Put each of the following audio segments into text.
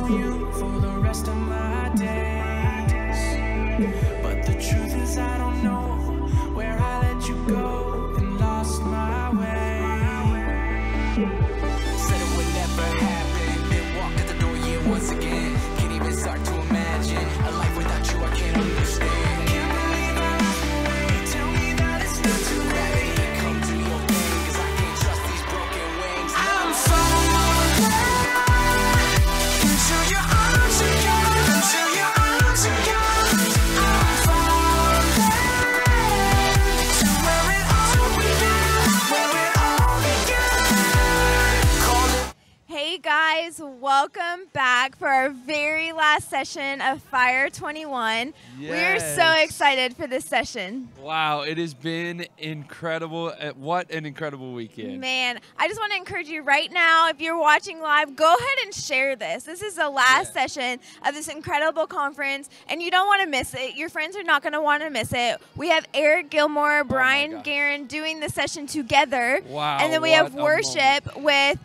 on you for the rest of my days. But the truth is I don't know where I let you go and lost my way. Said it would never happen, then walked out the door yeah once again. Can't even start to imagine a life without you I can't understand. Can't believe I lost my way, tell me that it's not too late. Come do your thing, cause I can't trust these broken wings. I'm so alive, into your arms again, into your arms again. I'm falling to where it all began, where it all began. Call it. Hey guys, welcome back for our very last session of Fire21. We're so Yes. excited for this session. Wow, it has been incredible. What an incredible weekend. Man, I just want to encourage you right now, if you're watching live, go ahead and share this. This is the last session of this incredible conference, and you don't want to miss it. Your friends are not going to want to miss it. We have Eric Gilmour, Brian gosh. Guerin doing the session together. Wow, And then we what have a worship with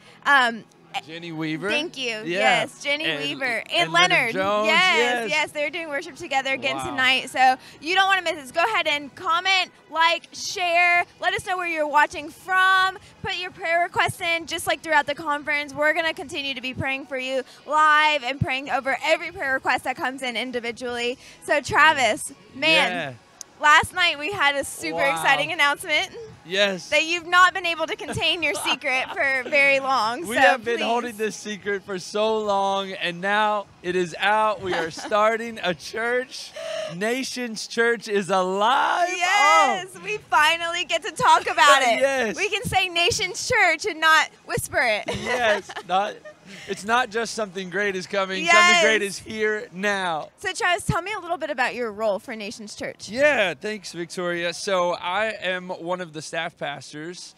Jenny Weaver. thank you. Yeah. Yes, Jenny And- Weaver and and Leonard Leonard. Jones, Yes, yes. yes, they're doing worship together again Wow. tonight. So you don't want to miss this. Go ahead and comment, like, share. Let us know where you're watching from. Put your prayer requests in, just like throughout the conference. We're going to continue to be praying for you live and praying over every prayer request that comes in individually. So Travis, man, Yeah. last night we had a super Wow. exciting announcement Yes. that you've not been able to contain your secret for very long. We so have been please. holding this secret for so long, and now it is out. We are starting a church. Nations Church is alive. Yes, Oh. we finally get to talk about it. Yes. We can say Nations Church and not whisper it. Yes. It's not just something great is coming. Yes. Something great is here now. So Travis, tell me a little bit about your role for Nations Church. Yeah, thanks, Victoria. So I am one of the staff pastors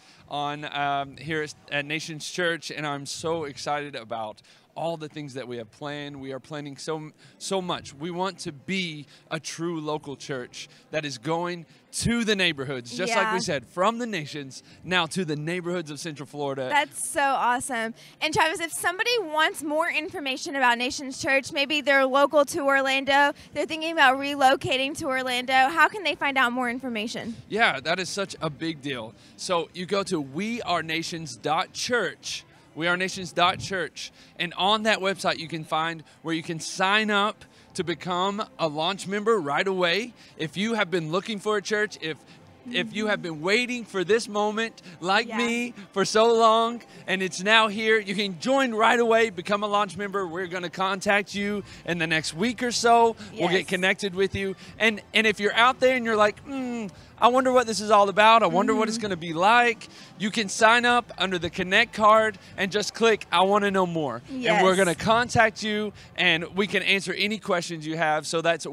on here at Nations Church, and I'm so excited about all the things that we have planned. We are planning so much. We want to be a true local church that is going to the neighborhoods, just like Yeah. we said, from the nations now to the neighborhoods of Central Florida. That's so awesome. And Travis, if somebody wants more information about Nations Church, maybe they're local to Orlando, they're thinking about relocating to Orlando, how can they find out more information? Yeah, that is such a big deal. So you go to wearenations.church. wearenations.church. And on that website, you can find where you can sign up to become a launch member right away. If you have been looking for a church, if you have been waiting for this moment, like me, for so long, and it's now here, you can join right away, become a launch member. We're going to contact you in the next week or so. We'll get Yes. connected with you. And if you're out there and you're like, I wonder what this is all about. I wonder what it's going to be like. You can sign up under the Connect card and just click, I want to know more. Yes. And we're going to contact you, and we can answer any questions you have. So that's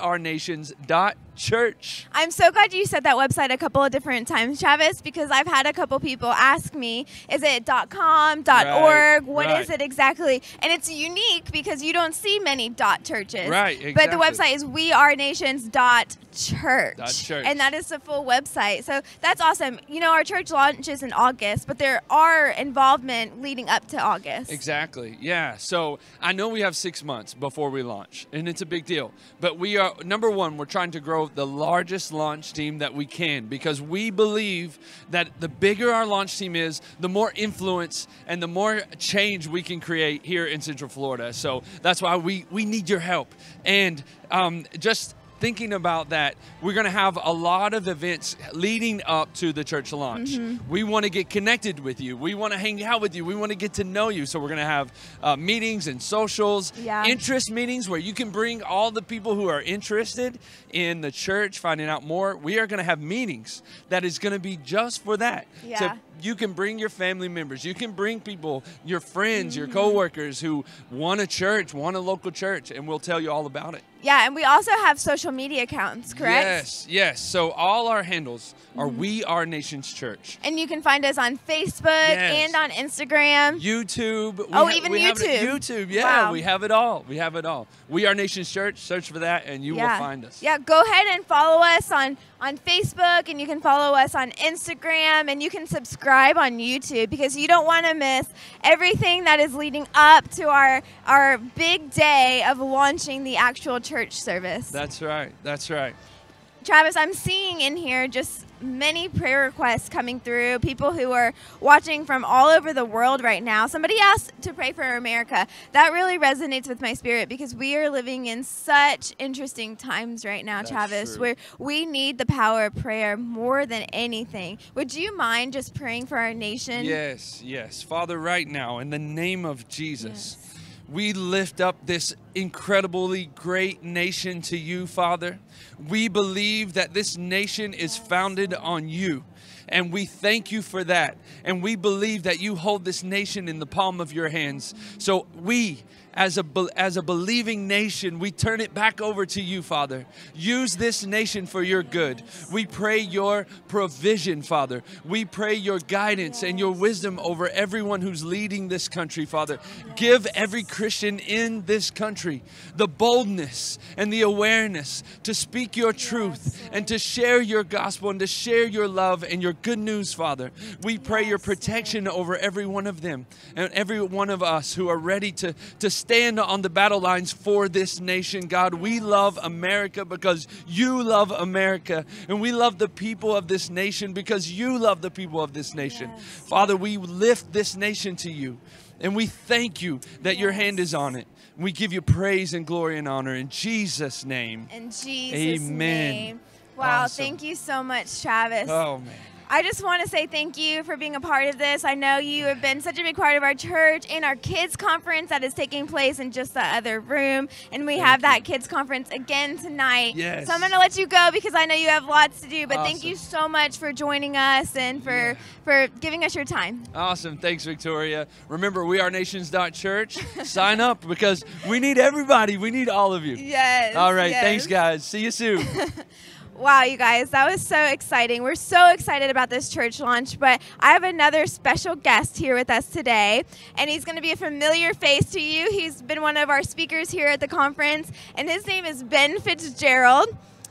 wearenations.church. I'm so glad you said that website a couple of different times, Travis, because I've had a couple people ask me, is it .com, .org, what is right. it exactly? And it's unique because you don't see many .churches. Right, But the exactly. website is wearenations.church. .church. And that is the full website. So that's awesome. You know, our church launches in August, but there are involvement leading up to August. Exactly. Yeah. So I know we have 6 months before we launch, and it's a big deal. But we are, number one, we're trying to grow the largest launch team that we can, because we believe that the bigger our launch team is, the more influence and the more change we can create here in Central Florida. So that's why we need your help. And just thinking about that, we're going to have a lot of events leading up to the church launch. We want to get connected with you. We want to hang out with you. We want to get to know you. So we're going to have meetings and socials, interest meetings where you can bring all the people who are interested in the church, finding out more. We are going to have meetings that is going to be just for that. So you can bring your family members. You can bring people, your friends, your coworkers who want a church, want a local church, and we'll tell you all about it. Yeah, and we also have social media accounts, correct? Yes, yes. So all our handles are We Are Nations Church. And you can find us on Facebook and on Instagram. YouTube. Even we have it at YouTube. YouTube, yeah. We have it all. We have it all. We Are Nations Church. Search for that, and you will find us. Yeah, go ahead and follow us on Facebook, and you can follow us on Instagram, and you can subscribe subscribe on YouTube because you don't want to miss everything that is leading up to our big day of launching the actual church service. That's right. That's right. Travis, I'm seeing in here just many prayer requests coming through, people who are watching from all over the world right now. Somebody asked to pray for America. That really resonates with my spirit because we are living in such interesting times right now, That's Travis, true. where we need the power of prayer more than anything. Would you mind just praying for our nation? Yes, yes. Father, right now, in the name of Jesus, we lift up this incredibly great nation to you, Father. We believe that this nation is founded on you. And we thank you for that. And we believe that you hold this nation in the palm of your hands. So we, as a believing nation, we turn it back over to you, Father. Use this nation for your good. We pray your provision, Father. We pray your guidance and your wisdom over everyone who's leading this country, Father. Give every Christian in this country the boldness and the awareness to speak your truth and to share your gospel and to share your love and your good news, Father. We pray your protection over every one of them and every one of us who are ready to stand on the battle lines for this nation. God, we love America because you love America, and we love the people of this nation because you love the people of this nation. Father, we lift this nation to you, and we thank you that your hand is on it. We give you praise and glory and honor in Jesus' name. In Jesus' Amen. name. Wow, Awesome. thank you so much, Travis. Oh, man. I just want to say thank you for being a part of this. I know you have been such a big part of our church and our kids conference that is taking place in just the other room. And we have that kids conference again tonight. Yes. So I'm going to let you go because I know you have lots to do. But thank Awesome. you so much for joining us and for giving us your time. Awesome. Thanks, Victoria. Remember, wearenations.church. Sign up because we need everybody. We need all of you. Yes. All right. yes. Thanks, guys. See you soon. Wow, you guys, that was so exciting. We're so excited about this church launch, but I have another special guest here with us today, and he's going to be a familiar face to you. He's been one of our speakers here at the conference, and his name is Ben Fitzgerald.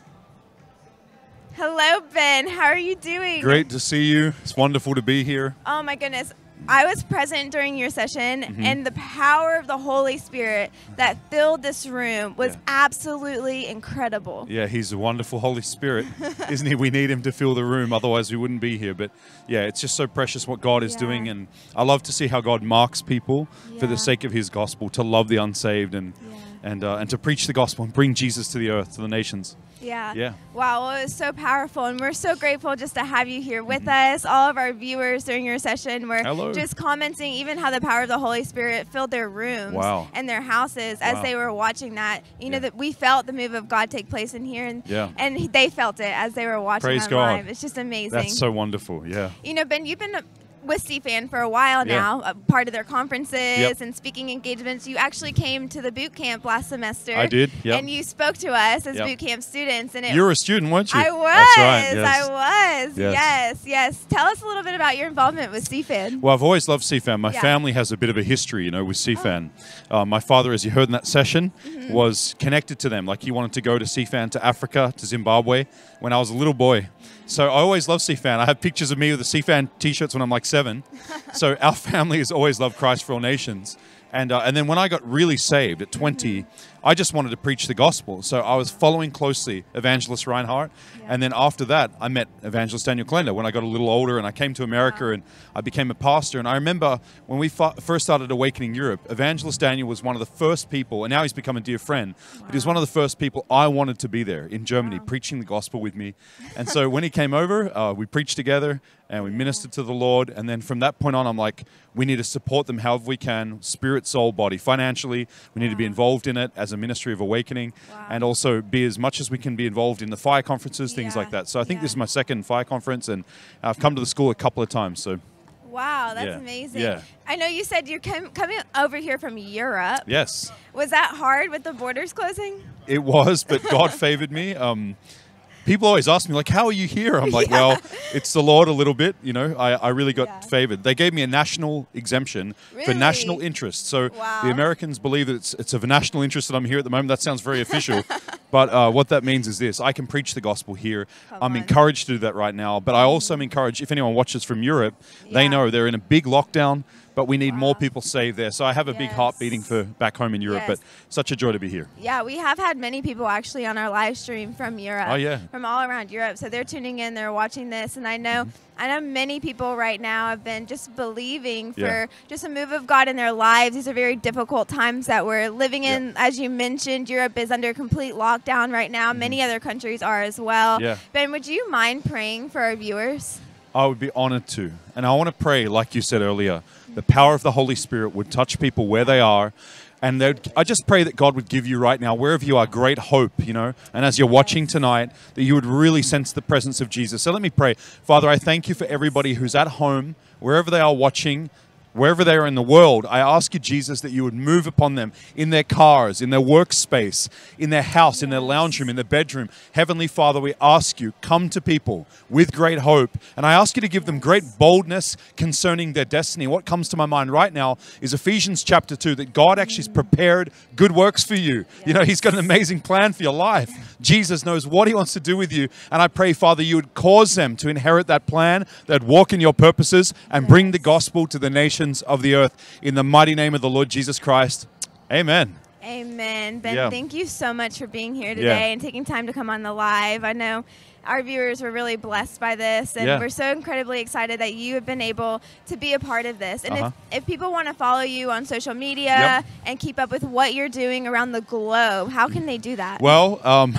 Hello, Ben. How are you doing? Great to see you. It's wonderful to be here. Oh, my goodness. I was present during your session, and the power of the Holy Spirit that filled this room was absolutely incredible. Yeah, he's a wonderful Holy Spirit, isn't he? We need him to fill the room, otherwise we wouldn't be here. But yeah, it's just so precious what God is doing, and I love to see how God marks people for the sake of his gospel, to love the unsaved and to preach the gospel and bring Jesus to the earth, to the nations. Yeah. Wow, well, it was so powerful, and we're so grateful just to have you here with us. All of our viewers during your session were just commenting even how the power of the Holy Spirit filled their rooms and their houses as they were watching that. You know, that we felt the move of God take place in here, and they felt it as they were watching Praise on God. live. It's just amazing. That's so wonderful, You know, Ben, you've been with CfaN for a while now, a part of their conferences and speaking engagements. You actually came to the boot camp last semester. I did, and you spoke to us as boot camp students. And you were a student, weren't you? I was. That's right, yes. I was. Yes. Tell us a little bit about your involvement with CfaN. Well, I've always loved CfaN. My family has a bit of a history, you know, with CfaN. My father, as you heard in that session, was connected to them. Like, he wanted to go to CfaN to Africa, to Zimbabwe, when I was a little boy. So I always loved CfaN. I have pictures of me with the CfaN t-shirts when I'm like 7. So our family has always loved Christ for all nations. And then when I got really saved at 20, I just wanted to preach the gospel. So I was following closely Evangelist Reinhardt. And then after that, I met Evangelist Daniel Kolenda when I got a little older, and I came to America and I became a pastor. And I remember when we first started Awakening Europe, Evangelist Daniel was one of the first people, and now he's become a dear friend, but he was one of the first people I wanted to be there in Germany, preaching the gospel with me. And so when he came over, we preached together and we ministered to the Lord. And then from that point on, I'm like, we need to support them however we can, spirit, soul, body, financially. We need to be involved in it as a ministry of awakening, and also be as much as we can be involved in the fire conferences, things like that. So I think this is my second fire conference, and I've come to the school a couple of times. So. Wow, that's amazing. I know you said you're coming over here from Europe. Yes. Was that hard with the borders closing? It was, but God favored me. People always ask me, like, how are you here? I'm like, well, it's the Lord a little bit, you know. I really got favored. They gave me a national exemption for national interest. So the Americans believe that it's of a national interest that I'm here at the moment. That sounds very official. But what that means is this. I can preach the gospel here. I'm encouraged to do that right now. But I also am encouraged, if anyone watches from Europe, they know they're in a big lockdown, but we need more people saved there. So I have a big heart beating for back home in Europe, but such a joy to be here. Yeah, we have had many people actually on our live stream from Europe. Oh, yeah. From all around Europe. So they're tuning in, they're watching this, and I know many people right now have been just believing for just a move of God in their lives. These are very difficult times that we're living in. As you mentioned, Europe is under complete lockdown right now. Many other countries are as well. Ben, would you mind praying for our viewers? I would be honored to. And I want to pray, like you said earlier, the power of the Holy Spirit would touch people where they are. And I just pray that God would give you right now, wherever you are, great hope, you know. And as you're watching tonight, that you would really sense the presence of Jesus. So let me pray. Father, I thank you for everybody who's at home, wherever they are watching, wherever they are in the world. I ask you, Jesus, that you would move upon them in their cars, in their workspace, in their house, in their lounge room, in their bedroom. Heavenly Father, we ask you, come to people with great hope. And I ask you to give them great boldness concerning their destiny. What comes to my mind right now is Ephesians chapter 2, that God actually has prepared good works for you. You know, he's got an amazing plan for your life. Jesus knows what he wants to do with you. And I pray, Father, you would cause them to inherit that plan, that walk in your purposes, and bring the gospel to the nations of the earth. In the mighty name of the Lord Jesus Christ. Amen. Amen. Ben, thank you so much for being here today and taking time to come on the live. I know our viewers were really blessed by this, and we're so incredibly excited that you have been able to be a part of this. And if people want to follow you on social media and keep up with what you're doing around the globe, how can they do that? Well,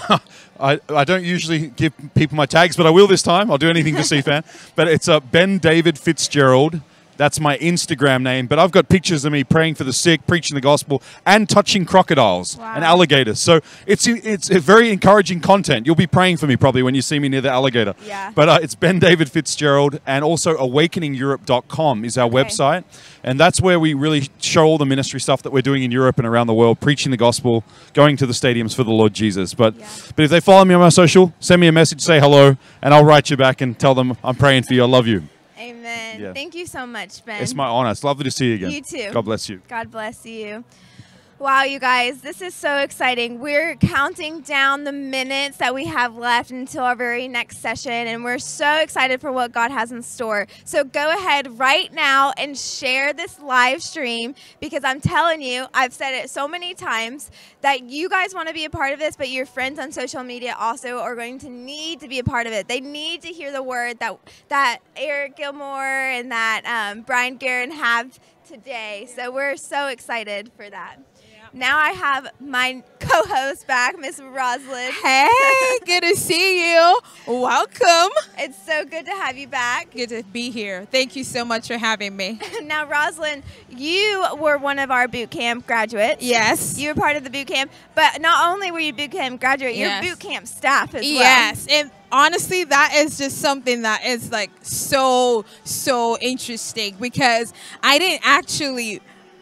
I don't usually give people my tags, but I will this time. I'll do anything for CfaN. But it's Ben David Fitzgerald. That's my Instagram name, but I've got pictures of me praying for the sick, preaching the gospel, and touching crocodiles and alligators. So it's a very encouraging content. You'll be praying for me probably when you see me near the alligator. But it's Ben David Fitzgerald, and also awakeningeurope.com is our website. And that's where we really show all the ministry stuff that we're doing in Europe and around the world, preaching the gospel, going to the stadiums for the Lord Jesus. But if they follow me on my social, send me a message, say hello, and I'll write you back and tell them I'm praying for you. I love you. Amen. Thank you so much, Ben. It's my honor. It's lovely to see you again. You too. God bless you. God bless you. Wow, you guys, this is so exciting. We're counting down the minutes that we have left until our very next session, and we're so excited for what God has in store. So go ahead right now and share this live stream, because I'm telling you, I've said it so many times, that you guys want to be a part of this, but your friends on social media also are going to need to be a part of it. They need to hear the word that Eric Gilmour and that Brian Guerin have today. So we're so excited for that. Now I have my co-host back, Miss Rosalind. Hey, good to see you. Welcome. It's so good to have you back. Good to be here. Thank you so much for having me. Now, Rosalind, you were one of our boot camp graduates. Yes. You were part of the boot camp, but not only were you boot camp graduate, you're boot camp staff as well. Yes, and honestly, that is just something that is like so interesting, because I didn't actually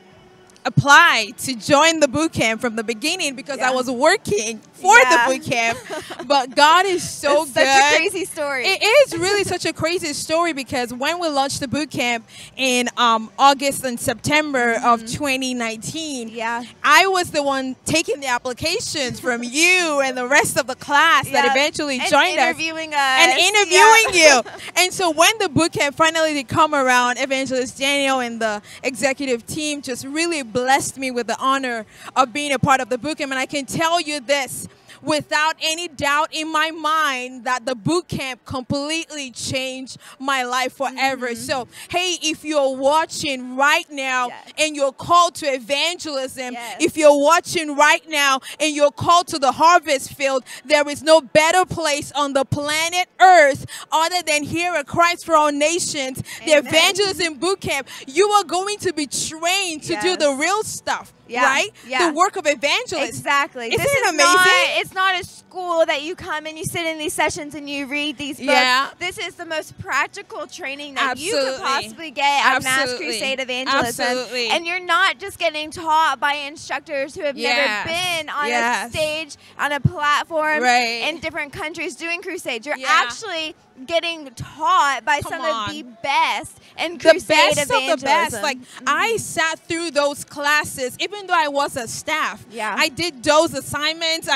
apply to join the boot camp from the beginning, because I was working for the boot camp. But God is so good. Such a crazy story. It is really such a crazy story, because when we launched the boot camp in August and September of 2019, I was the one taking the applications from you and the rest of the class that eventually joined us. And interviewing you. And so when the boot camp finally did come around, Evangelist Daniel and the executive team just really blessed me with the honor of being a part of the boot camp. And I can tell you this, without any doubt in my mind, that the boot camp completely changed my life forever. So, hey, if you're watching right now and you're called to evangelism, if you're watching right now and you're called to the harvest field, there is no better place on the planet Earth other than here at Christ for All Nations, the Evangelism Boot Camp. You are going to be trained to do the real stuff. Right? The work of evangelism. Exactly. Isn't it amazing? It's not a school that you come and you sit in these sessions and you read these books. This is the most practical training that you could possibly get at Mass Crusade Evangelism. And you're not just getting taught by instructors who have never been on a stage, on a platform in different countries doing crusades. You're actually getting taught by some of the best in crusade evangelism. Of the best. Like, I sat through those classes, even though I was a staff. I did those assignments. I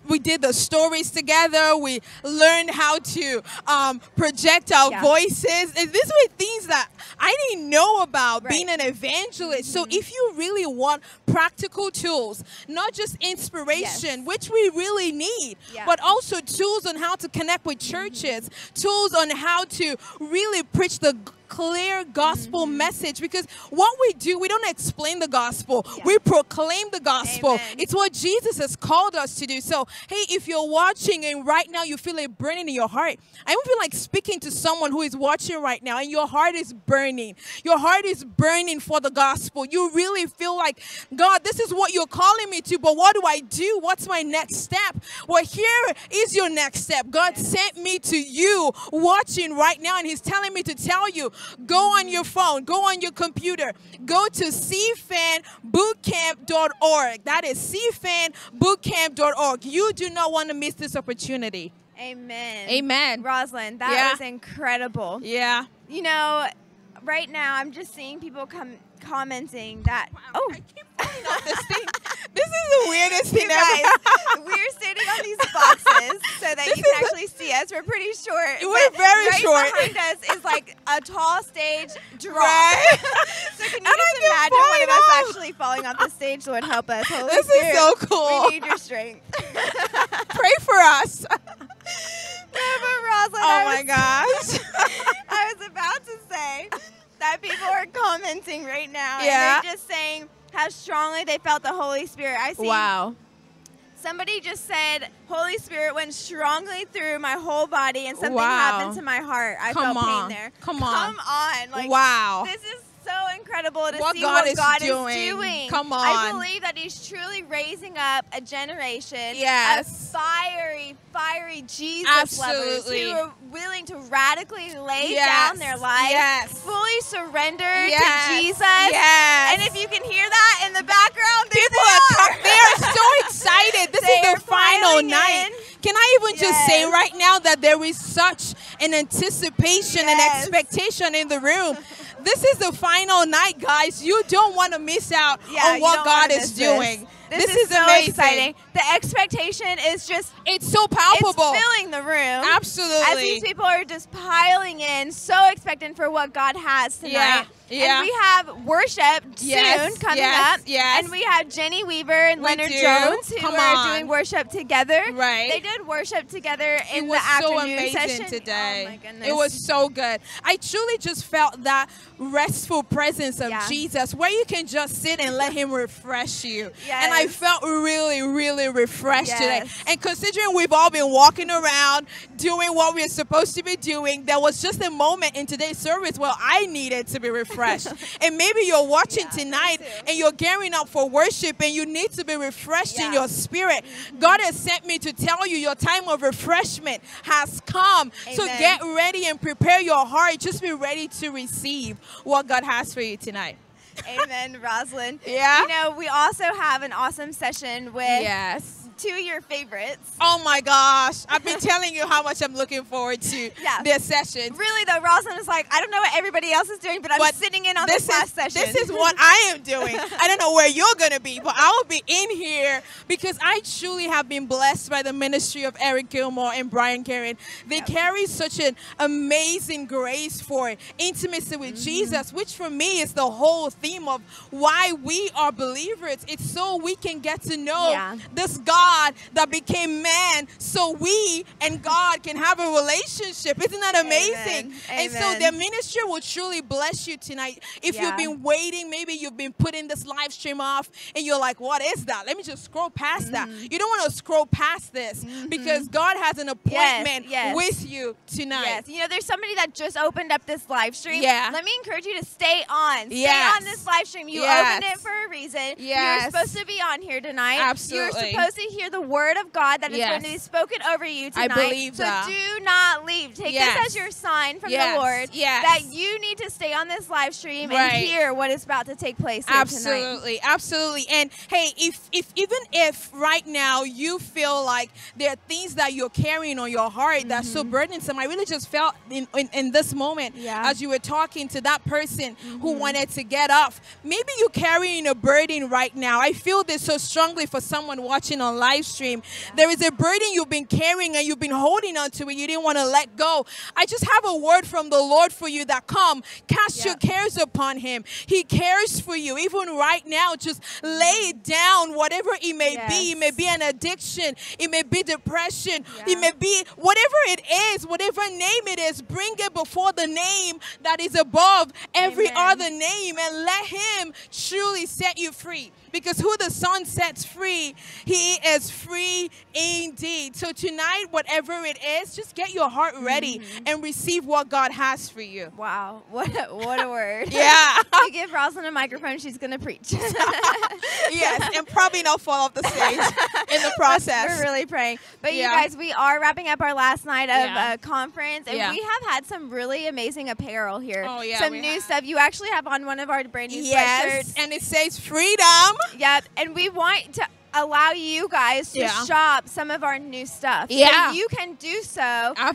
we did the stories together. We learned how to project our voices. And these were things that I didn't know about being an evangelist. So if you really want practical tools, not just inspiration, which we really need, but also tools on how to connect with churches, tools on how to really preach the clear gospel message, because what we do, we don't explain the gospel, we proclaim the gospel. It's what Jesus has called us to do. So hey, if you're watching and right now you feel it burning in your heart, I feel like speaking to someone who is watching right now and your heart is burning. Your heart is burning for the gospel. You really feel like, God, this is what you're calling me to, but what do I do? What's my next step? Well, here is your next step. God sent me to you watching right now, and he's telling me to tell you, go on your phone, go on your computer, go to CfaNbootcamp.org. That is CfaNbootcamp.org. You do not want to miss this opportunity. Amen. Amen. Rosalind, that was incredible. Yeah. You know, right now I'm just seeing people commenting that, I keep falling off this thing. This is the weirdest thing ever. We're standing on these boxes so that you can actually see us. We're pretty short. We're very short. Behind us is like a tall stage drop. Right. So can you just imagine one of us actually falling off the stage? Lord, help us. Holy This Spirit, is so cool. We need your strength. Pray for us. Rosalind, oh my gosh. I was about to say that people are commenting right now. Yeah. And they're just saying how strongly they felt the Holy Spirit. I see. Wow. Somebody just said, Holy Spirit went strongly through my whole body and something happened to my heart. I felt pain there. Come on. Like, wow. This is so incredible to what see God what is God doing. is doing. Come on. I believe that he's truly raising up a generation of fiery Jesus lovers who are willing to radically lay down their lives, fully surrender to Jesus. And if you can hear that in the background, people they are so excited. This is the final night. Can I even just say right now that there is such an anticipation and expectation in the room. This is the final night, guys. You don't want to miss out on what God is doing. This is so amazing. Exciting. The expectation is just, it's so palpable. It's filling the room. Absolutely. As these people are just piling in, so expectant for what God has tonight. Yeah. And we have worship soon coming up. Yes. And we have Jenny Weaver and Leonard Jones who are doing worship together. Right. They did worship together in the afternoon session today. Oh my goodness. It was so good. I truly just felt that restful presence of Jesus where you can just sit and let him refresh you. And I felt really, really refreshed today. And considering we've all been walking around doing what we're supposed to be doing, there was just a moment in today's service where I needed to be refreshed. And maybe you're watching tonight and you're gearing up for worship and you need to be refreshed in your spirit. God has sent me to tell you your time of refreshment has come. So get ready and prepare your heart. Just be ready to receive what God has for you tonight. Amen, Rosalind. Yeah. You know, we also have an awesome session with two of your favorites. Oh my gosh. I've been telling you how much I'm looking forward to their sessions. Really though, Rosalind is like, I don't know what everybody else is doing, but I'm sitting in on this last session. This is what I am doing. I don't know where you're going to be, but I will be in here because I truly have been blessed by the ministry of Eric Gilmour and Brian Guerin. They carry such an amazing grace for intimacy with Jesus, which for me is the whole theme of why we are believers. It's so we can get to know this God that became man so we and God can have a relationship. Isn't that amazing? And so their ministry will truly bless you tonight. If you've been waiting, maybe you've been putting this live stream off and you're like, what is that? Let me just scroll past that. You don't want to scroll past this because God has an appointment with you tonight. You know, there's somebody that just opened up this live stream. Let me encourage you to stay on. Stay on this live stream. You opened it for a reason. You're supposed to be on here tonight. Absolutely. You're supposed to hear the word of God that is going to be spoken over you tonight. I believe that. So do not leave. Take this as your sign from the Lord that you need to stay on this live stream and hear what is about to take place here tonight. Absolutely. And hey, even if right now you feel like there are things that you're carrying on your heart that's so burdensome, I really just felt in this moment as you were talking to that person who wanted to get off. Maybe you're carrying a burden right now. I feel this so strongly for someone watching online. live stream. There is a burden you've been carrying and you've been holding on to it. You didn't want to let go. I just have a word from the Lord for you that come, cast your cares upon him. He cares for you. Even right now, just lay it down, whatever it may be. It may be an addiction. It may be depression. It may be whatever it is, whatever name it is, bring it before the name that is above every other name and let him truly set you free. Because who the Son sets free, he is free indeed. So tonight, whatever it is, just get your heart ready and receive what God has for you. Wow, what a word. Yeah. You give Rosalind a microphone, she's going to preach. Yes, and probably not fall off the stage in the process. We're really praying. But you guys, we are wrapping up our last night of conference, and we have had some really amazing apparel here. Oh, yeah, some new stuff. You actually have on one of our brand new sweatshirts. And it says freedom. Yep, and we want to allow you guys to shop some of our new stuff. Yeah. So you can do so at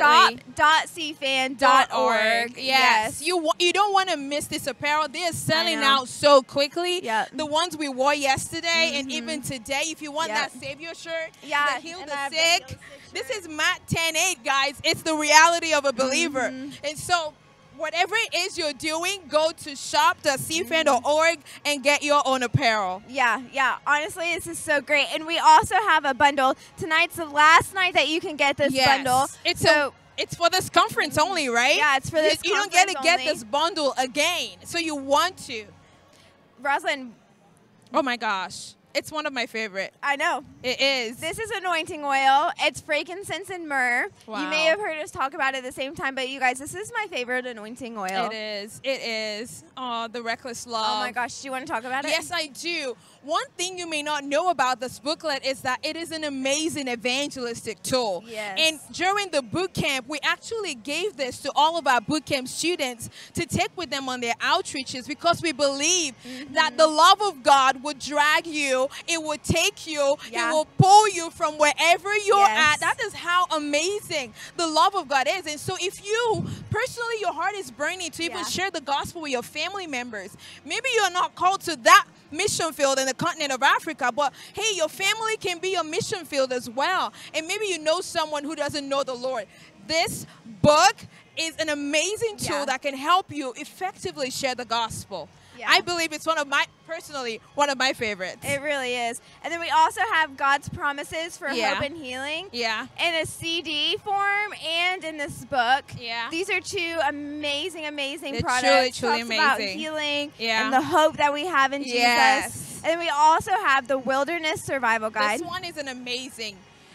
shop.cfan.org. Yes. You don't want to miss this apparel. They're selling out so quickly. Yep. The ones we wore yesterday and even today, if you want that Savior shirt, the Heal the Sick. This is Matt 10:8, guys. It's the reality of a believer. And so whatever it is you're doing, go to shop.cfan.org and get your own apparel. Yeah. Honestly, this is so great. And we also have a bundle. Tonight's the last night that you can get this bundle. It's for this conference only, right? Yeah, it's for this You don't get to get this bundle again. So you want to. Rosalind. Oh, my gosh. It's one of my favorite. I know. It is. This is anointing oil. It's frankincense and myrrh. Wow. You may have heard us talk about it at the same time, but you guys, this is my favorite anointing oil. It is. It is. Oh, the reckless love. Oh, my gosh. Do you want to talk about it? Yes, I do. One thing you may not know about this booklet is that it is an amazing evangelistic tool. Yes. And during the boot camp, we actually gave this to all of our boot camp students to take with them on their outreaches because we believe that the love of God would drag you, it will take you, it will pull you from wherever you're at. That is how amazing the love of God is. And so if you, personally, your heart is burning to even share the gospel with your family members, maybe you're not called to that mission field in the continent of Africa, but hey, your family can be a mission field as well. And maybe you know someone who doesn't know the Lord. This book is an amazing tool that can help you effectively share the gospel. I believe it's personally one of my favorites. It really is. And then we also have God's promises for hope and healing. Yeah. In a CD form and in this book. Yeah. These are two amazing They're products. Truly Talks amazing. about healing and the hope that we have in Jesus. And we also have the Wilderness Survival Guide. This one is an amazing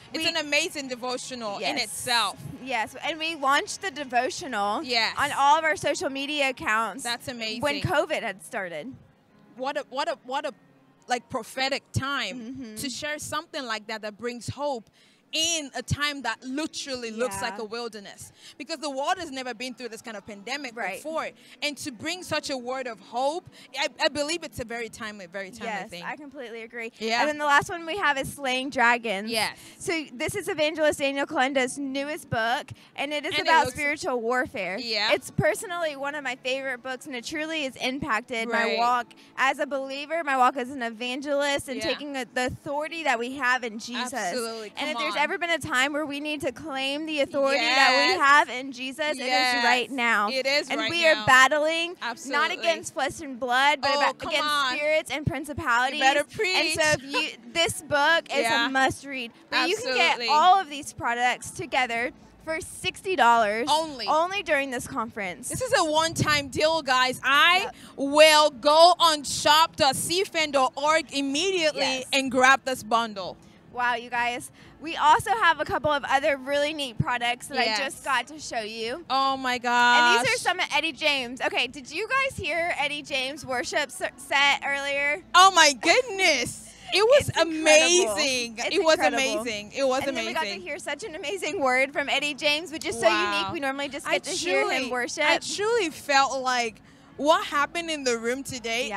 devotional in itself. Yes, and we launched the devotional on all of our social media accounts. That's amazing. When COVID had started. What a like prophetic time to share something like that brings hope in a time that literally looks like a wilderness, because the world has never been through this kind of pandemic before, and to bring such a word of hope, I believe it's a very timely thing. Yes, I completely agree. Yeah. And then the last one we have is Slaying Dragons. Yes. So this is Evangelist Daniel Kolenda's newest book, and it is about spiritual warfare. Yeah. It's personally one of my favorite books, and it truly has impacted my walk as a believer, my walk as an evangelist, and taking the authority that we have in Jesus. Absolutely. And if there's ever been a time where we need to claim the authority that we have in Jesus, it is right now. It is and right we now. are battling Absolutely. not against flesh and blood, but against spirits and principalities. You better preach. And so this book is a must read. But you can get Absolutely. all of these products together for $60 only during this conference. This is a one-time deal, guys. I will go on shop.cfan.org immediately and grab this bundle. Wow, you guys. We also have a couple of other really neat products that I just got to show you. Oh, my gosh. And these are some of Eddie James. Okay, did you guys hear Eddie James' worship set earlier? Oh, my goodness. It was amazing. It was amazing. It was amazing. And then we got to hear such an amazing word from Eddie James, which is so unique. We normally just get to hear him worship. I truly felt like what happened in the room today, that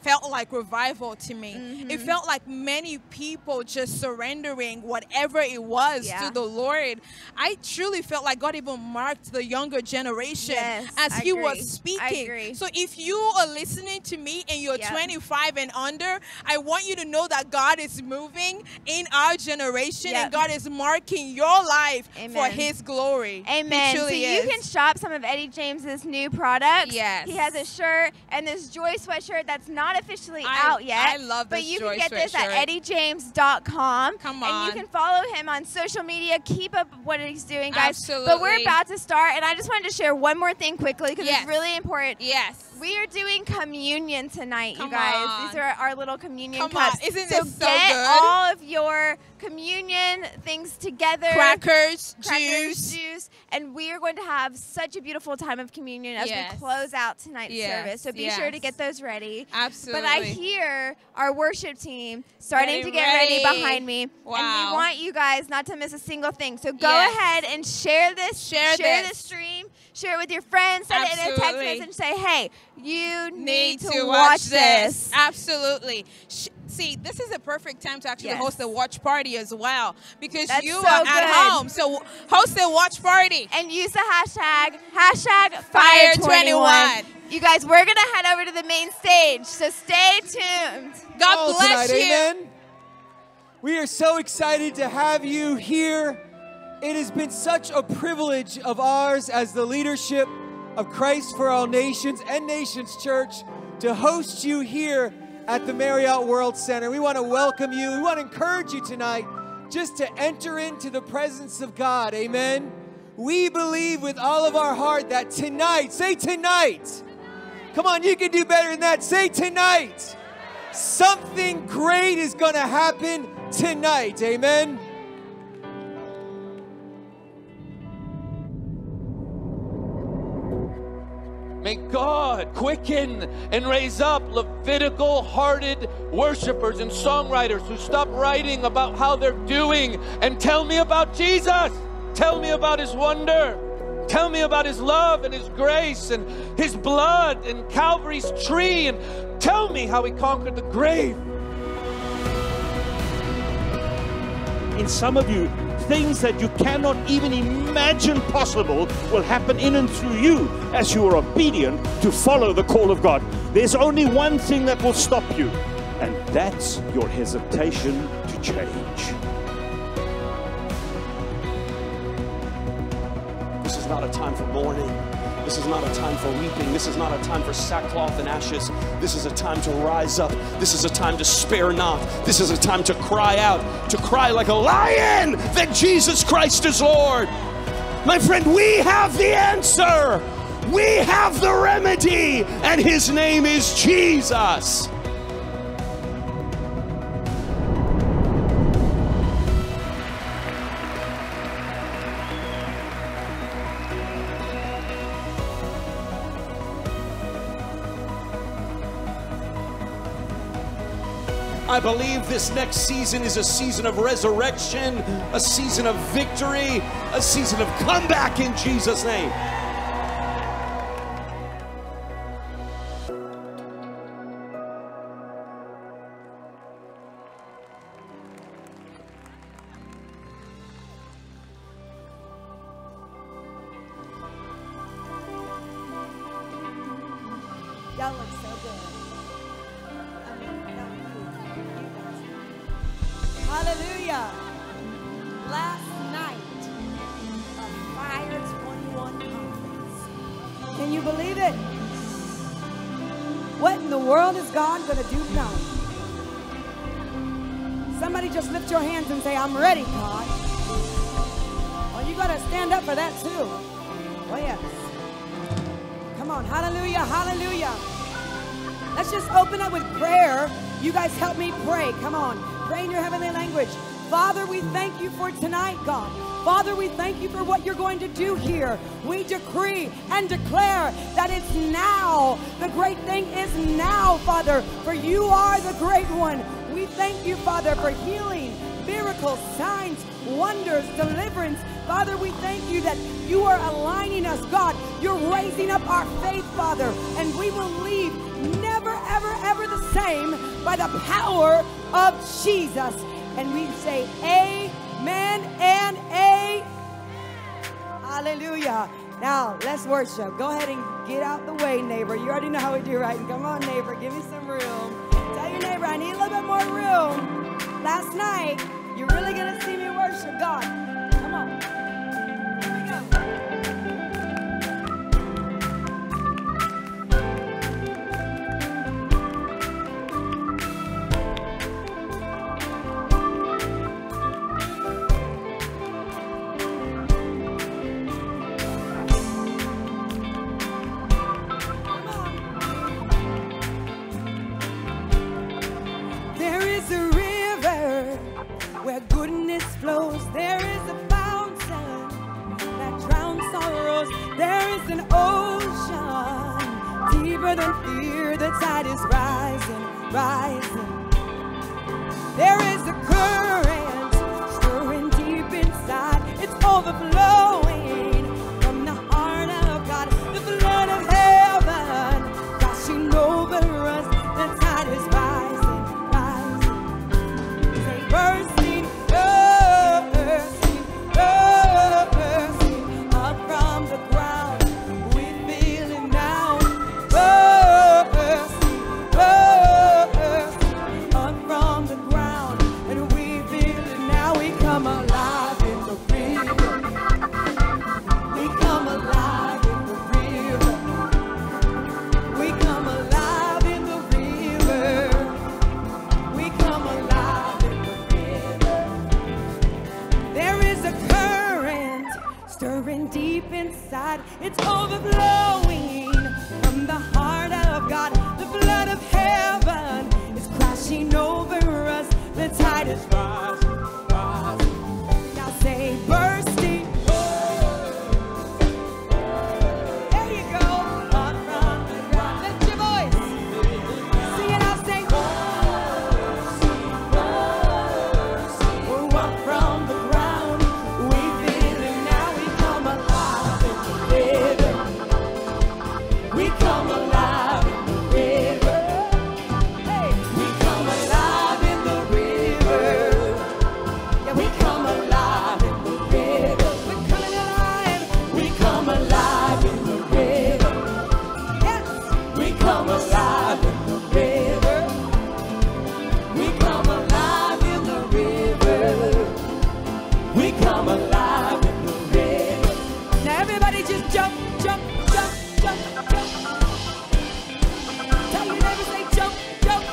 felt like revival to me. It felt like many people just surrendering whatever it was to the Lord. I truly felt like God even marked the younger generation as He was speaking. So if you are listening to me and you're 25 and under, I want you to know that God is moving in our generation and God is marking your life for His glory. Amen. So you can shop some of Eddie James's new products. Yes. He has a shirt and this Joy sweatshirt that's not officially out yet. I love this But you Joy can get this sweatshirt. at eddiejames.com. Come on. And you can follow him on social media. Keep up what he's doing, guys. Absolutely. But we're about to start, and I just wanted to share one more thing quickly because it's really important. Yes. We are doing communion tonight, Come you guys. on. These are our little communion Come cups. on. Isn't so this so get good? all of your communion things together. Crackers, juice. And we are going to have such a beautiful time of communion as we close out tonight's service. So be sure to get those ready. Absolutely. But I hear our worship team starting to get ready behind me. Wow. And we want you guys not to miss a single thing. So go ahead and share this. Share the stream. Share it with your friends. Send it in a text message. Say, hey, you need to watch this. Absolutely. See, this is a perfect time to actually host a watch party as well, because you are at home. So host a watch party. And use the hashtag Fire21. You guys, we're going to head over to the main stage, so stay tuned. God bless you. Amen. We are so excited to have you here. It has been such a privilege of ours as the leadership of Christ for All Nations and Nations Church to host you here at the Marriott World Center. We want to welcome you. We want to encourage you tonight just to enter into the presence of God. Amen. We believe with all of our heart that tonight, say tonight. Come on, you can do better than that. Say tonight. Something great is going to happen tonight. Amen. May God quicken and raise up Levitical-hearted worshipers and songwriters who stop writing about how they're doing and tell me about Jesus. Tell me about His wonder. Tell me about His love and His grace and His blood and Calvary's tree, and tell me how He conquered the grave. In some of you, things that you cannot even imagine possible will happen in and through you as you are obedient to follow the call of God. There's only one thing that will stop you, and that's your hesitation to change. This is not a time for mourning. This is not a time for weeping. This is not a time for sackcloth and ashes. This is a time to rise up. This is a time to spare not. This is a time to cry out, to cry like a lion that Jesus Christ is Lord. My friend, we have the answer. We have the remedy, and His name is Jesus. I believe this next season is a season of resurrection, a season of victory, a season of comeback in Jesus' name. Y'all look so good. Hallelujah. Last night, a Fire21 conference. Can you believe it? What in the world is God going to do tonight? Somebody just lift your hands and say, I'm ready, God. Oh, you got to stand up for that too. Oh, yes. Come on. Hallelujah. Hallelujah. Let's just open up with prayer. You guys help me pray. Come on. Pray in your heavenly language. Father, we thank you for tonight, God. Father, we thank you for what you're going to do here. We decree and declare that it's now. The great thing is now, Father, for you are the great one. We thank you, Father, for healing, miracles, signs, wonders, deliverance. Father, we thank you that you are aligning us, God. You're raising up our faith, Father, and we will leave never ever, ever the same by the power of Jesus. And we say amen and a. Hallelujah. Now, let's worship. Go ahead and get out the way, neighbor. You already know how we do, right? Come on, neighbor. Give me some room. Tell your neighbor, I need a little bit more room. Last night, you're really going to see me worship God. Come on. Here we go. Where goodness flows, there is a fountain that drowns sorrows. There is an ocean deeper than fear. The tide is rising, rising. There is a current stirring deep inside. It's overflowing from the heart of God. The blood of heaven gushing over us. The tide is rising, rising. Say, bursting, bursting, bursting up from the ground. We feel it now. Bursting, bursting up from the ground, and we feel it now. We come alive in the river. We come alive in the river. We come alive in the river. We come alive in the river. There is a current stirring deep inside. It's overflowing from the heart of God. The blood of heaven is crashing over us. The tide is rising, rising. Now say bursting. There you go. Up from the ground. Lift your voice. Sing it out. Say oh, up from the ground. We feel it now. We come alive in the river. We come alive in the river. Hey, we come alive in the river. Yeah, we come alive in the river. We're coming alive. We come alive in the river. Yes, we come alive in the river. We come alive in the river. We come alive in the river. Now everybody just jump, jump, jump, jump, jump. Tell your neighbor, say jump, jump.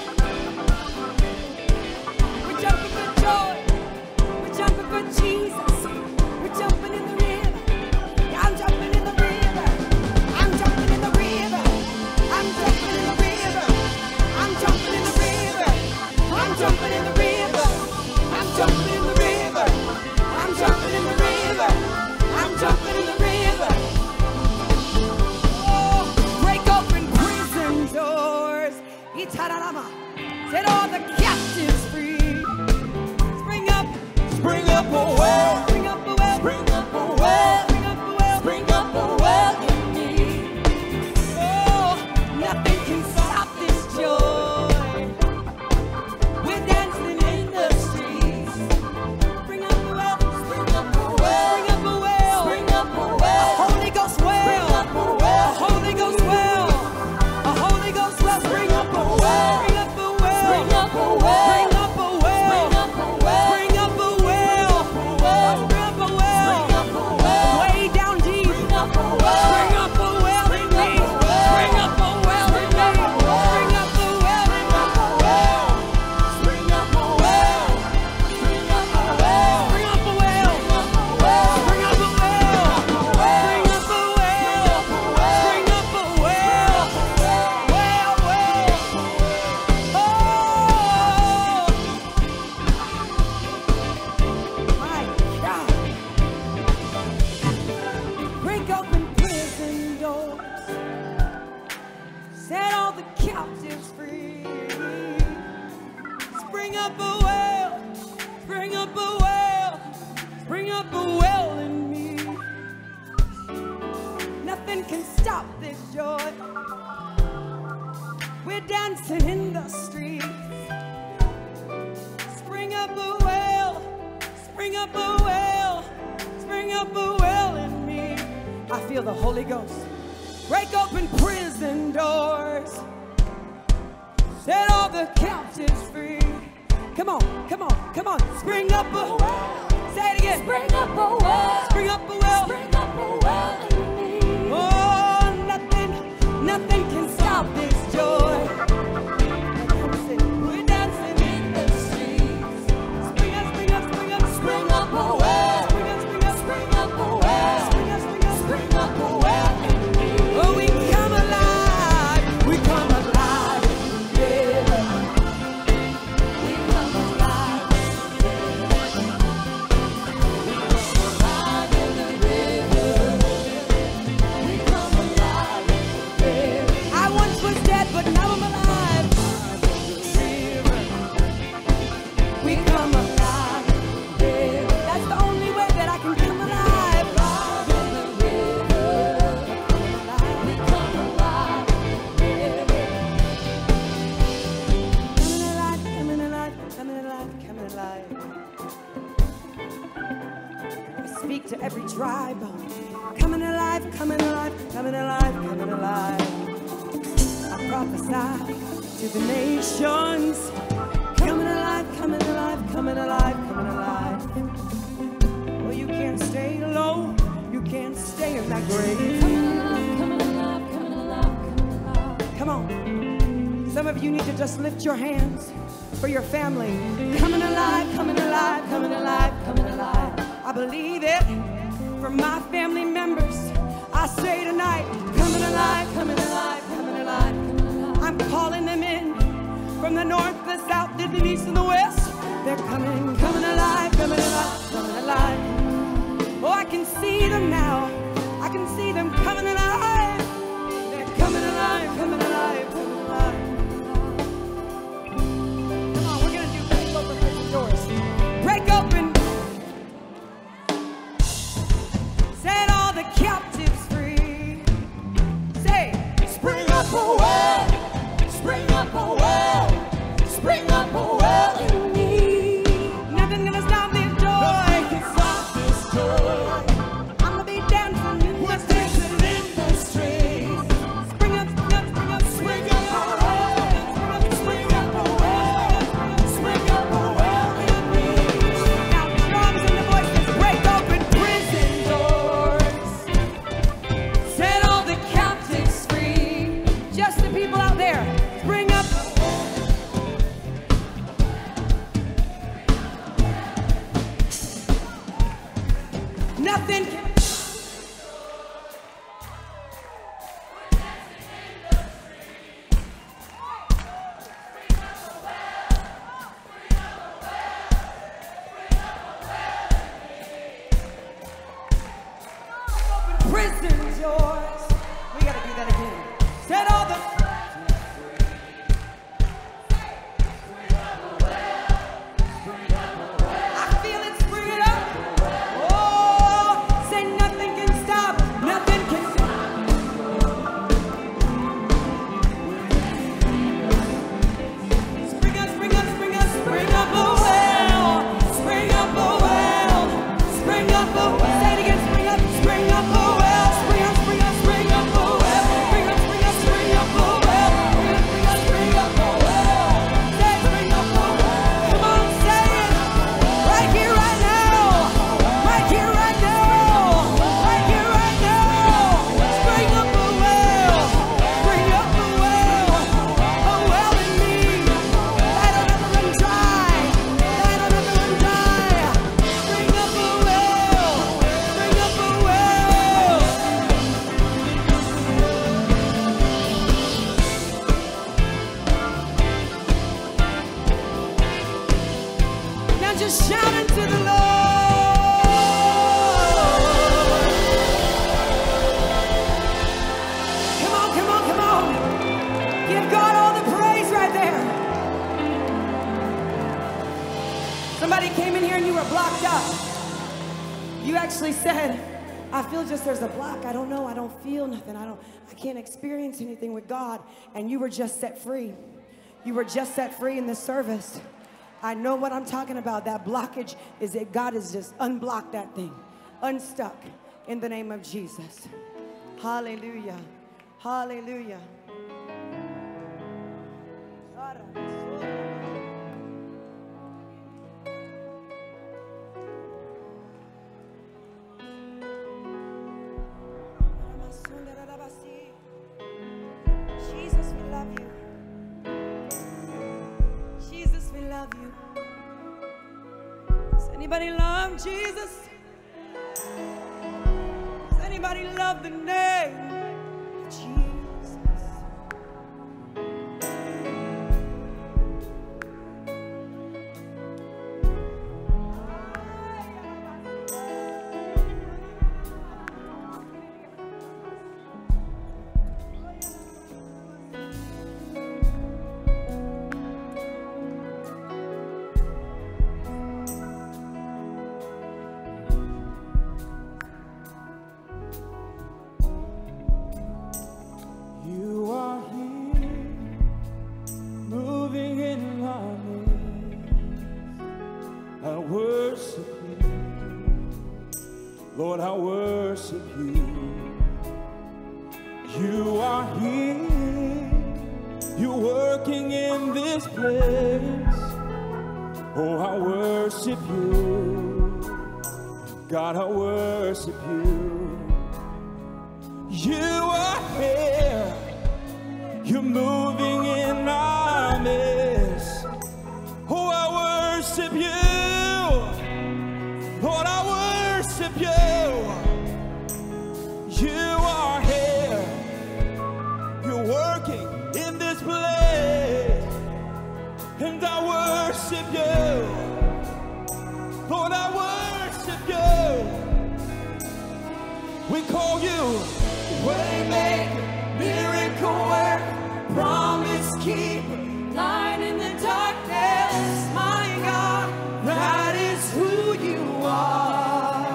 We're jumping for joy. We're jumping for Jesus. We're jumping in the river. Yeah, I'm jumping in the river. I'm jumping in the river. I'm jumping in the river. I'm jumping in the river. I'm jumping in the river. I'm jumping in the river. I'm jumping in the river. I'm jumping in the river. Oh, break open prison doors. Itararama. Set all the captives free. Spring up a well. Spring up a well. Spring up a well. Spring up a well. Spring up a well in me. Oh, nothing can stop this joy. We're dancing in the streets. Spring up a well. Spring up a well. Spring up a well. Spring up a well. A Holy Ghost well. Spring up a well. A Holy Ghost well. A Holy Ghost well. Spring up a well. Spring up a well. Spring up a well. Spring up a well. Spring up a well. Spring up a well. Spring up a well. Spring up a well. Way down deep. Spring up a well. Spring up a well in me. Spring up a well in me. Spring up a well in me. Spring up a well. Spring up a well. Spring up a well. Spring up a well. Spring up a well. Spring up a well. Well, well. Oh. My God. Break open prison doors. Set all the captives free. Spring up a well. Spring up a well. Spring up a well in me. Nothing can stop this joy. We're dancing in the streets. Spring up a well, spring up a well, spring up a well in me. I feel the Holy Ghost. Break open prison doors. Set all the captives free. Come on, come on, come on. Spring up a well. Say it again. Spring up a well. Spring up a well. Spring up a well in me. Oh, nothing can stop this joy. We're dancing in the streets. Spring up, spring up, spring up, spring up a well. Spring up, spring up, spring up a well. Spring up, spring up, spring up a well in me. Oh, we come alive. We come alive in the river. We come alive in the river. We come alive in the river. I once was dead, but now I'm alive. We come alive in the river. That's the only way that I can come alive. In the river. We come alive in the river. Coming alive, coming alive, coming alive, coming alive. I speak to every dry bone. Coming alive, coming alive, coming alive, coming alive. I prophesy to the nations. Coming alive, coming alive, coming alive, coming alive. Well, you can't stay low. You can't stay in that grave. Coming alive, coming alive, coming alive, coming alive. Come on. Some of you need to just lift your hands for your family. Coming alive, coming alive, coming alive, coming alive. I believe it for my family members. I say tonight, coming alive, coming alive, coming alive, coming alive. I'm calling them in from the north, the south, the east, and the west. They're coming, coming alive, coming alive, coming alive. Oh, I can see them now. I can see them coming alive. They're coming alive, coming alive, coming alive. Come on, we're gonna do break open prison doors. Break open. Set all the captives free. Say, spring up a well. Spring up a well. Spring up a well in me. Nothing gonna stop this joy. Nothing can stop this joy. I'm gonna be dancing in the streets. Spring up, spring up, spring up, spring up a well. Spring up a well. Spring up a well in me. Now drums and the voices break open prison doors. Set all the captives free. Just the people out there. Spring up. Nothing can. Prison's yours. We gotta do that again. Set all the. I feel it springing up. Oh, say nothing can stop. Nothing can stop. Spring up, spring up, spring up, spring up a well. Spring up a well. Spring up a well. Say it again. Spring up, spring up a well. Spring up, spring up, spring up a well. Spring up, spring up, spring up a well. Spring up, spring up, spring up a well. Say spring up a well. Come on, say it. Right here, right now. Right here, right now. Right here, right now. Spring up a well. Spring up a well. A well in me. I don't ever run dry. I don't ever run dry. Spring up a well. Spring up a well. Now just shout into the Lord. Come on, come on, come on. Give God all the praise right there. Somebody came in here and you were blocked up. You actually said, I feel just there's a block. I don't know. I don't feel nothing. I can't experience anything with God. And you were just set free. You were just set free in this service. I know what I'm talking about. That blockage is that God has just unblocked that thing. Unstuck in the name of Jesus. Hallelujah. Hallelujah. Jesus, we love you. Jesus, we love you. Does anybody love Jesus? Does anybody love the name of Jesus? You are here, moving in our midst. I worship you, Lord, I worship you. You are here, you're working in this place. Oh, I worship you, God, I worship you. You are here, you're moving in our midst. Oh, I worship you, Lord, I worship you. You are here, you're working in this place, and I worship you, Lord, I worship you. We call you Waymaker, miracle work, promise keeper, light in the darkness, my God, that is who you are.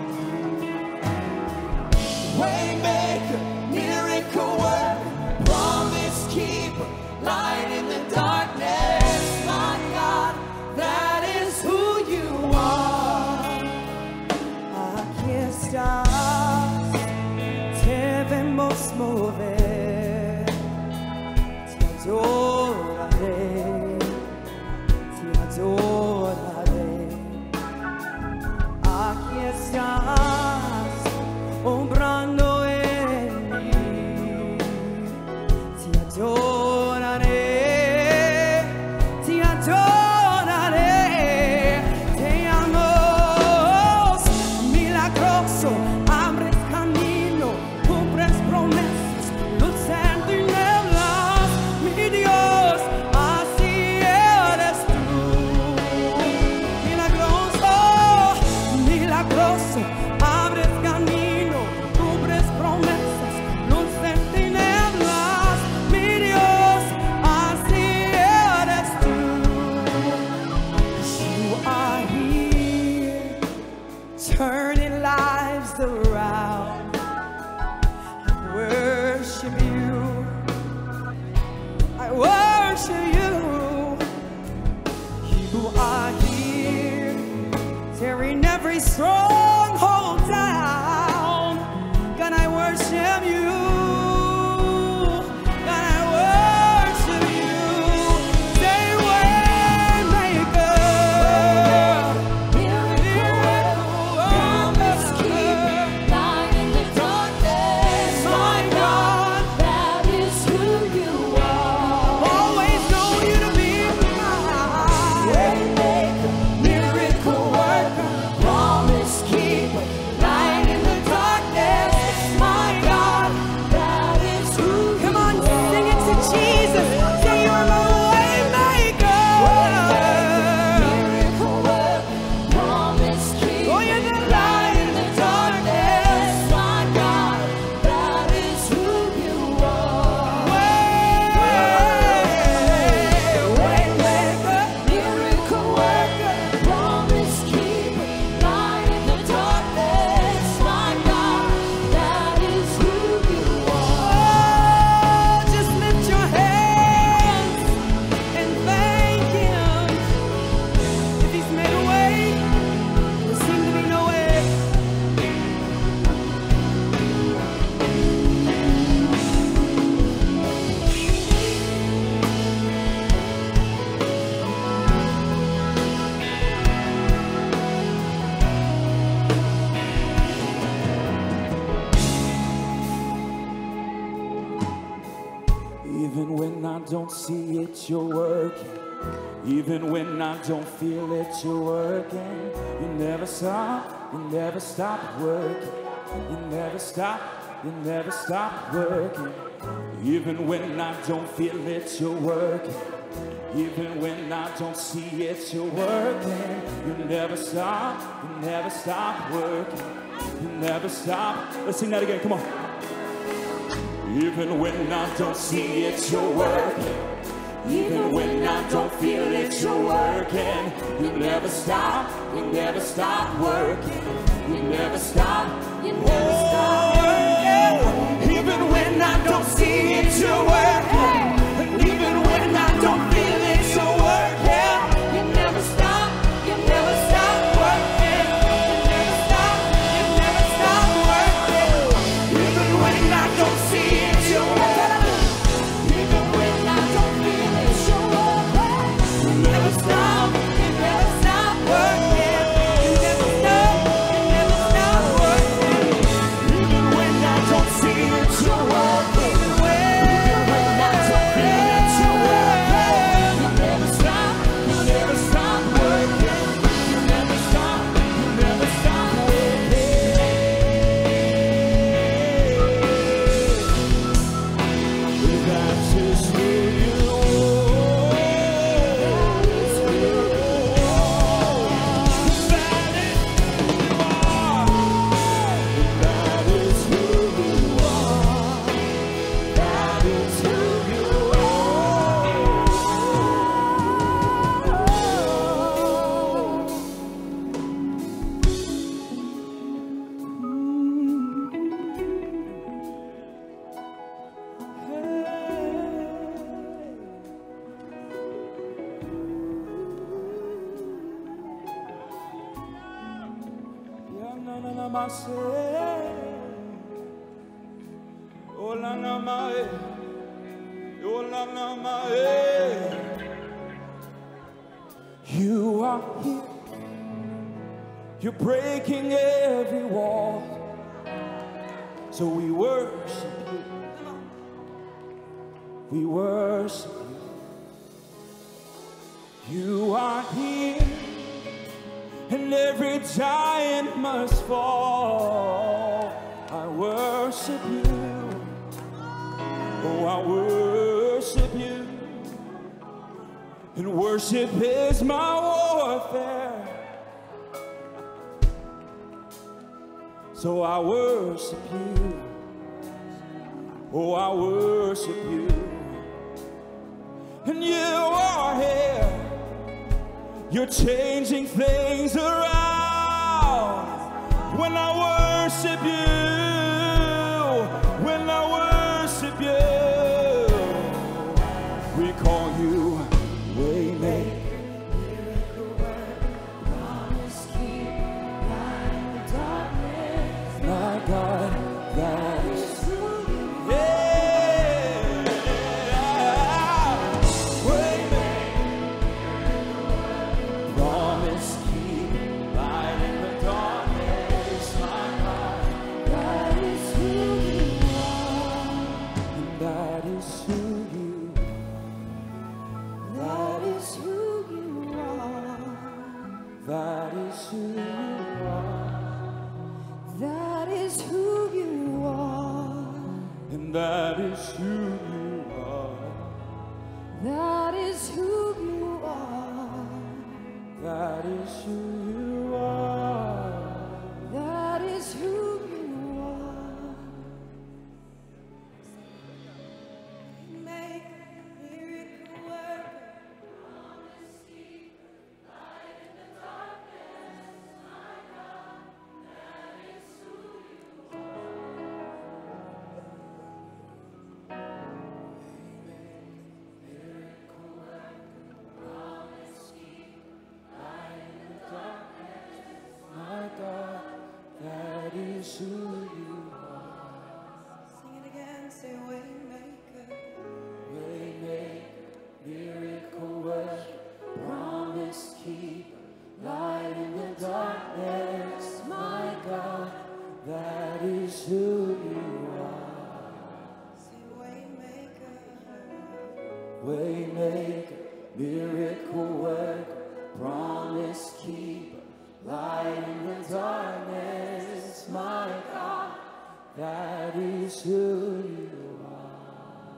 Waymaker, miracle work, promise keeper, light in the darkness, my God, that is who you are. I can't stop. Debemos mover, te adoraré, te adoraré. Aquí estás, obrando en mí, te adoraré, te adoraré. Te amo, milagroso, abres camino, cumples promesas, luz en tinieblas, mi Dios, así eres tú. Milagroso, milagroso, abres camino, cumples promesas, luz en tinieblas, mi Dios, así eres tú. You are here, turning lives around. I worship you, I worship you. You are here, tearing every stronghold down. God, I worship you. God, I worship you. Say, Waymaker, promise keeper, light in the darkness, my God, that is who you are. Always know you to be mine. Waymaker, miracle worker, promise keeper. don't see it, you're working. Even when I don't feel it, you're working. You never stop working. You never stop working. Even when I don't feel it, you're working. Even when I don't see it, you're working. You never stop working. You never stop. Let's sing that again, come on. Even when I don't see it, you're working. Even when I don't feel it, you're working. You never stop working. You never stop working. Even when I don't see it, you're working. Even when I don't feel it, you're working. You never stop working. You never stop working. Even when I don't see it, you're working. Even when I don't feel it, you're working. You never stop working. You never stop working. Even when I don't see it, you're working. Even when I don't feel it, you're working. You never stop working. You never stop working. That's just who you are. That is who you are. That is who you You are here. You're breaking every wall. So we worship you. We worship you. You are here. And every giant must fall. I worship you. Oh, I worship you. And worship is my warfare. So I worship you. Oh, I worship you. And you are here. You're changing things around. When I worship you, when I worship you, we call you Waymaker. My God, that is who you are. Waymaker, promise keep, light in the darkness. My God, that is who you are. And that is who you are. That is who you are. That is who you are. That is who you are. And that is who you are. That is who you are. That is who you are. That is who you are. Make miracle worker. Promise keep, light in the darkness. My God, that is who you are. Miracle worker. Promise keep, light in the darkness. light in the darkness, my God, that is who you are.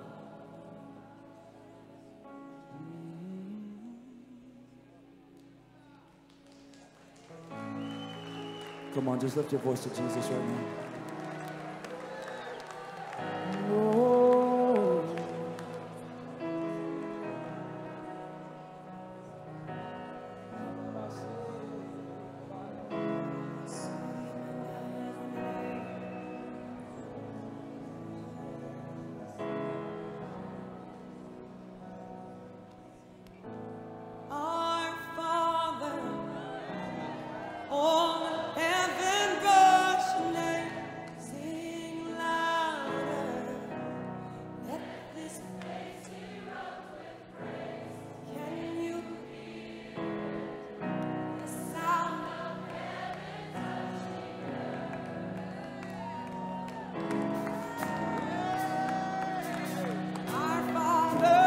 Come on, just lift your voice to Jesus right now. Oh. Our Father, all heaven burst your name. Sing louder. Let this place erupt with praise. Can you hear the sound of heaven touching earth? Our Father,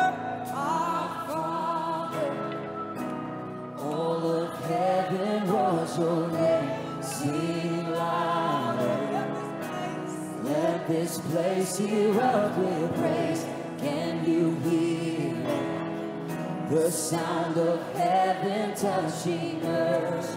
All of heaven was your name. Sing louder. Let this place erupt with praise. Can you hear the sound of heaven touching earth?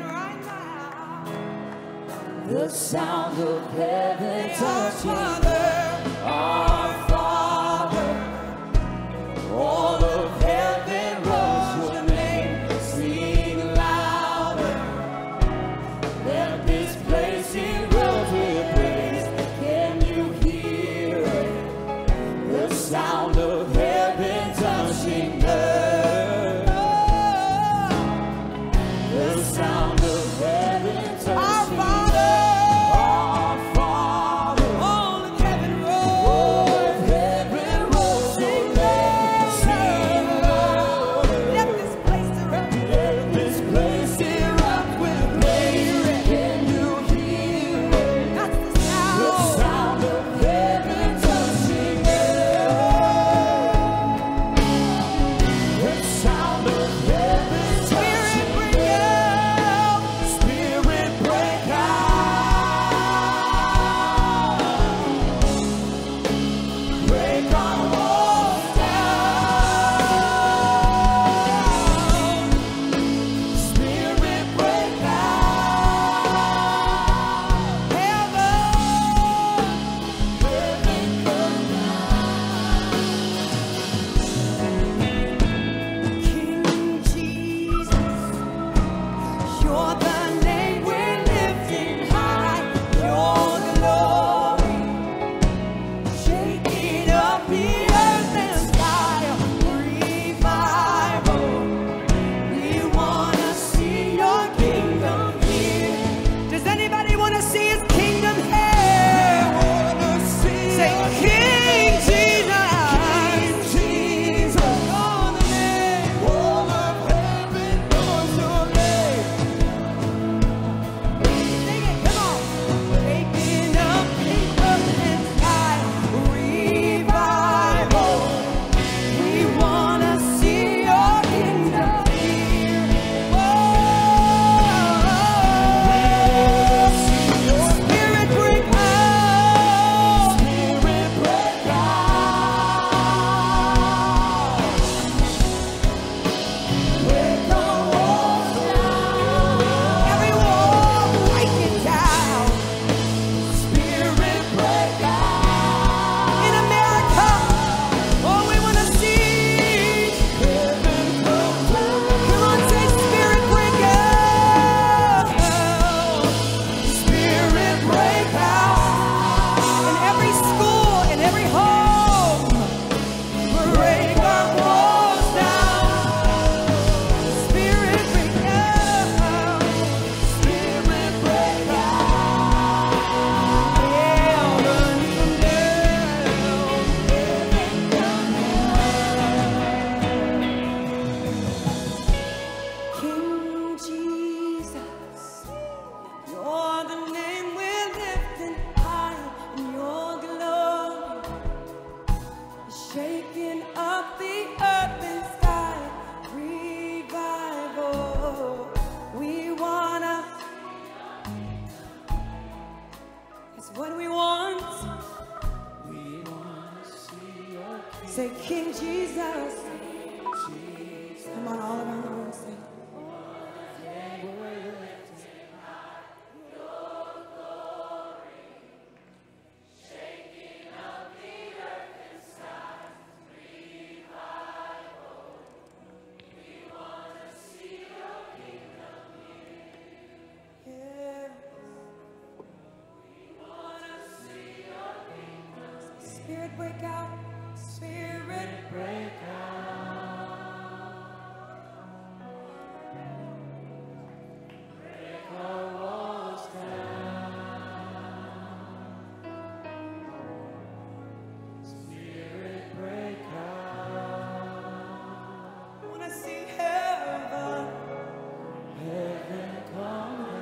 The sound of heaven touching earth. Our Father, all of heaven was your name. Sing louder. Let this place erupt with praise. Can you hear it? The sound of heaven touching earth. The sound of heaven touching earth. Our Father, all in heaven roll. Say, King Jesus. Come on, all around the room, say. Spirit break out, Spirit break out. Break our walls down. Spirit break out. Wanna see heaven, heaven come down.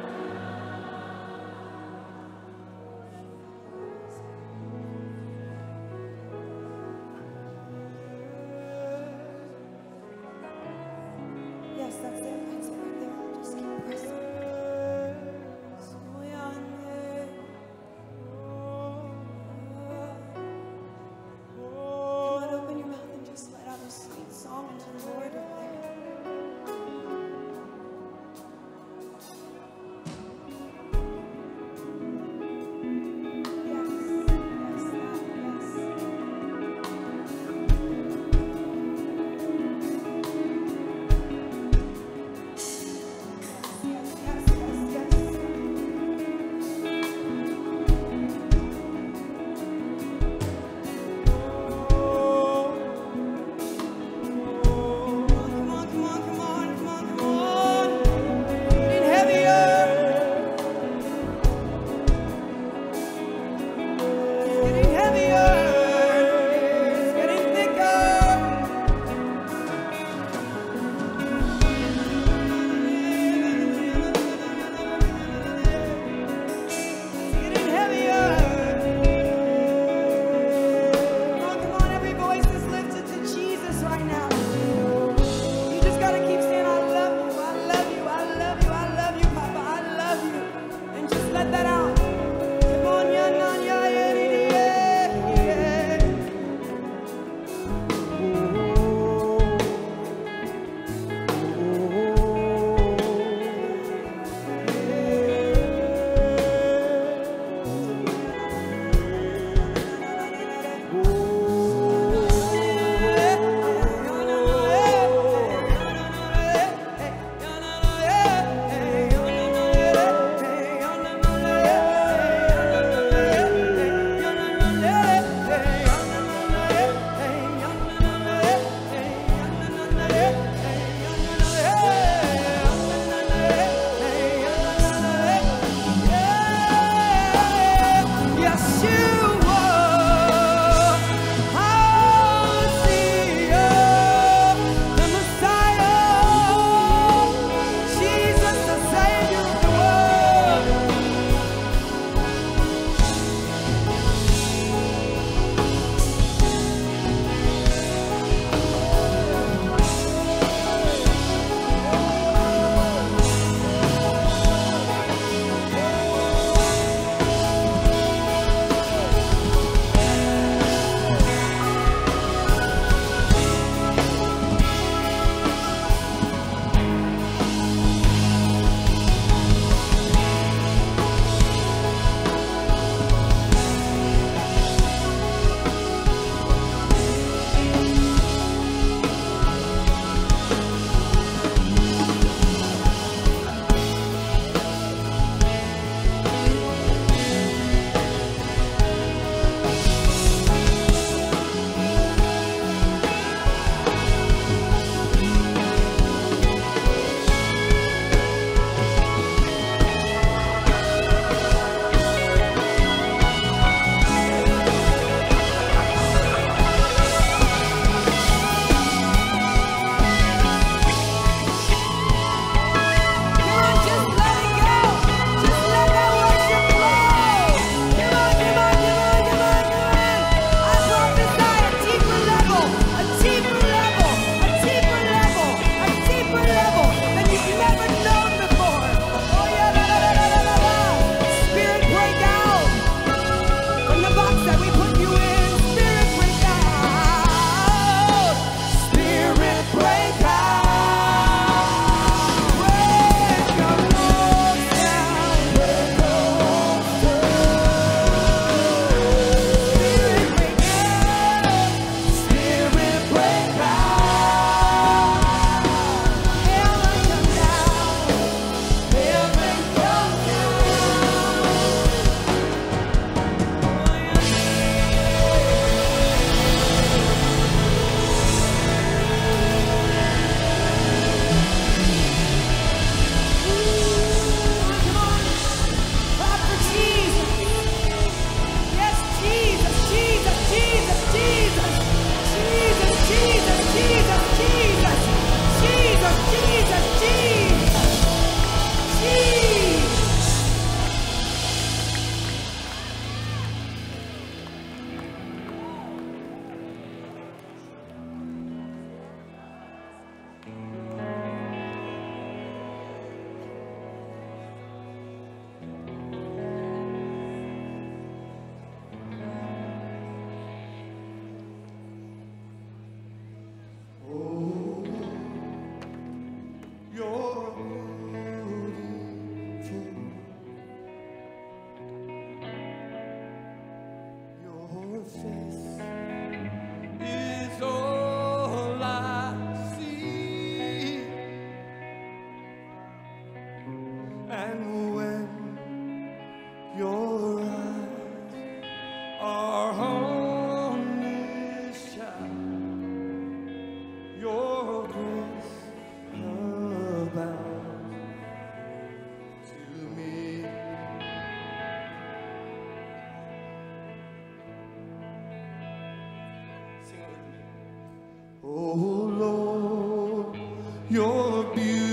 Oh Lord, you're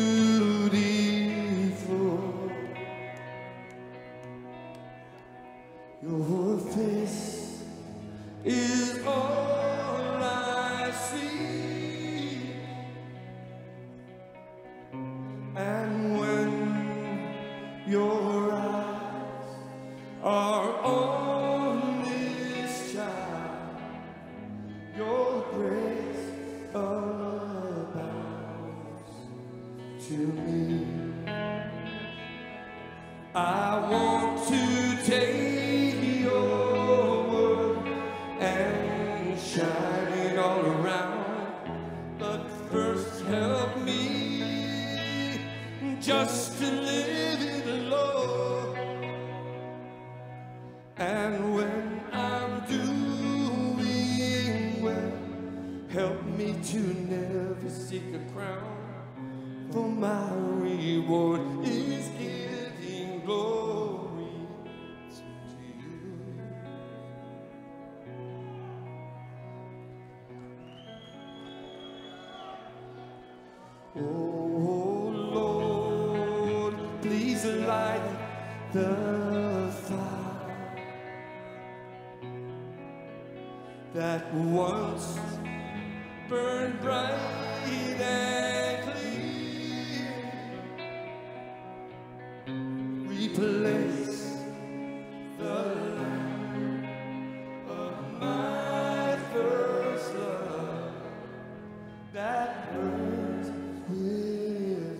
beautiful. Your face is all I see. And when your eyes are on this child, your grace abounds to me. I want to take your word and shine it all around, but first help me just to live it, Lord. And when I'm doing well, help me to never seek a crown, for my reward is giving glory to you. Oh Lord, please light the fire that once burned bright and clear. Replace the light of my first love that burns with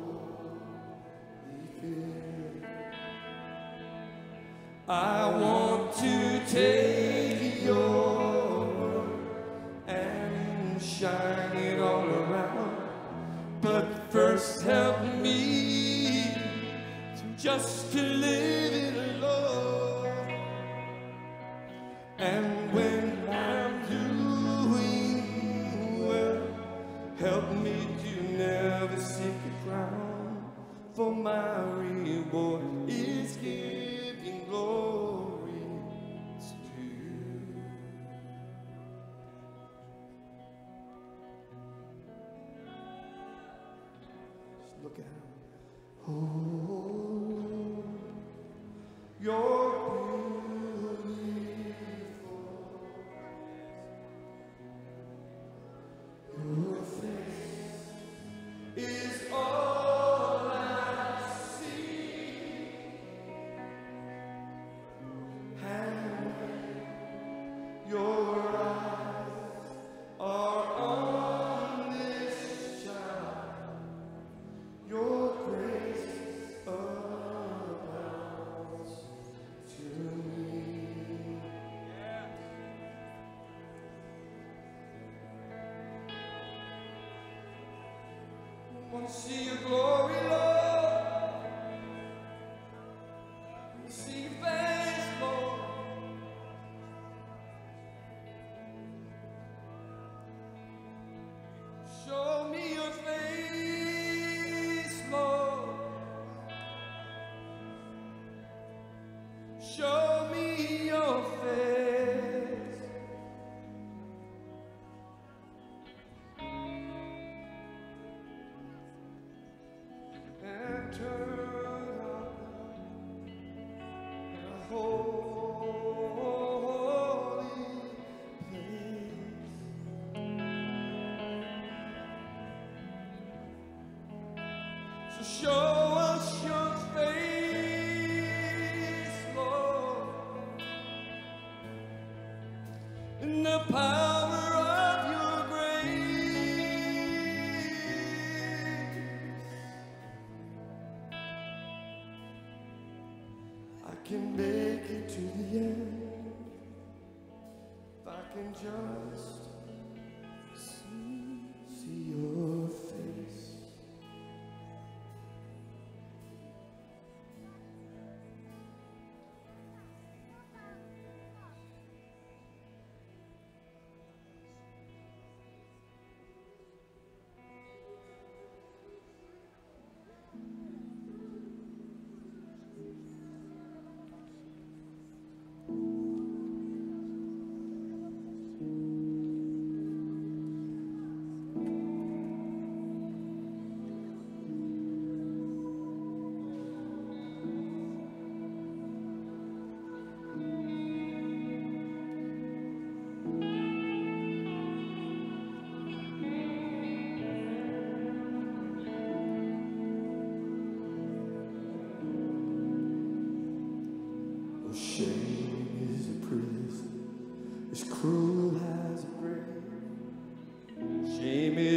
holy fear. I want to take your word and shine it all around, but first help me just to live it alone. And when I'm doing well, help me to never seek a crown, for my reward is giving glory to you. Just look at him. Oh, you're beautiful. Your face is all I see. And your eyes are on this child. Your grace abounds to me. Want to see your glory, Lord. See your face, Lord. Show me your face, Lord. Show me your face. And turn up the holy place. So show us your face, Lord, in the power of your grace. I can make it to the end if I can just see your face.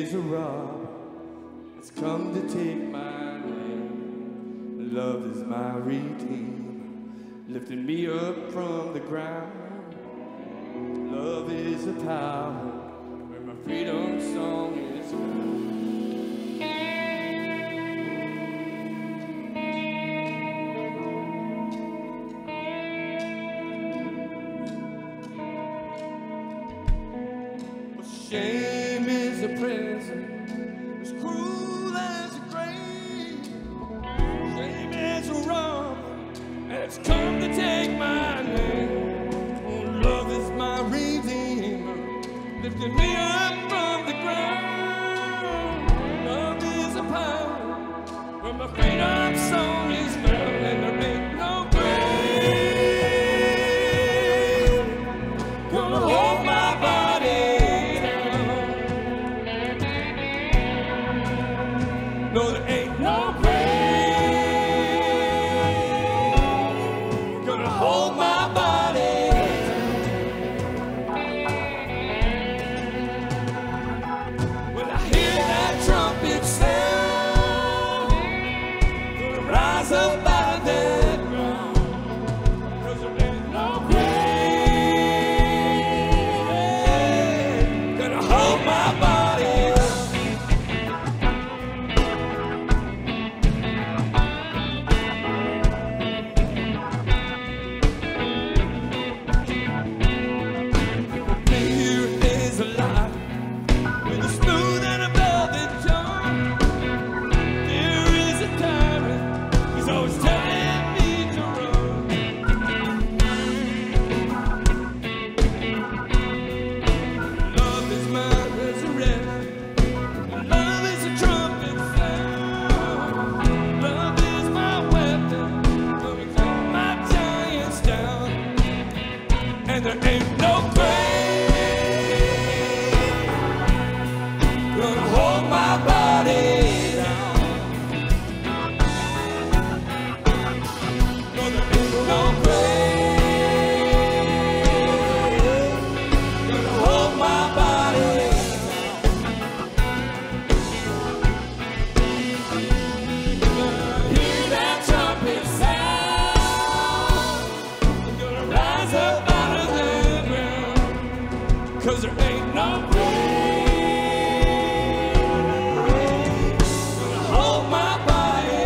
is a robber that's come to take my name. Love is my redeemer, lifting me up from the ground. Love is a power where my freedom song is found. Shame is a prison as cruel as a grave. Shame is a robber, and it's come to take my name. Oh, love is my redeemer, lifting me up from the ground. Love is a power where my freedom song is found, and there ain't no grave gonna hold my body. No, there ain't no grave gonna hold my body. When I hear that trumpet sound, gonna rise up out of that ground. 'Cause there ain't no grave gonna hold my body. And there ain't no grave gonna hold my body down. No, there ain't no grave gonna hold my body down. Hear that trumpet sound, I'm gonna rise up. 'Cause there ain't no grave gonna hold my body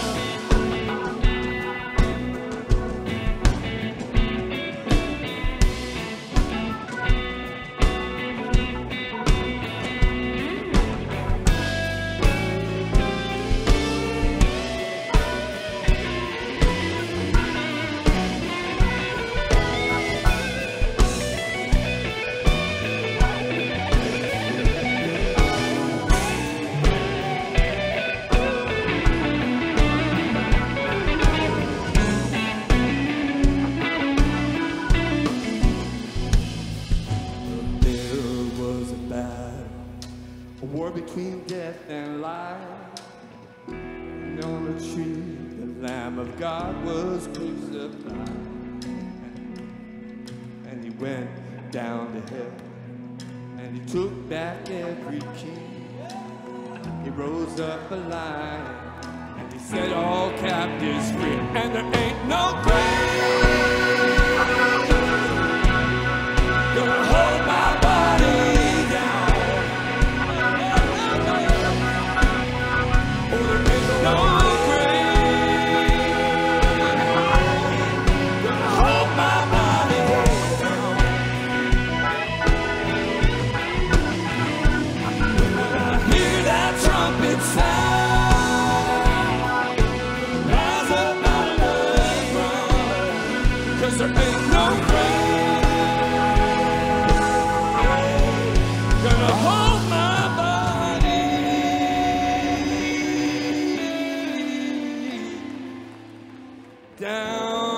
between death and life. And on the tree, the Lamb of God was crucified. And he went down to hell, and he took back every key. He rose up alive, and he set all captives free. And there ain't no grave gonna hold my body down. No grave gonna hold my body down. When I hear that trumpet sound, rise up out of the ground. 'Cause there ain't no grave gonna hold my body down.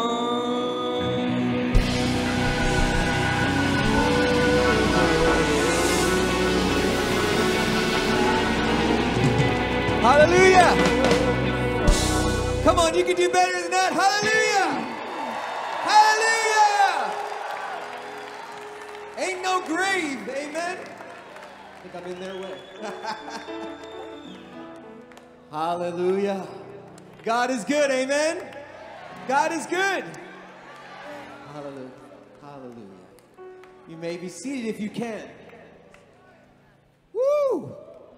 Hallelujah. Come on, you can do better than that. Hallelujah. Hallelujah. Ain't no grave. Amen. think I'm in their way. Hallelujah. God is good, amen? God is good. Hallelujah. Hallelujah. You may be seated if you can. Woo!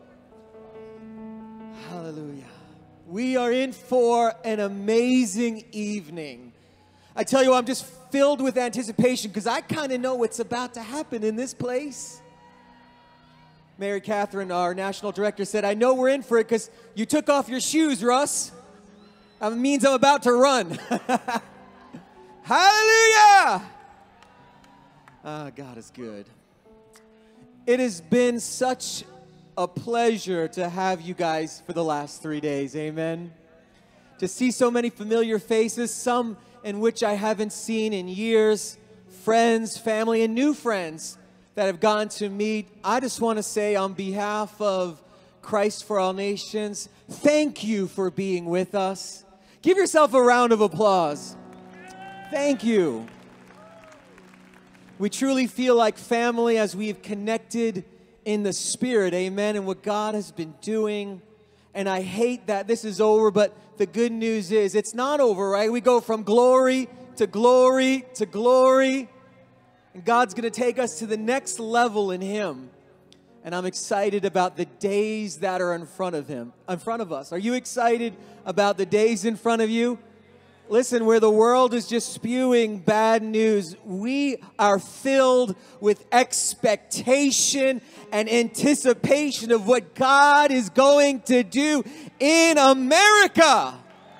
Hallelujah. We are in for an amazing evening. I tell you what, I'm just filled with anticipation because I kind of know what's about to happen in this place. Mary Catherine, our national director, said, I know we're in for it because you took off your shoes, Russ. That means I'm about to run. Hallelujah! Ah, God is good. It has been such a pleasure to have you guys for the last 3 days. Amen. To see so many familiar faces, some in which I haven't seen in years, friends, family, and new friends that have gone to meet. I just want to say on behalf of Christ for All Nations, thank you for being with us. Give yourself a round of applause. Thank you. We truly feel like family as we've connected in the Spirit, amen, and what God has been doing. And I hate that this is over, but the good news is it's not over, right? We go from glory to glory to glory. And God's going to take us to the next level in Him. And I'm excited about the days that are in front of us. Are you excited about the days in front of you? Listen, where the world is just spewing bad news, we are filled with expectation and anticipation of what God is going to do in America.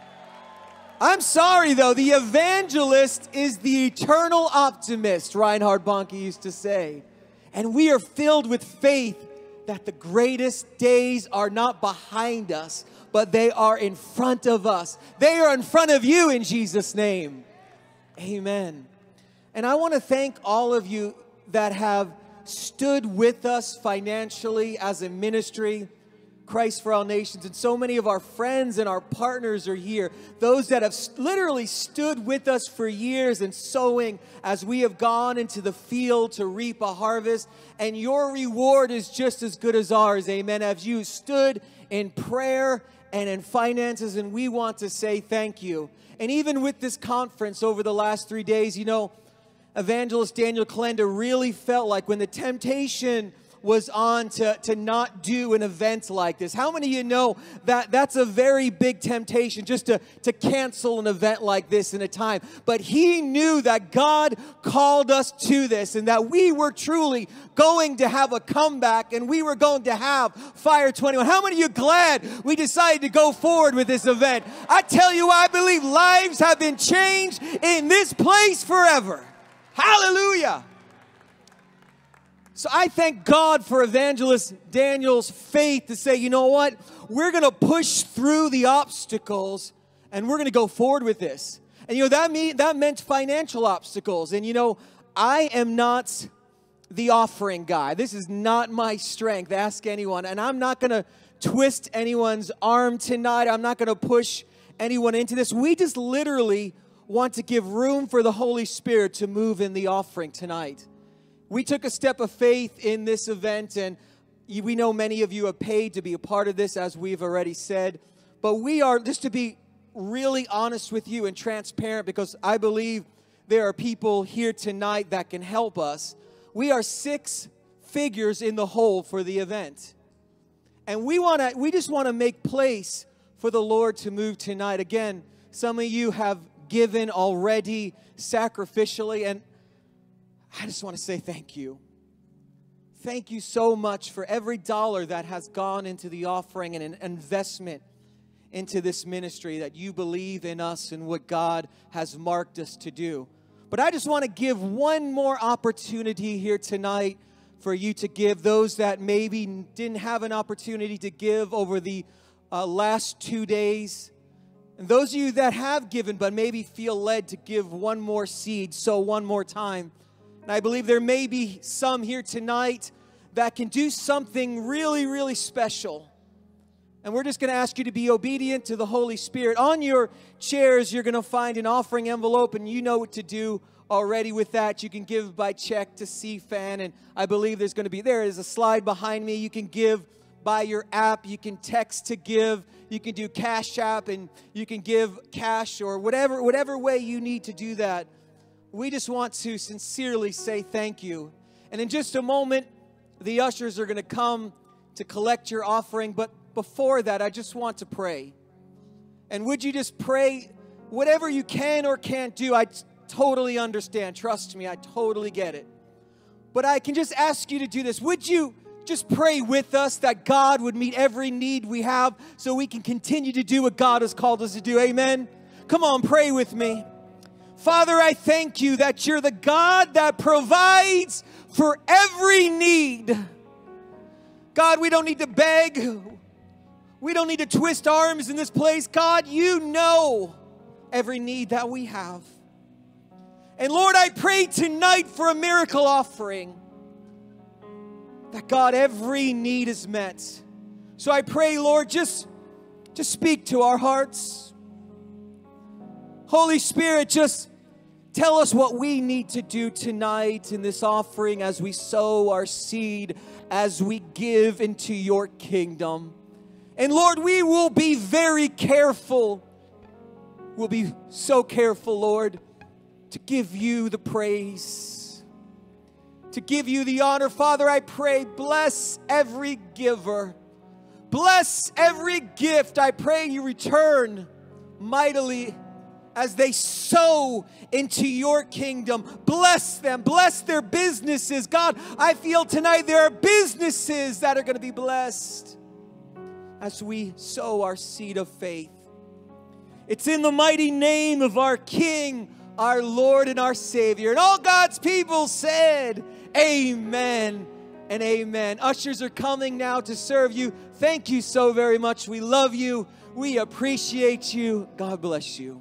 I'm sorry, though, the evangelist is the eternal optimist, Reinhard Bonnke used to say. And we are filled with faith that the greatest days are not behind us, but they are in front of us. They are in front of you in Jesus' name. Amen. And I want to thank all of you that have stood with us financially as a ministry, Christ for All Nations. And so many of our friends and our partners are here. Those that have literally stood with us for years and sowing as we have gone into the field to reap a harvest. And your reward is just as good as ours, amen, as you stood in prayer and in finances, and we want to say thank you. And even with this conference over the last 3 days, you know, Evangelist Daniel Kolenda really felt like when the temptation was on to not do an event like this. How many of you know that that's a very big temptation, just to cancel an event like this in a time? But he knew that God called us to this and that we were truly going to have a comeback and we were going to have Fire21. How many of you glad we decided to go forward with this event? I tell you, I believe lives have been changed in this place forever. Hallelujah. So I thank God for Evangelist Daniel's faith to say, you know what? We're going to push through the obstacles and we're going to go forward with this. And, you know, that meant financial obstacles. And, you know, I am not the offering guy. This is not my strength. Ask anyone. And I'm not going to twist anyone's arm tonight. I'm not going to push anyone into this. We just literally want to give room for the Holy Spirit to move in the offering tonight. We took a step of faith in this event, and we know many of you have paid to be a part of this, as we've already said. But we are, just to be really honest with you and transparent, because I believe there are people here tonight that can help us. We are 6 figures in the hole for the event. And we just want to make place for the Lord to move tonight. Again, some of you have given already sacrificially, and I just want to say thank you. Thank you so much for every dollar that has gone into the offering and an investment into this ministry, that you believe in us and what God has marked us to do. But I just want to give one more opportunity here tonight for you to give. Those that maybe didn't have an opportunity to give over the last 2 days. And those of you that have given but maybe feel led to give one more seed, sow one more time. And I believe there may be some here tonight that can do something really, really special. And we're just going to ask you to be obedient to the Holy Spirit. On your chairs, you're going to find an offering envelope, and you know what to do. already with that, you can give by check to CfaN, and I believe there is a slide behind me. You can give by your app. You can text to give. You can do Cash App, and you can give cash or whatever way you need to do that. We just want to sincerely say thank you. And in just a moment, the ushers are going to come to collect your offering. But before that, I just want to pray. And would you just pray whatever you can or can't do? I totally understand. Trust me, I totally get it. But I can just ask you to do this. Would you just pray with us that God would meet every need we have so we can continue to do what God has called us to do? Amen? Come on, pray with me. Father, I thank you that you're the God that provides for every need. God, we don't need to beg. We don't need to twist arms in this place. God, you know every need that we have. And Lord, I pray tonight for a miracle offering. That God, every need is met. So I pray, Lord, just speak to our hearts. Holy Spirit, just tell us what we need to do tonight in this offering as we sow our seed, as we give into your kingdom. And Lord, we will be very careful. We'll be so careful, Lord, to give you the praise, to give you the honor. Father, I pray, bless every giver. Bless every gift. I pray you return mightily as they sow into your kingdom. Bless them. Bless their businesses. God, I feel tonight there are businesses that are going to be blessed as we sow our seed of faith. It's in the mighty name of our King, our Lord and our Savior. And all God's people said, amen and amen. Ushers are coming now to serve you. Thank you so very much. We love you. We appreciate you. God bless you.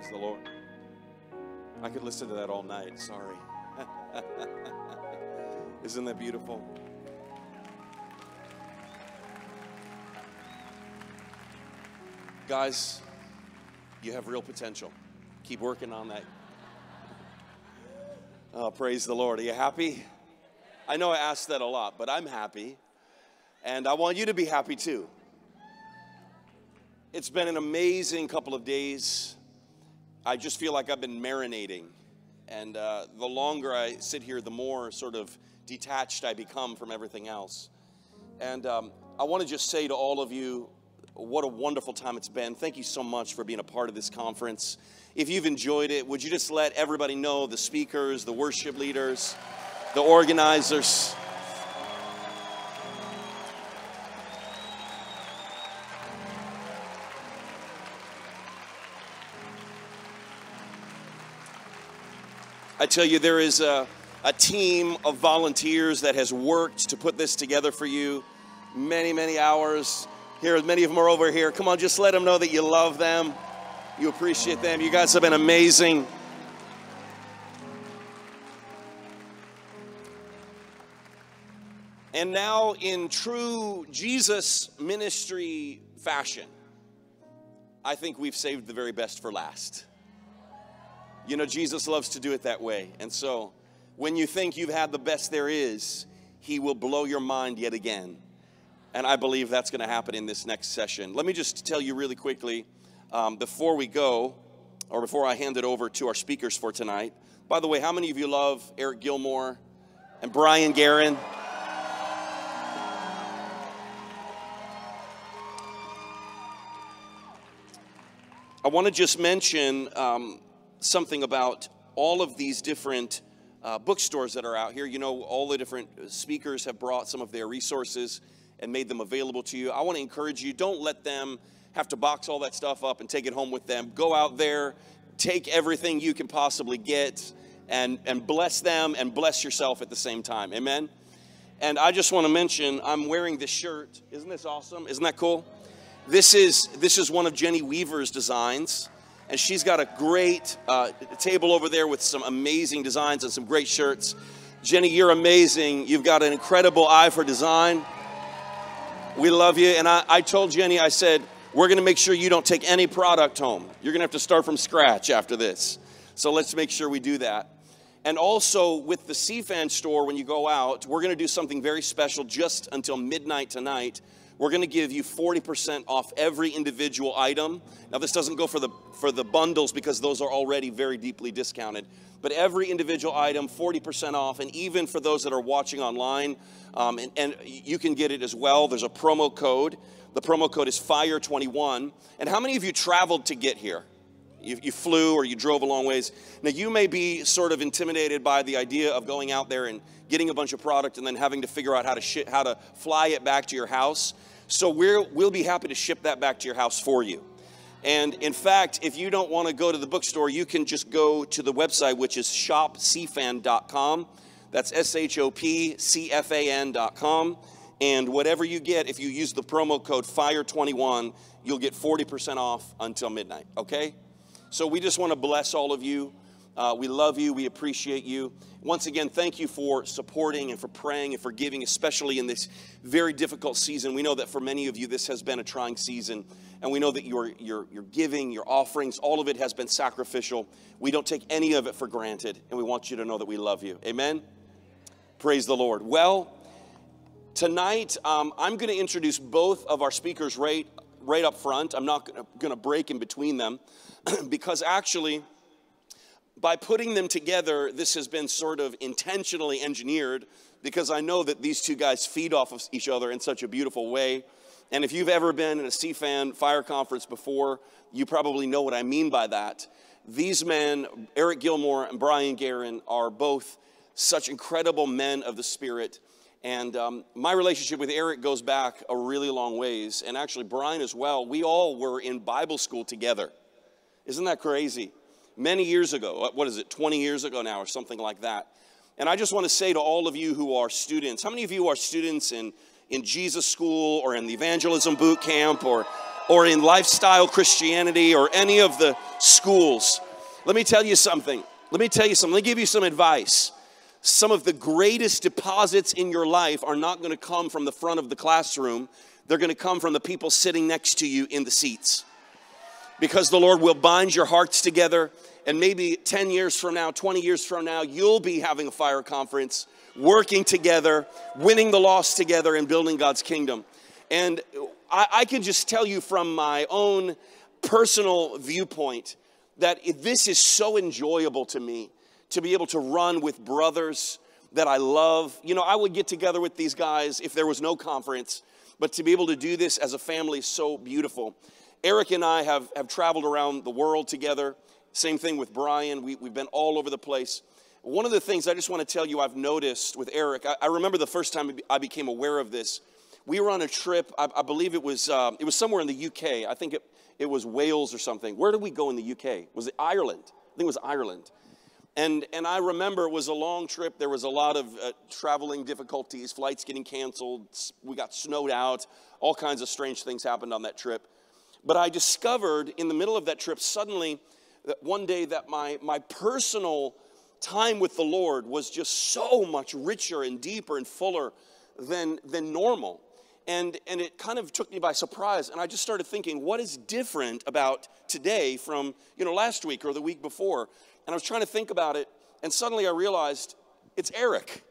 Praise the Lord. I could listen to that all night. Sorry. Isn't that beautiful? Guys, you have real potential. Keep working on that. Oh, praise the Lord. Are you happy? I know I asked that a lot, but I'm happy. And I want you to be happy too. It's been an amazing couple of days. I just feel like I've been marinating. And the longer I sit here, the more sort of detached I become from everything else. And I want to just say to all of you, what a wonderful time it's been. Thank you so much for being a part of this conference. If you've enjoyed it, would you just let everybody know, the speakers, the worship leaders, the organizers. I tell you, there is a team of volunteers that has worked to put this together for you. Many, many hours. Here, many of them are over here. Come on, just let them know that you love them. You appreciate them. You guys have been amazing. And now, in true Jesus ministry fashion, I think we've saved the very best for last. You know, Jesus loves to do it that way. And so, when you think you've had the best there is, he will blow your mind yet again. And I believe that's going to happen in this next session. Let me just tell you really quickly, before we go, or before I hand it over to our speakers for tonight. By the way, how many of you love Eric Gilmour and Brian Guerin? I want to just mention something about all of these different bookstores that are out here. You know, all the different speakers have brought some of their resources and made them available to you. I want to encourage you, don't let them have to box all that stuff up and take it home with them. Go out there, take everything you can possibly get, and bless them and bless yourself at the same time. Amen? And I just want to mention, I'm wearing this shirt. Isn't this awesome? Isn't that cool? This is one of Jenny Weaver's designs. And she's got a great table over there with some amazing designs and some great shirts. Jenny, you're amazing. You've got an incredible eye for design. We love you. And I told Jenny, I said, we're going to make sure you don't take any product home. You're going to have to start from scratch after this. So let's make sure we do that. And also with the CfaN store, when you go out, we're going to do something very special just until midnight tonight. We're going to give you 40% off every individual item. Now, this doesn't go for the bundles because those are already very deeply discounted. But every individual item, 40% off. And even for those that are watching online, and you can get it as well. There's a promo code. The promo code is Fire21. And how many of you traveled to get here? You flew or you drove a long ways. Now, you may be sort of intimidated by the idea of going out there and getting a bunch of product and then having to figure out how to fly it back to your house. So we'll be happy to ship that back to your house for you. And in fact, if you don't want to go to the bookstore, you can just go to the website, which is shopcfan.com. That's shopcfan.com. And whatever you get, if you use the promo code FIRE21, you'll get 40% off until midnight, okay? So we just want to bless all of you. We love you. We appreciate you. Once again, thank you for supporting and for praying and for giving, especially in this very difficult season. We know that for many of you, this has been a trying season. And we know that your giving, your offerings, all of it has been sacrificial. We don't take any of it for granted. And we want you to know that we love you. Amen? Praise the Lord. Well, tonight, I'm going to introduce both of our speakers right up front. I'm not going to break in between them because actually, by putting them together, this has been sort of intentionally engineered because I know that these two guys feed off of each other in such a beautiful way. And if you've ever been in a CfaN fire conference before, you probably know what I mean by that. These men, Eric Gilmour and Brian Guerin, are both such incredible men of the Spirit. And my relationship with Eric goes back a really long ways. And actually, Brian as well. We all were in Bible school together. Isn't that crazy? Many years ago, what is it, 20 years ago now or something like that. And I just want to say to all of you who are students, how many of you are students in Jesus school or in the evangelism boot camp or or in lifestyle Christianity or any of the schools. Let me tell you something. Let me give you some advice. Some of the greatest deposits in your life are not going to come from the front of the classroom. They're going to come from the people sitting next to you in the seats. Because the Lord will bind your hearts together, and maybe 10 years from now, 20 years from now, you'll be having a fire conference, working together, winning the lost together, and building God's kingdom. And I can just tell you from my own personal viewpoint that this is so enjoyable to me, to be able to run with brothers that I love. You know, I would get together with these guys if there was no conference, but to be able to do this as a family is so beautiful. Eric and I have traveled around the world together. Same thing with Brian. We've been all over the place. One of the things I just want to tell you I've noticed with Eric, I remember the first time I became aware of this. We were on a trip, I believe it was somewhere in the UK. I think it was Wales or something. Where did we go in the UK? Was it Ireland? I think it was Ireland. And I remember it was a long trip. There was a lot of traveling difficulties, flights getting canceled. We got snowed out. All kinds of strange things happened on that trip. But I discovered in the middle of that trip suddenly that one day that my personal time with the Lord was just so much richer and deeper and fuller than normal. And it kind of took me by surprise. And I just started thinking, what is different about today from, last week or the week before? And I was trying to think about it, and suddenly I realized it's Eric.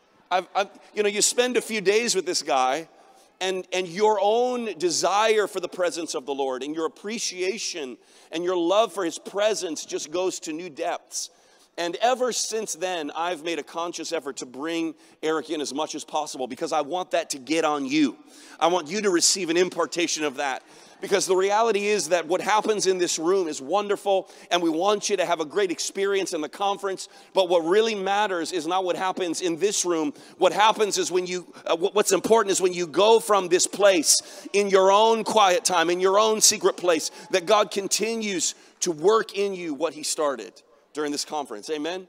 You spend a few days with this guy, and your own desire for the presence of the Lord and your appreciation and your love for his presence just goes to new depths. And ever since then, I've made a conscious effort to bring Eric in as much as possible because I want that to get on you. I want you to receive an impartation of that. Because the reality is that what happens in this room is wonderful, and we want you to have a great experience in the conference. But what really matters is not what happens in this room. What happens is what's important is when you go from this place in your own quiet time, in your own secret place, that God continues to work in you what he started during this conference. Amen?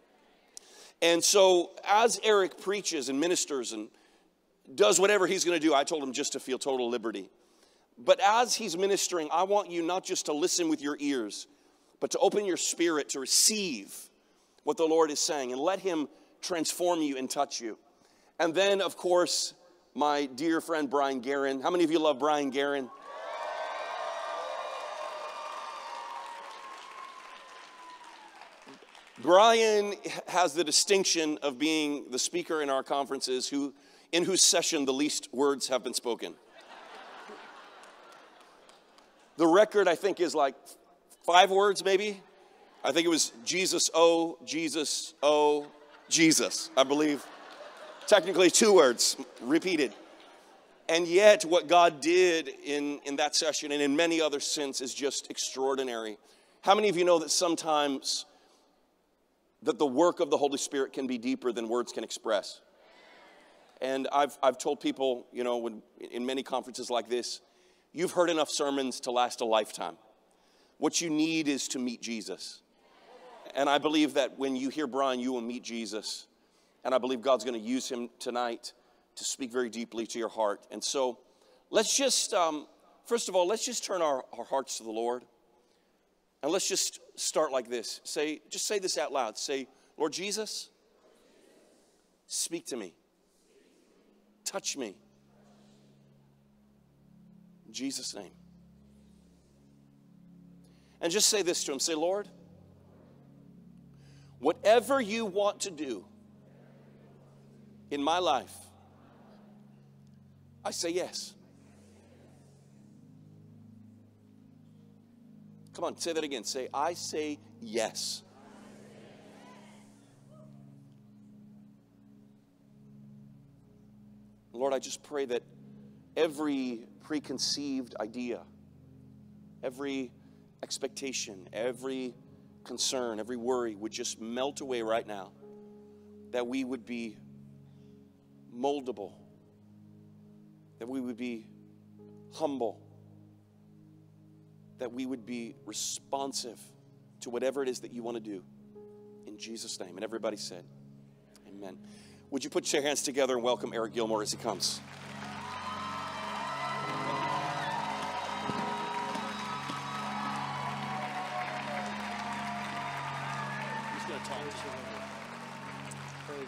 And so as Eric preaches and ministers and does whatever he's going to do, I told him just to feel total liberty. But as he's ministering, I want you not just to listen with your ears, but to open your spirit to receive what the Lord is saying and let him transform you and touch you. And then, of course, my dear friend Brian Guerin. How many of you love Brian Guerin? Brian has the distinction of being the speaker in our conferences in whose session the least words have been spoken. The record, I think, is like 5 words, maybe. I think it was Jesus, oh, Jesus, I believe. Technically 2 words repeated. And yet what God did in that session and in many others since is just extraordinary. How many of you know that sometimes that the work of the Holy Spirit can be deeper than words can express? And I've told people, in many conferences like this, you've heard enough sermons to last a lifetime. What you need is to meet Jesus. And I believe that when you hear Brian, you will meet Jesus. And I believe God's going to use him tonight to speak very deeply to your heart. And so let's just, first of all, let's just turn our hearts to the Lord. And let's just start like this. Just say this out loud. Say, Lord Jesus, speak to me. Touch me. In Jesus' name. And just say this to him. Say, Lord, whatever you want to do in my life, I say yes. Come on, say that again. Say, I say yes. Lord, I just pray that every preconceived idea, every expectation, every concern, every worry would just melt away right now. That we would be moldable. That we would be humble. That we would be responsive to whatever it is that you want to do. In Jesus' name. And everybody said, amen. Would you put your hands together and welcome Eric Gilmour as he comes? going to talk to you. Praise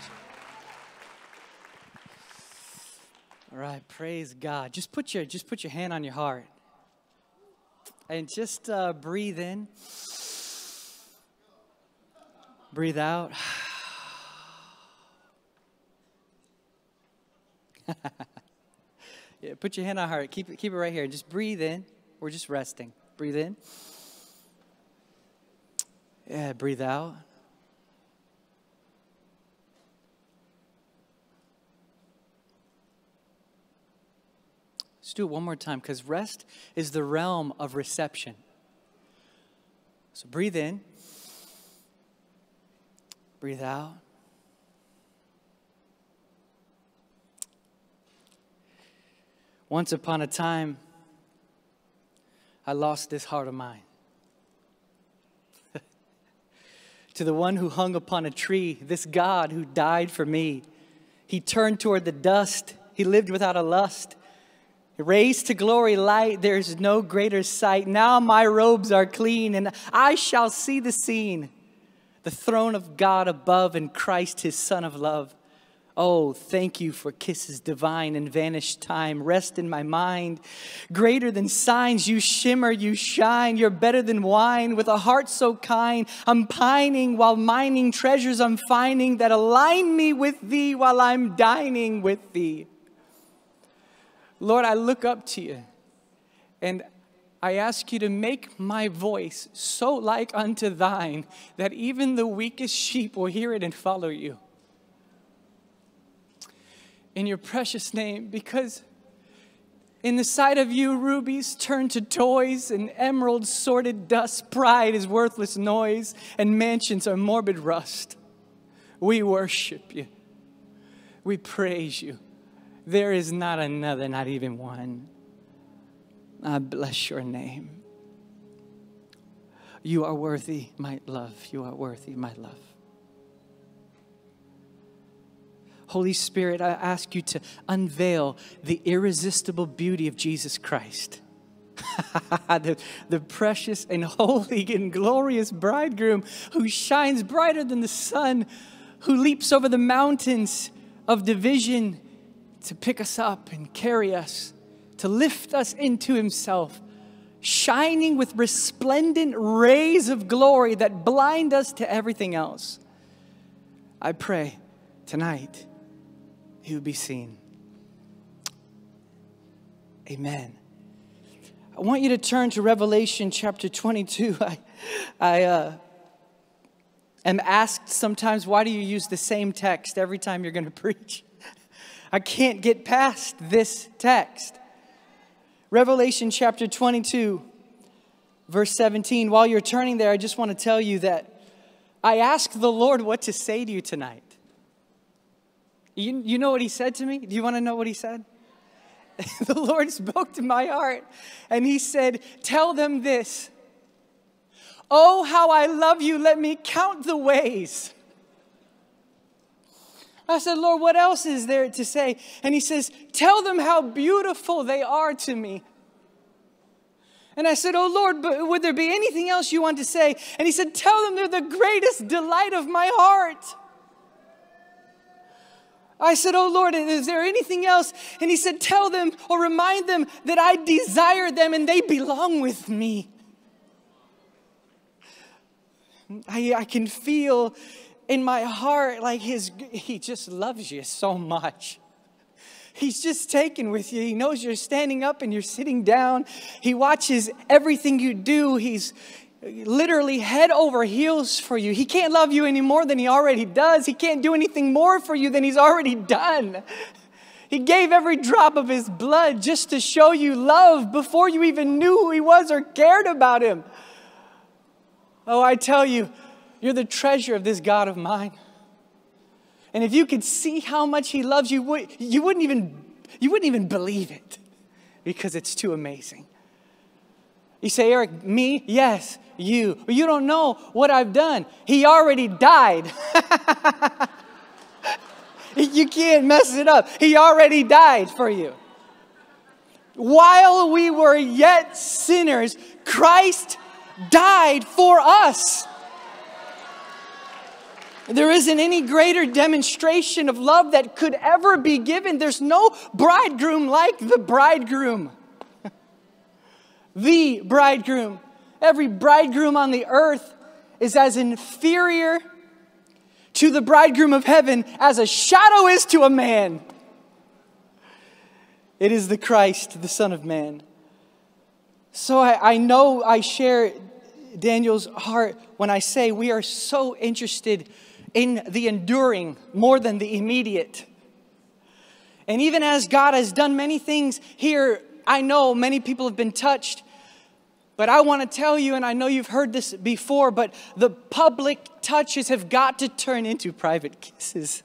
you. All right, praise God. Just put your hand on your heart. And just breathe in. Breathe out. Yeah, put your hand on your heart. Keep it right here. Just breathe in. We're just resting. Breathe in. Yeah, breathe out. Let's do it one more time, because rest is the realm of reception. So breathe in. Breathe out. Once upon a time, I lost this heart of mine. To the one who hung upon a tree, this God who died for me. He turned toward the dust. He lived without a lust. Raised to glory light, there is no greater sight. Now my robes are clean, and I shall see the scene. The throne of God above, and Christ his Son of love. Oh, thank you for kisses divine and vanished time. Rest in my mind. Greater than signs, you shimmer, you shine. You're better than wine with a heart so kind. I'm pining while mining treasures I'm finding that align me with thee while I'm dining with thee. Lord, I look up to you and I ask you to make my voice so like unto thine that even the weakest sheep will hear it and follow you. In your precious name, because in the sight of you, rubies turn to toys and emeralds sordid dust. Pride is worthless noise and mansions are morbid rust. We worship you. We praise you. There is not another, not even one. I bless your name. You are worthy, my love. You are worthy, my love. Holy Spirit, I ask you to unveil the irresistible beauty of Jesus Christ. the precious and holy and glorious bridegroom who shines brighter than the sun, who leaps over the mountains of division to pick us up and carry us, to lift us into himself, shining with resplendent rays of glory that blind us to everything else. I pray tonight he would be seen. Amen. I want you to turn to Revelation chapter 22. I am asked sometimes, why do you use the same text every time you're going to preach? I can't get past this text. Revelation chapter 22, verse 17. While you're turning there, I just want to tell you that I asked the Lord what to say to you tonight. You know what he said to me? Do you want to know what he said? The Lord spoke to my heart and he said, tell them this. Oh, how I love you. Let me count the ways. I said, Lord, what else is there to say? And he says, tell them how beautiful they are to me. And I said, oh, Lord, but would there be anything else you want to say? And he said, tell them they're the greatest delight of my heart. I said, oh, Lord, is there anything else? And he said, tell them or remind them that I desire them and they belong with me. I can feel in my heart like he just loves you so much. He's just taken with you. He knows you're standing up and you're sitting down. He watches everything you do. He's literally head over heels for you. He can't love you any more than he already does. He can't do anything more for you than he's already done. He gave every drop of his blood just to show you love before you even knew who he was or cared about him. Oh, I tell you, you're the treasure of this God of mine. And if you could see how much he loves you, you wouldn't even believe it, because it's too amazing. You say, Eric, me? Yes, you. But you don't know what I've done. He already died. You can't mess it up. He already died for you. While we were yet sinners, Christ died for us. There isn't any greater demonstration of love that could ever be given. There's no bridegroom like the bridegroom. The bridegroom. Every bridegroom on the earth is as inferior to the bridegroom of heaven as a shadow is to a man. It is the Christ, the Son of Man. So I know I share Daniel's heart when I say we are so interested in the enduring more than the immediate. And even as God has done many things here, I know many people have been touched. But I want to tell you, and I know you've heard this before, but the public touches have got to turn into private kisses.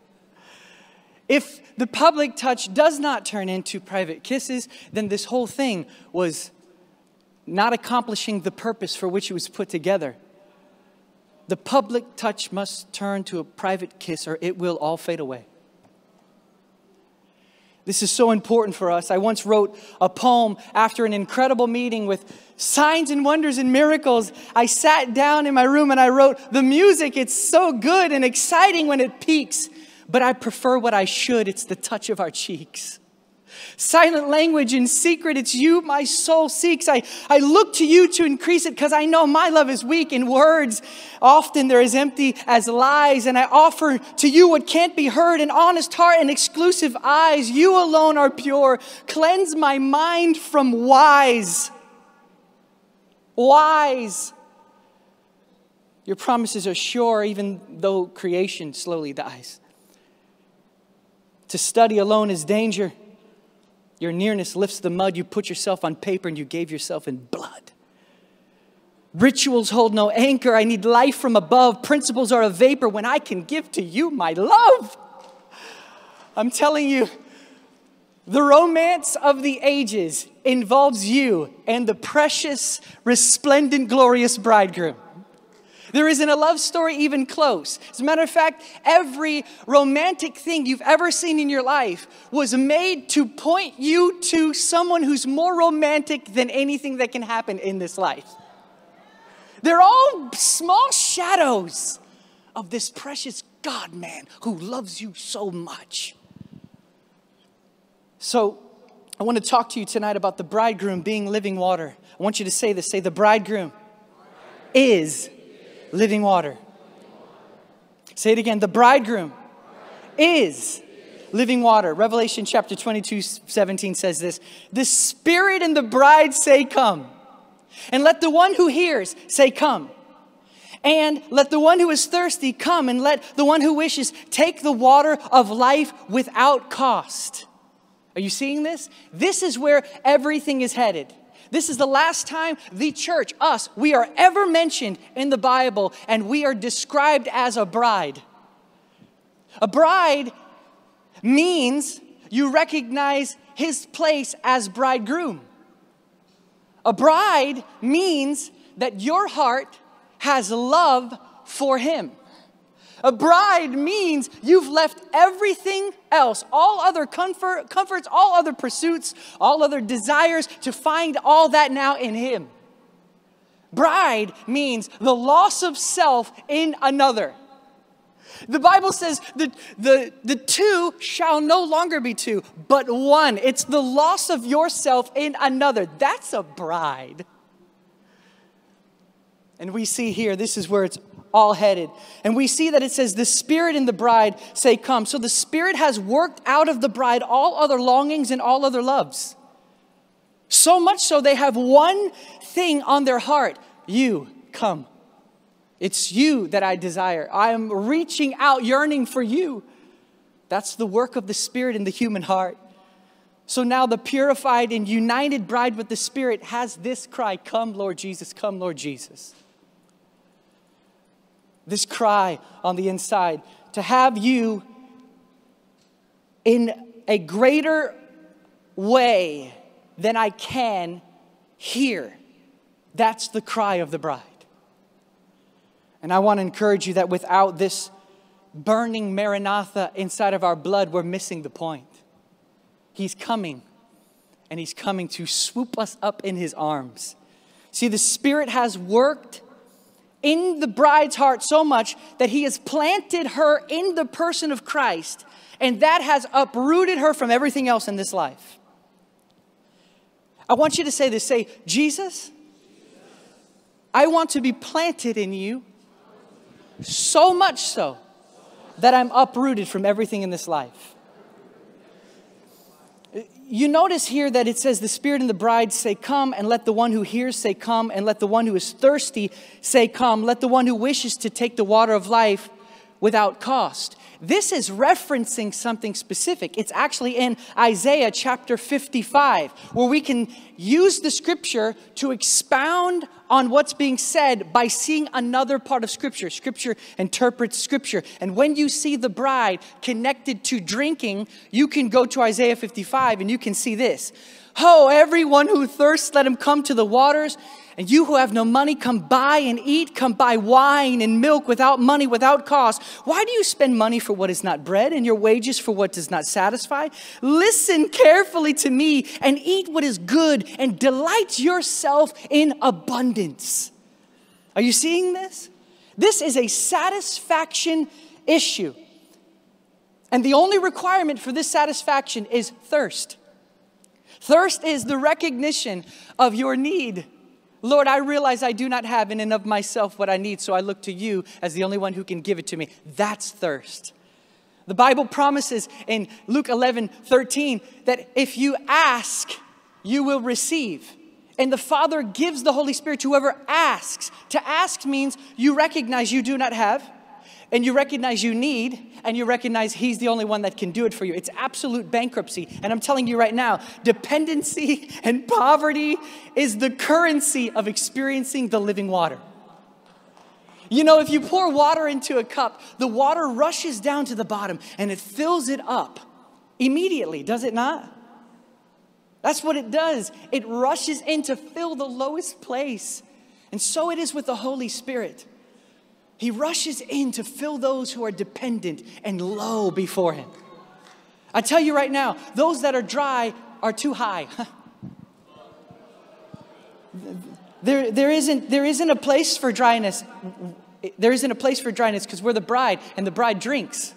If the public touch does not turn into private kisses, then this whole thing was not accomplishing the purpose for which it was put together. The public touch must turn to a private kiss or it will all fade away. This is so important for us. I once wrote a poem after an incredible meeting with signs and wonders and miracles. I sat down in my room and I wrote, the music, it's so good and exciting when it peaks, but I prefer what I should. It's the touch of our cheeks. Silent language in secret, it's you my soul seeks. I look to you to increase it because I know my love is weak in words. Often they're as empty as lies, and I offer to you what can't be heard, an honest heart and exclusive eyes. You alone are pure. Cleanse my mind from wise. Wise. Your promises are sure even though creation slowly dies. To study alone is danger. Your nearness lifts the mud. You put yourself on paper and you gave yourself in blood. Rituals hold no anchor. I need life from above. Principles are a vapor when I can give to you my love. I'm telling you, the romance of the ages involves you and the precious, resplendent, glorious bridegroom. There isn't a love story even close. As a matter of fact, every romantic thing you've ever seen in your life was made to point you to someone who's more romantic than anything that can happen in this life. They're all small shadows of this precious God-man who loves you so much. So, I want to talk to you tonight about the bridegroom being living water. I want you to say this. Say, the bridegroom is living water. Say it again. The bridegroom is living water. Revelation chapter 22:17 says this. The Spirit and the bride say, come. And let the one who hears say, come. And let the one who is thirsty come. And let the one who wishes take the water of life without cost. Are you seeing this? This is where everything is headed. This is the last time the church, us, we are ever mentioned in the Bible, and we are described as a bride. A bride means you recognize his place as bridegroom. A bride means that your heart has love for him. A bride means you've left everything else, all other comforts, all other pursuits, all other desires, to find all that now in him. Bride means the loss of self in another. The Bible says that the two shall no longer be two, but one. It's the loss of yourself in another. That's a bride. And we see here, this is where it's all headed. And we see that it says the Spirit and the bride say, come. So the Spirit has worked out of the bride all other longings and all other loves. So much so they have one thing on their heart. You, come. It's you that I desire. I am reaching out, yearning for you. That's the work of the Spirit in the human heart. So now the purified and united bride with the Spirit has this cry, come Lord Jesus, come Lord Jesus. This cry on the inside, to have you in a greater way than I can hear. That's the cry of the bride. And I want to encourage you that without this burning Maranatha inside of our blood, we're missing the point. He's coming, and he's coming to swoop us up in his arms. See, the Spirit has worked in the bride's heart so much that he has planted her in the person of Christ, and that has uprooted her from everything else in this life. I want you to say this. Say, Jesus, I want to be planted in you so much so that I'm uprooted from everything in this life. You notice here that it says the Spirit and the bride say, come, and let the one who hears say, come, and let the one who is thirsty say, come. Let the one who wishes to take the water of life without cost. This is referencing something specific. It's actually in Isaiah chapter 55, where we can use the scripture to expound on what's being said by seeing another part of scripture. Scripture interprets scripture. And when you see the bride connected to drinking, you can go to Isaiah 55 and you can see this. Ho, everyone who thirsts, let him come to the waters. And you who have no money, come buy and eat. Come buy wine and milk without money, without cost. Why do you spend money for what is not bread and your wages for what does not satisfy? Listen carefully to me and eat what is good and delight yourself in abundance. Are you seeing this? This is a satisfaction issue. And the only requirement for this satisfaction is thirst. Thirst is the recognition of your need. Lord, I realize I do not have in and of myself what I need, so I look to you as the only one who can give it to me. That's thirst. The Bible promises in Luke 11:13 that if you ask, you will receive. And the Father gives the Holy Spirit to whoever asks. To ask means you recognize you do not have, and you recognize you need, and you recognize He's the only one that can do it for you. It's absolute bankruptcy. And I'm telling you right now, dependency and poverty is the currency of experiencing the living water. You know, if you pour water into a cup, the water rushes down to the bottom and it fills it up immediately, does it not? That's what it does. It rushes in to fill the lowest place. And so it is with the Holy Spirit. He rushes in to fill those who are dependent and low before Him. I tell you right now, those that are dry are too high. There isn't a place for dryness. There isn't a place for dryness because we're the bride and the bride drinks.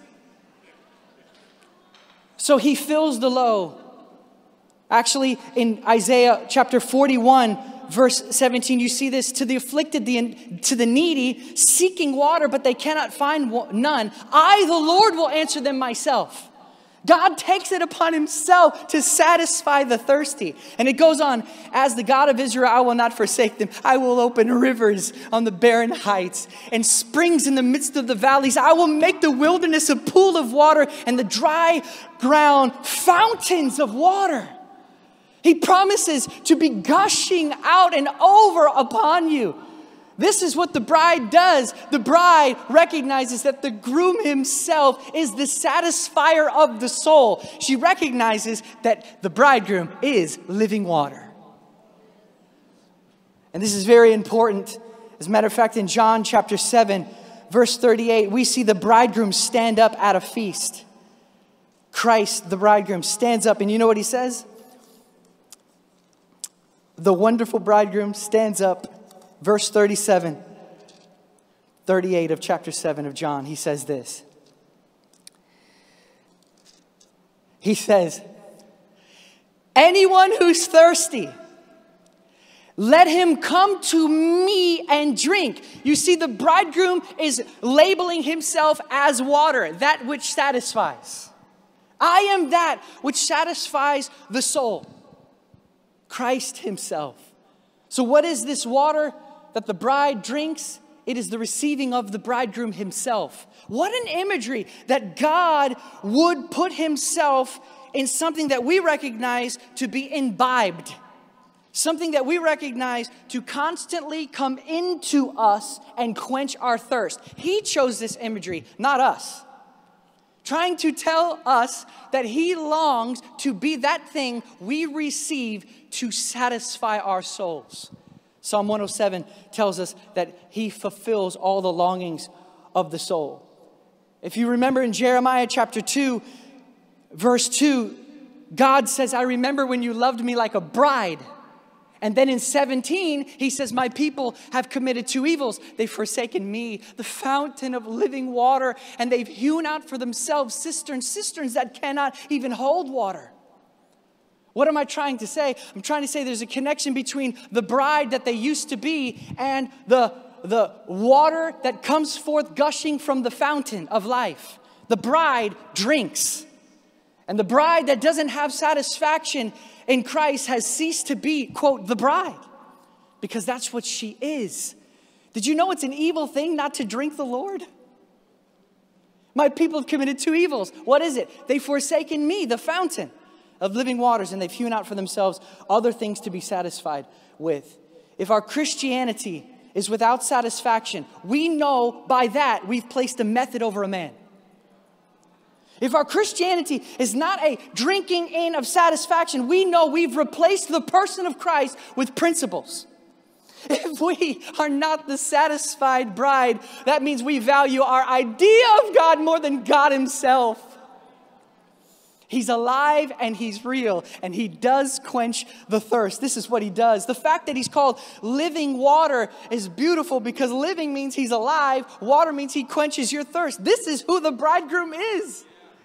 So He fills the low. Actually, in Isaiah chapter 41, verse 17, you see this, to the afflicted, to the needy, seeking water, but they cannot find none. I, the Lord, will answer them myself. God takes it upon Himself to satisfy the thirsty. And it goes on, as the God of Israel, I will not forsake them. I will open rivers on the barren heights and springs in the midst of the valleys. I will make the wilderness a pool of water and the dry ground fountains of water. He promises to be gushing out and over upon you. This is what the bride does. The bride recognizes that the groom himself is the satisfier of the soul. She recognizes that the bridegroom is living water. And this is very important. As a matter of fact, in John chapter 7, verse 38, we see the bridegroom stand up at a feast. Christ, the bridegroom, stands up, and you know what He says? The wonderful bridegroom stands up, verse 38 of chapter 7 of John. He says this. He says, anyone who's thirsty, let him come to me and drink. You see, the bridegroom is labeling himself as water, that which satisfies. I am that which satisfies the soul. Christ Himself. So what is this water that the bride drinks? It is the receiving of the bridegroom himself. What an imagery that God would put Himself in something that we recognize to be imbibed. Something that we recognize to constantly come into us and quench our thirst. He chose this imagery, not us. Trying to tell us that He longs to be that thing we receive to satisfy our souls. Psalm 107 tells us that He fulfills all the longings of the soul. If you remember in Jeremiah chapter 2, verse 2, God says, I remember when you loved me like a bride And then in 17, he says, my people have committed two evils. They've forsaken me, the fountain of living water, and they've hewn out for themselves cisterns that cannot even hold water. What am I trying to say? I'm trying to say there's a connection between the bride that they used to be and the water that comes forth gushing from the fountain of life. The bride drinks. And the bride that doesn't have satisfaction in Christ has ceased to be, quote, the bride. Because that's what she is. Did you know it's an evil thing not to drink the Lord? My people have committed two evils. What is it? They've forsaken me, the fountain of living waters, and they've hewn out for themselves other things to be satisfied with. If our Christianity is without satisfaction, we know by that we've placed a method over a man. If our Christianity is not a drinking in of satisfaction, we know we've replaced the person of Christ with principles. If we are not the satisfied bride, that means we value our idea of God more than God himself. He's alive and he's real, and he does quench the thirst. This is what he does. The fact that he's called living water is beautiful because living means he's alive. Water means he quenches your thirst. This is who the bridegroom is.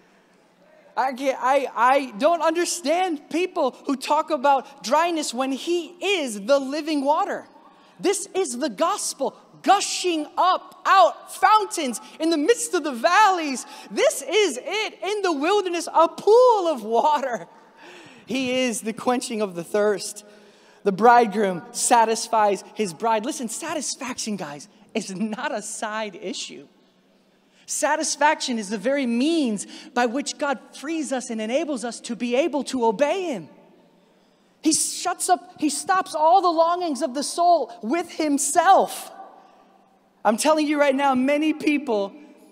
I don't understand people who talk about dryness when he is the living water. This is the gospel, gushing up out fountains in the midst of the valleys. This is it in the wilderness, a pool of water. He is the quenching of the thirst. The bridegroom satisfies his bride. Listen, satisfaction, guys, is not a side issue. Satisfaction is the very means by which God frees us and enables us to be able to obey him. He stops all the longings of the soul with himself. I'm telling you right now, many people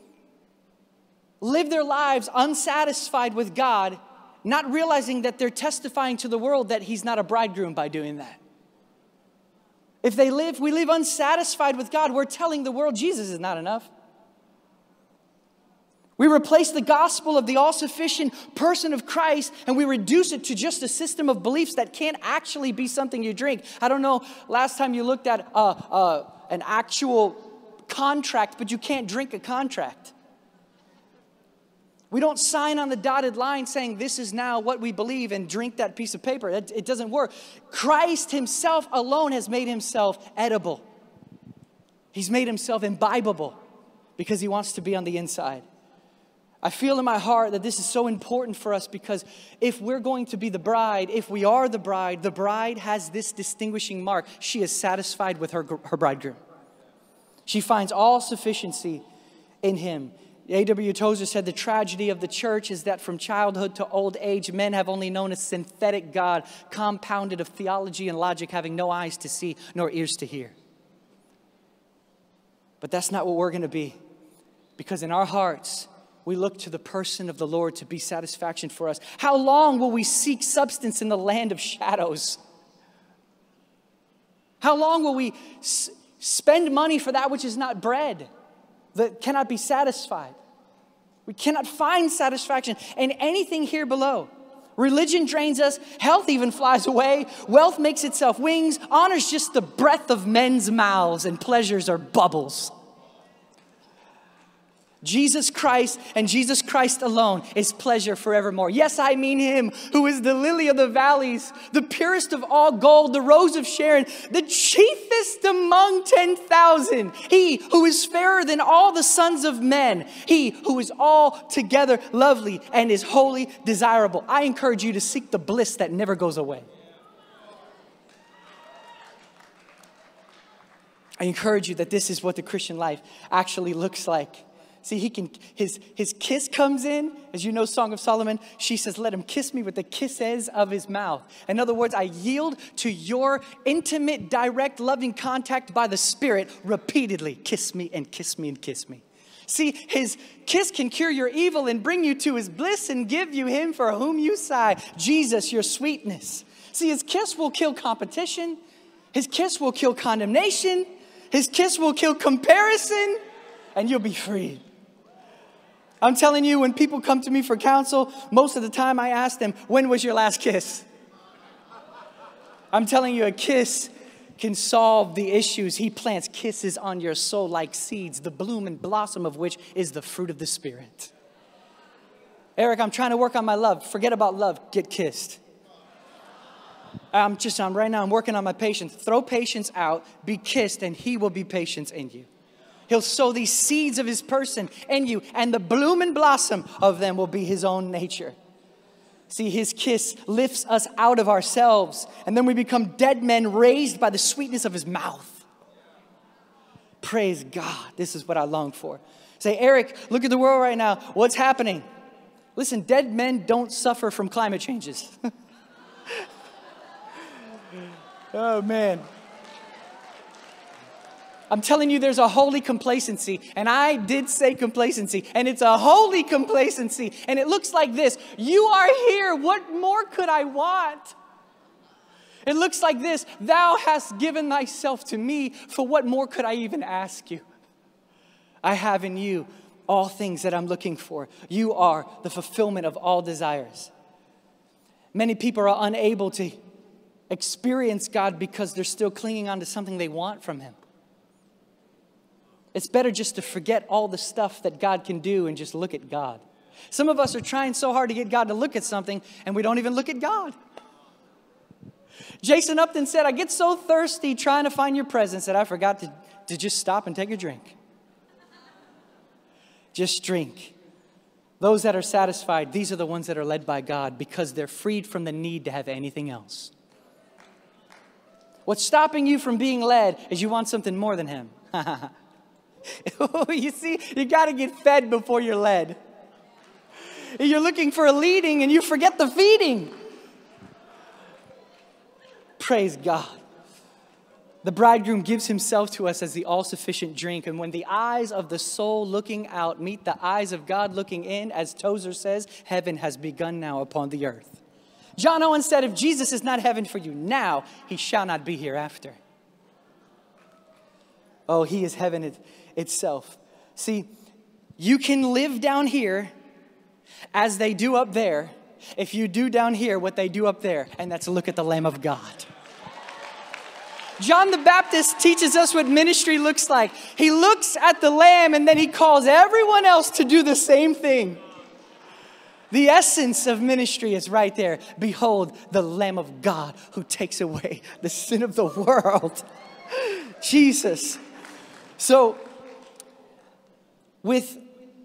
live their lives unsatisfied with God, not realizing that they're testifying to the world that he's not a bridegroom by doing that. If we live unsatisfied with God, we're telling the world Jesus is not enough. We replace the gospel of the all-sufficient person of Christ and we reduce it to just a system of beliefs that can't actually be something you drink. I don't know last time you looked at an actual contract, but you can't drink a contract. We don't sign on the dotted line saying this is now what we believe and drink that piece of paper. It doesn't work. Christ himself alone has made himself edible. He's made himself imbibable because he wants to be on the inside. I feel in my heart that this is so important for us because if we're going to be the bride, if we are the bride has this distinguishing mark. She is satisfied with her bridegroom. She finds all sufficiency in him. A.W. Tozer said the tragedy of the church is that from childhood to old age, men have only known a synthetic God compounded of theology and logic, having no eyes to see nor ears to hear. But that's not what we're going to be, because in our hearts, we look to the person of the Lord to be satisfaction for us. How long will we seek substance in the land of shadows? How long will we spend money for that which is not bread, that cannot be satisfied? We cannot find satisfaction in anything here below. Religion drains us. Health even flies away. Wealth makes itself wings. Honor's just the breath of men's mouths, and pleasures are bubbles. Jesus Christ and Jesus Christ alone is pleasure forevermore. Yes, I mean him who is the lily of the valleys, the purest of all gold, the rose of Sharon, the chiefest among 10,000. He who is fairer than all the sons of men. He who is altogether lovely and is wholly desirable. I encourage you to seek the bliss that never goes away. I encourage you that this is what the Christian life actually looks like. See, his kiss comes in, as you know, Song of Solomon. She says, let him kiss me with the kisses of his mouth. In other words, I yield to your intimate, direct, loving contact by the Spirit repeatedly. Kiss me and kiss me and kiss me. See, his kiss can cure your evil and bring you to his bliss and give you him for whom you sigh. Jesus, your sweetness. See, his kiss will kill competition. His kiss will kill condemnation. His kiss will kill comparison, and you'll be free. I'm telling you, when people come to me for counsel, most of the time I ask them, when was your last kiss? I'm telling you, a kiss can solve the issues. He plants kisses on your soul like seeds, the bloom and blossom of which is the fruit of the Spirit. Eric, I'm trying to work on my love. Forget about love. Get kissed. Right now, I'm working on my patience. Throw patience out, be kissed, and He will be patient in you. He'll sow these seeds of His person in you, and the bloom and blossom of them will be His own nature. See, His kiss lifts us out of ourselves, and then we become dead men raised by the sweetness of His mouth. Praise God. This is what I long for. Say, Eric, look at the world right now. What's happening? Listen, dead men don't suffer from climate changes. Oh, man. I'm telling you, there's a holy complacency. And I did say complacency. And it's a holy complacency. And it looks like this. You are here. What more could I want? It looks like this. Thou hast given thyself to me. For what more could I even ask you? I have in you all things that I'm looking for. You are the fulfillment of all desires. Many people are unable to experience God because they're still clinging on to something they want from Him. It's better just to forget all the stuff that God can do and just look at God. Some of us are trying so hard to get God to look at something and we don't even look at God. Jason Upton said, I get so thirsty trying to find your presence that I forgot to just stop and take a drink. Just drink. Those that are satisfied, these are the ones that are led by God because they're freed from the need to have anything else. What's stopping you from being led is you want something more than Him. You see, you got to get fed before you're led. You're looking for a leading and you forget the feeding. Praise God. The bridegroom gives Himself to us as the all-sufficient drink. And when the eyes of the soul looking out meet the eyes of God looking in, as Tozer says, heaven has begun now upon the earth. John Owen said, if Jesus is not heaven for you now, He shall not be hereafter. Oh, He is heaven itself. See, you can live down here as they do up there if you do down here what they do up there, and that's look at the Lamb of God. John the Baptist teaches us what ministry looks like. He looks at the Lamb and then he calls everyone else to do the same thing. The essence of ministry is right there. Behold, the Lamb of God who takes away the sin of the world. Jesus. So, with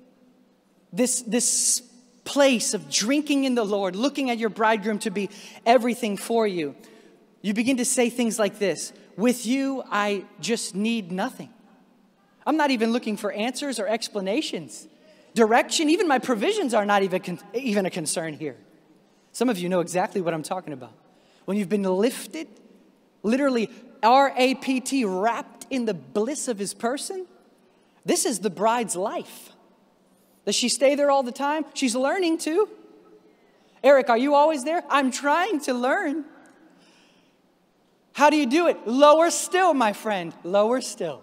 this place of drinking in the Lord, looking at your bridegroom to be everything for you, you begin to say things like this. With you, I just need nothing. I'm not even looking for answers or explanations. Direction, even my provisions are not even a concern here. Some of you know exactly what I'm talking about. When you've been lifted, literally R-A-P-T, wrapped in the bliss of His person, this is the bride's life. Does she stay there all the time? She's learning to. Eric, are you always there? I'm trying to learn. How do you do it? Lower still, my friend. Lower still.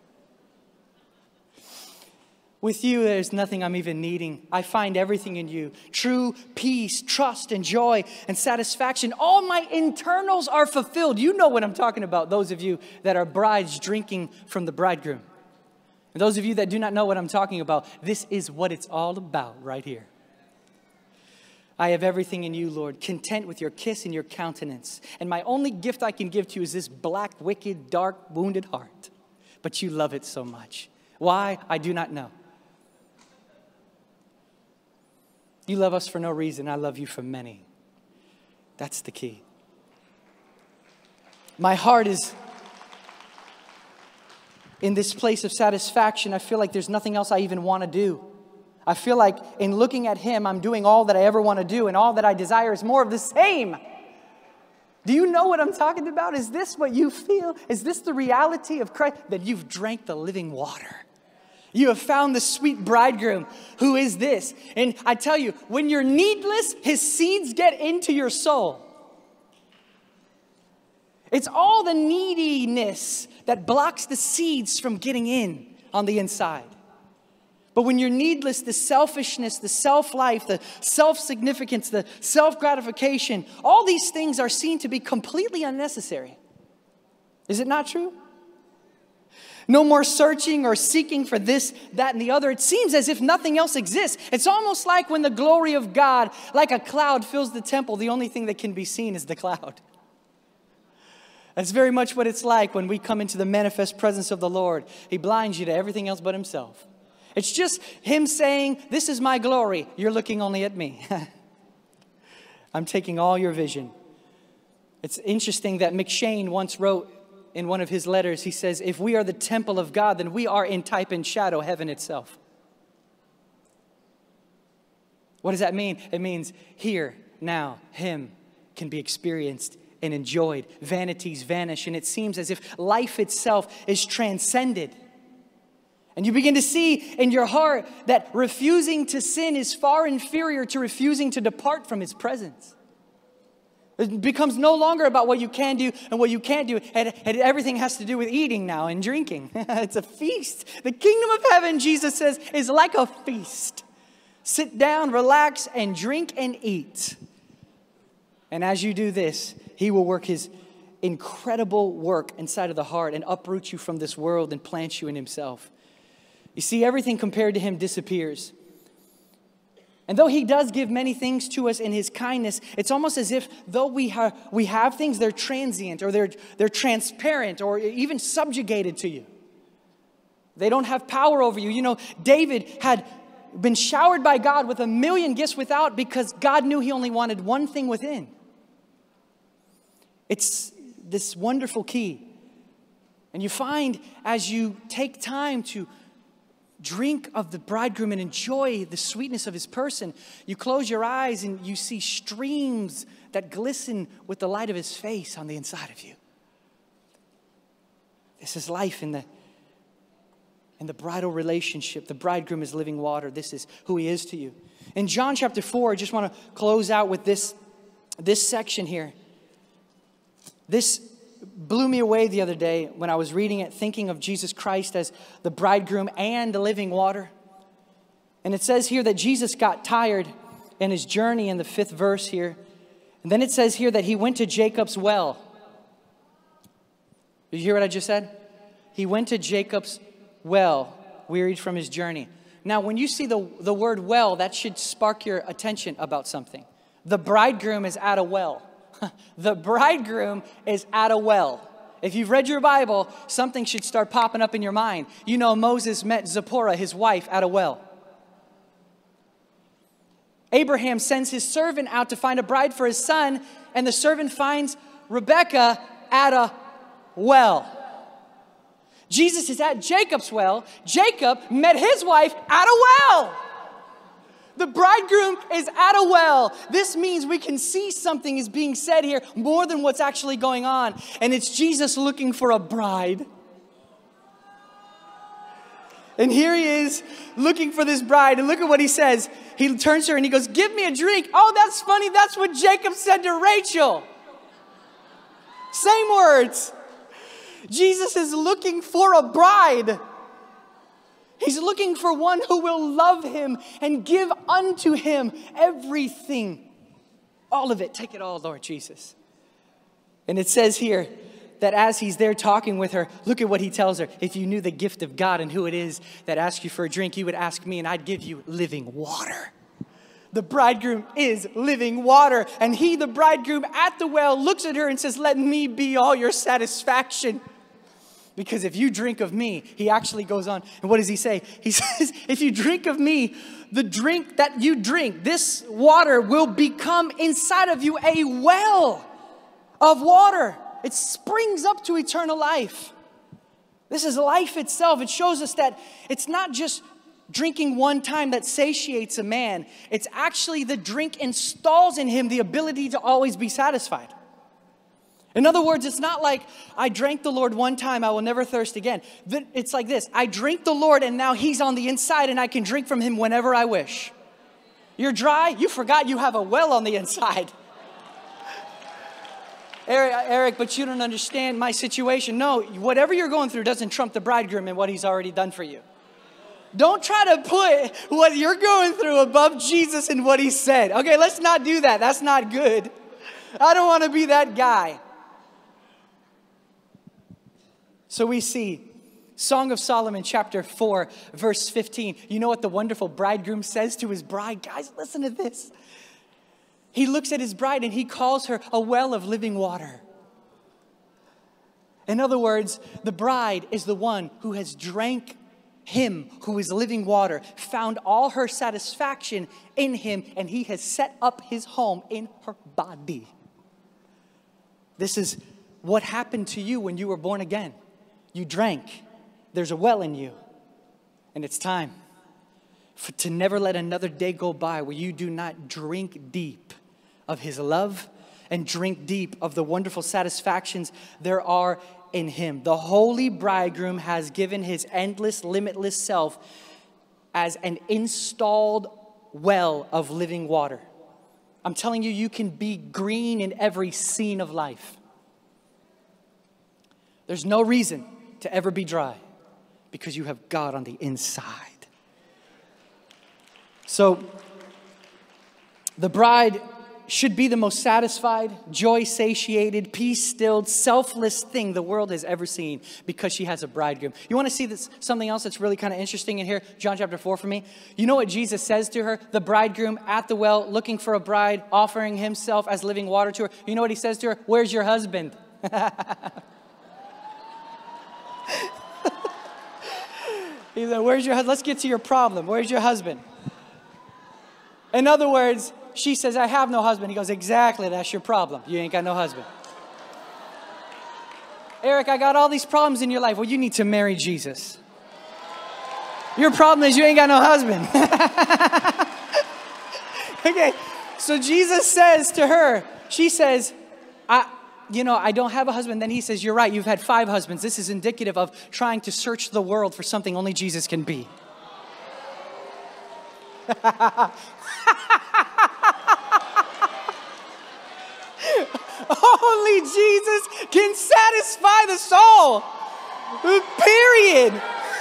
With you, there's nothing I'm even needing. I find everything in you. True peace, trust, and joy, and satisfaction. All my internals are fulfilled. You know what I'm talking about, those of you that are brides drinking from the bridegroom. And those of you that do not know what I'm talking about, this is what it's all about right here. I have everything in you, Lord, content with your kiss and your countenance. And my only gift I can give to you is this black, wicked, dark, wounded heart. But you love it so much. Why? I do not know. You love us for no reason. I love you for many. That's the key. My heart is in this place of satisfaction. I feel like there's nothing else I even want to do. I feel like in looking at Him, I'm doing all that I ever want to do, and all that I desire is more of the same. Do you know what I'm talking about? Is this what you feel? Is this the reality of Christ? That you've drank the living water. You have found the sweet bridegroom. Who is this? And I tell you, when you're needless, His seeds get into your soul. It's all the neediness that blocks the seeds from getting in on the inside. But when you're needless, the selfishness, the self-life, the self-significance, the self-gratification, all these things are seen to be completely unnecessary. Is it not true? No more searching or seeking for this, that, and the other. It seems as if nothing else exists. It's almost like when the glory of God, like a cloud, fills the temple, the only thing that can be seen is the cloud. That's very much what it's like when we come into the manifest presence of the Lord. He blinds you to everything else but himself. It's just him saying, this is my glory. You're looking only at me. I'm taking all your vision. It's interesting that McShane once wrote in one of his letters, he says, if we are the temple of God, then we are in type and shadow heaven itself. What does that mean? It means here, now, him can be experienced and enjoyed. Vanities vanish, and it seems as if life itself is transcended. And you begin to see in your heart that refusing to sin is far inferior to refusing to depart from his presence. It becomes no longer about what you can do and what you can't do. And everything has to do with eating now and drinking. It's a feast. The kingdom of heaven, Jesus says, is like a feast. Sit down, relax, and drink and eat. And as you do this, he will work his incredible work inside of the heart and uproot you from this world and plant you in himself. You see, everything compared to him disappears. And though he does give many things to us in his kindness, it's almost as if though we have things, they're transient or they're transparent or even subjugated to you. They don't have power over you. You know, David had been showered by God with 1,000,000 gifts without because God knew he only wanted one thing within. It's this wonderful key. And you find as you take time to drink of the bridegroom and enjoy the sweetness of his person, you close your eyes and you see streams that glisten with the light of his face on the inside of you. This is life in the bridal relationship. The bridegroom is living water. This is who he is to you. In John chapter 4, I just want to close out with this section here. This blew me away the other day when I was reading it, thinking of Jesus Christ as the bridegroom and the living water. And it says here that Jesus got tired in his journey in the 5th verse here. And then it says here that he went to Jacob's well. Did you hear what I just said? He went to Jacob's well, wearied from his journey. Now, when you see the word well, that should spark your attention about something. The bridegroom is at a well. The bridegroom is at a well. If you've read your Bible, something should start popping up in your mind. You know, Moses met Zipporah, his wife, at a well. Abraham sends his servant out to find a bride for his son, and the servant finds Rebekah at a well. Jesus is at Jacob's well. Jacob met his wife at a well. The bridegroom is at a well. This means we can see something is being said here more than what's actually going on. And it's Jesus looking for a bride. And here he is looking for this bride. And look at what he says. He turns to her and he goes, give me a drink. Oh, that's funny. That's what Jacob said to Rachel. Same words. Jesus is looking for a bride. He's looking for one who will love him and give unto him everything. All of it. Take it all, Lord Jesus. And it says here that as he's there talking with her, look at what he tells her. If you knew the gift of God and who it is that asks you for a drink, you would ask me and I'd give you living water. The bridegroom is living water. And he, the bridegroom at the well, looks at her and says, let me be all your satisfaction. Because if you drink of me, he actually goes on. And what does he say? He says, if you drink of me, the drink that you drink, this water will become inside of you a well of water. It springs up to eternal life. This is life itself. It shows us that it's not just drinking one time that satiates a man. It's actually the drink installs in him the ability to always be satisfied. In other words, it's not like I drank the Lord one time, I will never thirst again. It's like this. I drink the Lord and now he's on the inside and I can drink from him whenever I wish. You're dry? You forgot you have a well on the inside. Eric, but you don't understand my situation. No, whatever you're going through doesn't trump the bridegroom and what he's already done for you. Don't try to put what you're going through above Jesus and what he said. Okay, let's not do that. That's not good. I don't want to be that guy. So we see Song of Solomon, chapter 4, verse 15. You know what the wonderful bridegroom says to his bride? Guys, listen to this. He looks at his bride and he calls her a well of living water. In other words, the bride is the one who has drank him, who is living water, found all her satisfaction in him, and he has set up his home in her body. This is what happened to you when you were born again. You drank. There's a well in you. And it's time to never let another day go by where you do not drink deep of his love and drink deep of the wonderful satisfactions there are in him. The holy bridegroom has given his endless, limitless self as an installed well of living water. I'm telling you, you can be green in every scene of life. There's no reason to ever be dry because you have God on the inside. So, the bride should be the most satisfied, joy-satiated, peace-stilled, selfless thing the world has ever seen because she has a bridegroom. You want to see this, something else that's really kind of interesting in here? John chapter 4 for me. You know what Jesus says to her? The bridegroom at the well, looking for a bride, offering himself as living water to her. You know what he says to her? Where's your husband? He's like, where's your husband? Let's get to your problem. Where's your husband? In other words, she says, I have no husband. He goes, exactly, that's your problem. You ain't got no husband. Eric, I got all these problems in your life. Well, you need to marry Jesus. Your problem is you ain't got no husband. Okay, so Jesus says to her, she says, I don't have a husband. Then he says, you're right, you've had 5 husbands. This is indicative of trying to search the world for something only Jesus can be. Only Jesus can satisfy the soul. Period.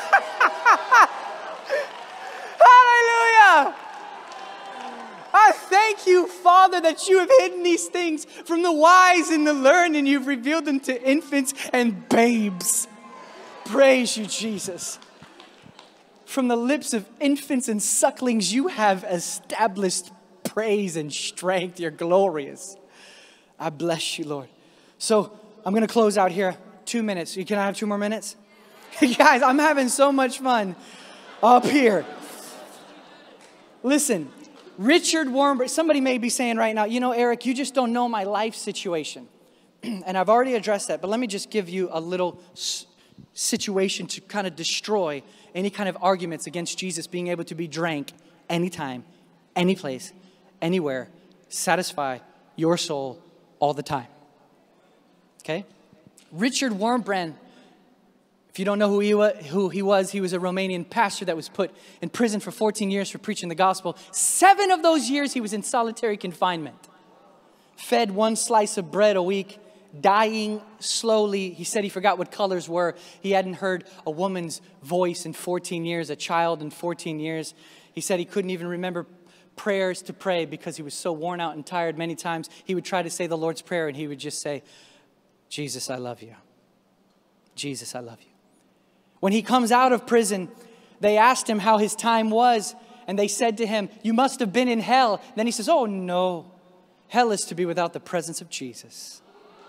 Hallelujah. I thank you, Father, that you have hidden these things from the wise and the learned, and you've revealed them to infants and babes. Praise you, Jesus. From the lips of infants and sucklings, you have established praise and strength. You're glorious. I bless you, Lord. So I'm going to close out here. 2 minutes. Can I have 2 more minutes? Guys, I'm having so much fun up here. Listen, Richard Warren, somebody may be saying right now, you know, Eric, you just don't know my life situation. And I've already addressed that, but let me just give you a little situation to kind of destroy any kind of arguments against Jesus being able to be drank anytime, any place, anywhere, satisfy your soul all the time. Okay? Richard Warren, if you don't know who he was a Romanian pastor that was put in prison for 14 years for preaching the gospel. 7 of those years he was in solitary confinement. Fed 1 slice of bread a week, dying slowly. He said he forgot what colors were. He hadn't heard a woman's voice in 14 years, a child in 14 years. He said he couldn't even remember prayers to pray because he was so worn out and tired. Many times he would try to say the Lord's Prayer and he would just say, Jesus, I love you. Jesus, I love you. When he comes out of prison, they asked him how his time was, and they said to him, you must have been in hell. Then he says, oh no, hell is to be without the presence of Jesus.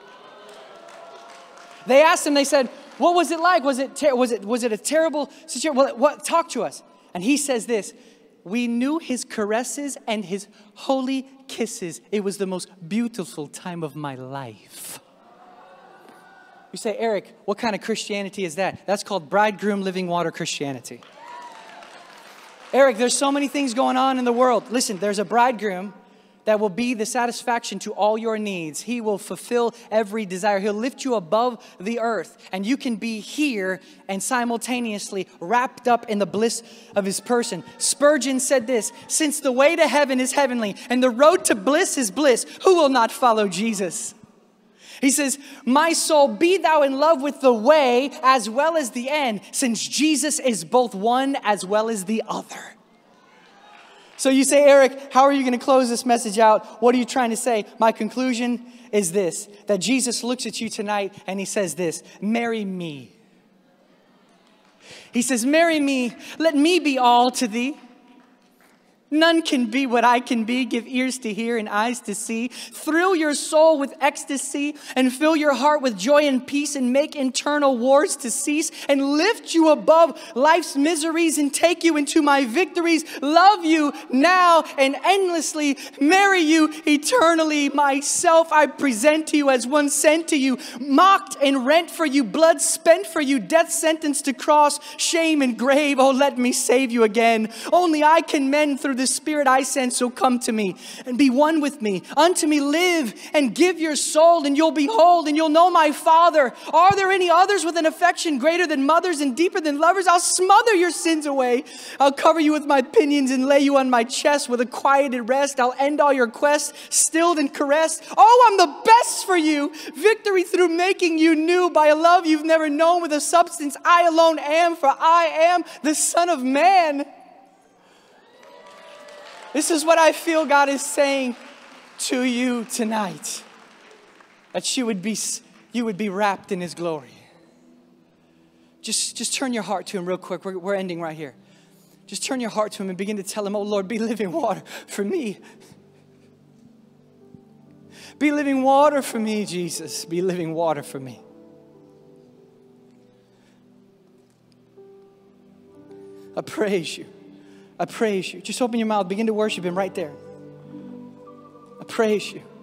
They asked him, they said, what was it like? Was it a terrible situation? Well, talk to us. And he says this, we knew his caresses and his holy kisses. It was the most beautiful time of my life. You say, Eric, what kind of Christianity is that? That's called bridegroom living water Christianity. Eric, there's so many things going on in the world. Listen, there's a bridegroom that will be the satisfaction to all your needs. He will fulfill every desire. He'll lift you above the earth. And you can be here and simultaneously wrapped up in the bliss of his person. Spurgeon said this, since the way to heaven is heavenly and the road to bliss is bliss, who will not follow Jesus? He says, my soul, be thou in love with the way as well as the end, since Jesus is both one as well as the other. So you say, Eric, how are you going to close this message out? What are you trying to say? My conclusion is this, that Jesus looks at you tonight and he says this, marry me. He says, marry me, let me be all to thee. None can be what I can be. Give ears to hear and eyes to see. Thrill your soul with ecstasy and fill your heart with joy and peace and make internal wars to cease and lift you above life's miseries and take you into my victories. Love you now and endlessly. Marry you eternally. Myself I present to you as one sent to you. Mocked and rent for you. Blood spent for you. Death sentenced to cross. Shame and grave. Oh, let me save you again. Only I can mend through the Spirit I send, so come to me and be one with me. Unto me live and give your soul, and you'll behold and you'll know my Father. Are there any others with an affection greater than mothers and deeper than lovers? I'll smother your sins away. I'll cover you with my pinions and lay you on my chest with a quieted rest. I'll end all your quests, stilled and caressed. Oh, I'm the best for you. Victory through making you new by a love you've never known with a substance I alone am, for I am the Son of Man. This is what I feel God is saying to you tonight. That you would be wrapped in His glory. Just turn your heart to Him real quick. We're ending right here. Just turn your heart to Him and begin to tell Him, oh Lord, be living water for me. Be living water for me, Jesus. Be living water for me. I praise you. I praise you. Just open your mouth. Begin to worship Him right there. I praise you.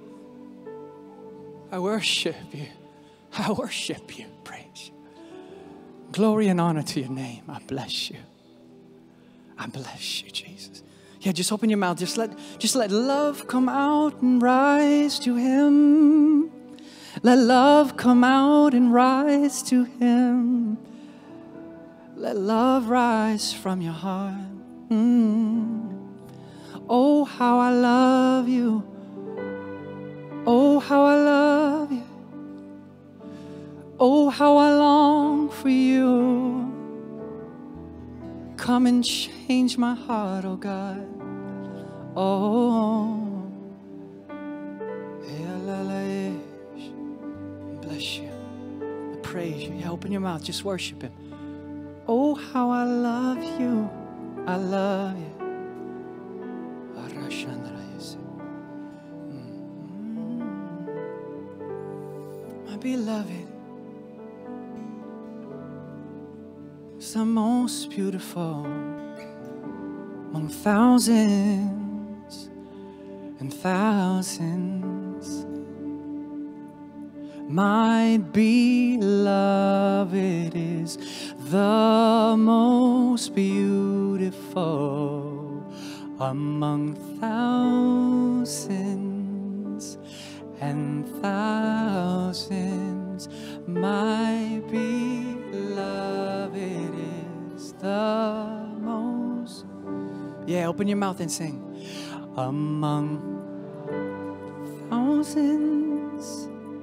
I worship you. I worship you. Praise you. Glory and honor to your name. I bless you. I bless you, Jesus. Yeah, just open your mouth. Just let love come out and rise to Him. Let love come out and rise to Him. Let love rise from your heart. Oh, how I love you. Oh, how I love you. Oh, how I long for you. Come and change my heart, oh God. Oh, bless you. I praise you. Yeah, open your mouth. Just worship Him. Oh, how I love you. I love you. My beloved is the most beautiful among thousands and thousands. My beloved is the most beautiful among thousands and thousands. My beloved is the most. Yeah, open your mouth and sing. Among thousands.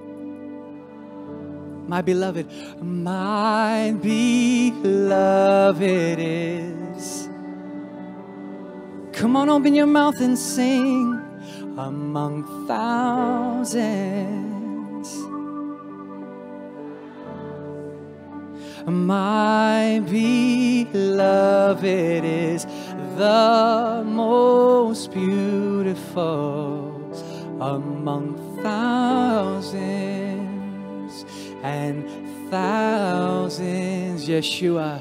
My beloved is. Come on, open your mouth and sing. Among thousands. My beloved is the most beautiful among thousands and thousands. Yeshua,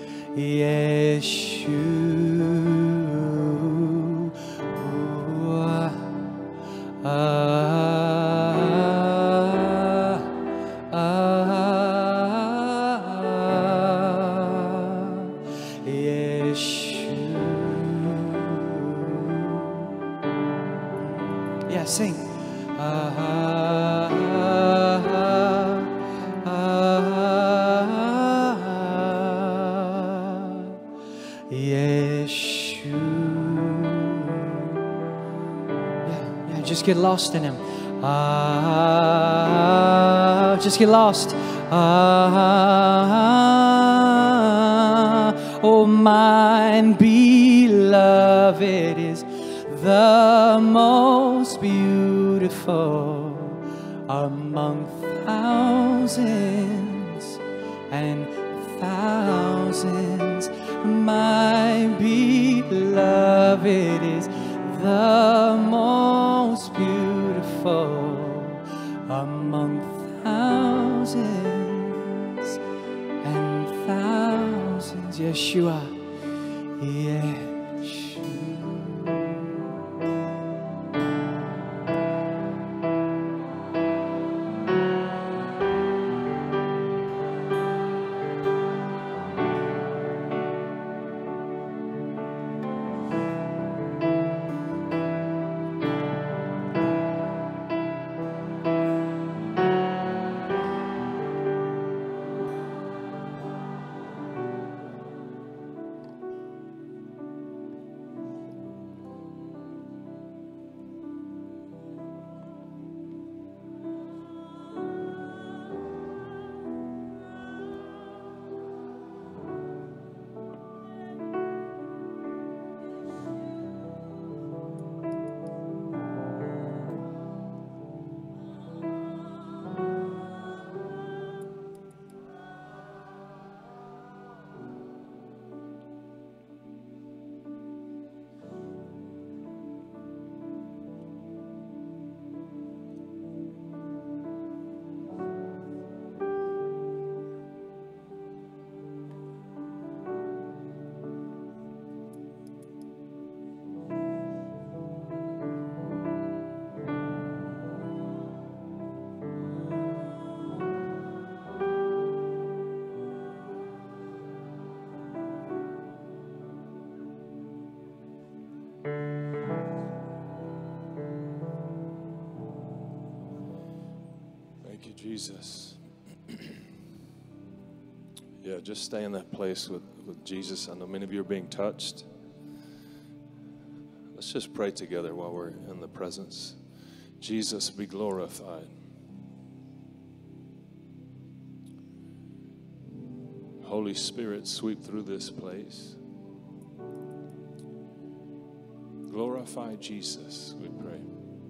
Yeah, sing. Just get lost in Him. Just get lost. Oh, mine beloved is the most beautiful among thousands and thousands. My beloved is the most beautiful among thousands and thousands. Yeshua, Yeshua. Thank you, Jesus. Yeah, just stay in that place with Jesus. I know many of you are being touched. Let's just pray together while we're in the presence. Jesus, be glorified. Holy Spirit, sweep through this place. Glorify Jesus, we pray.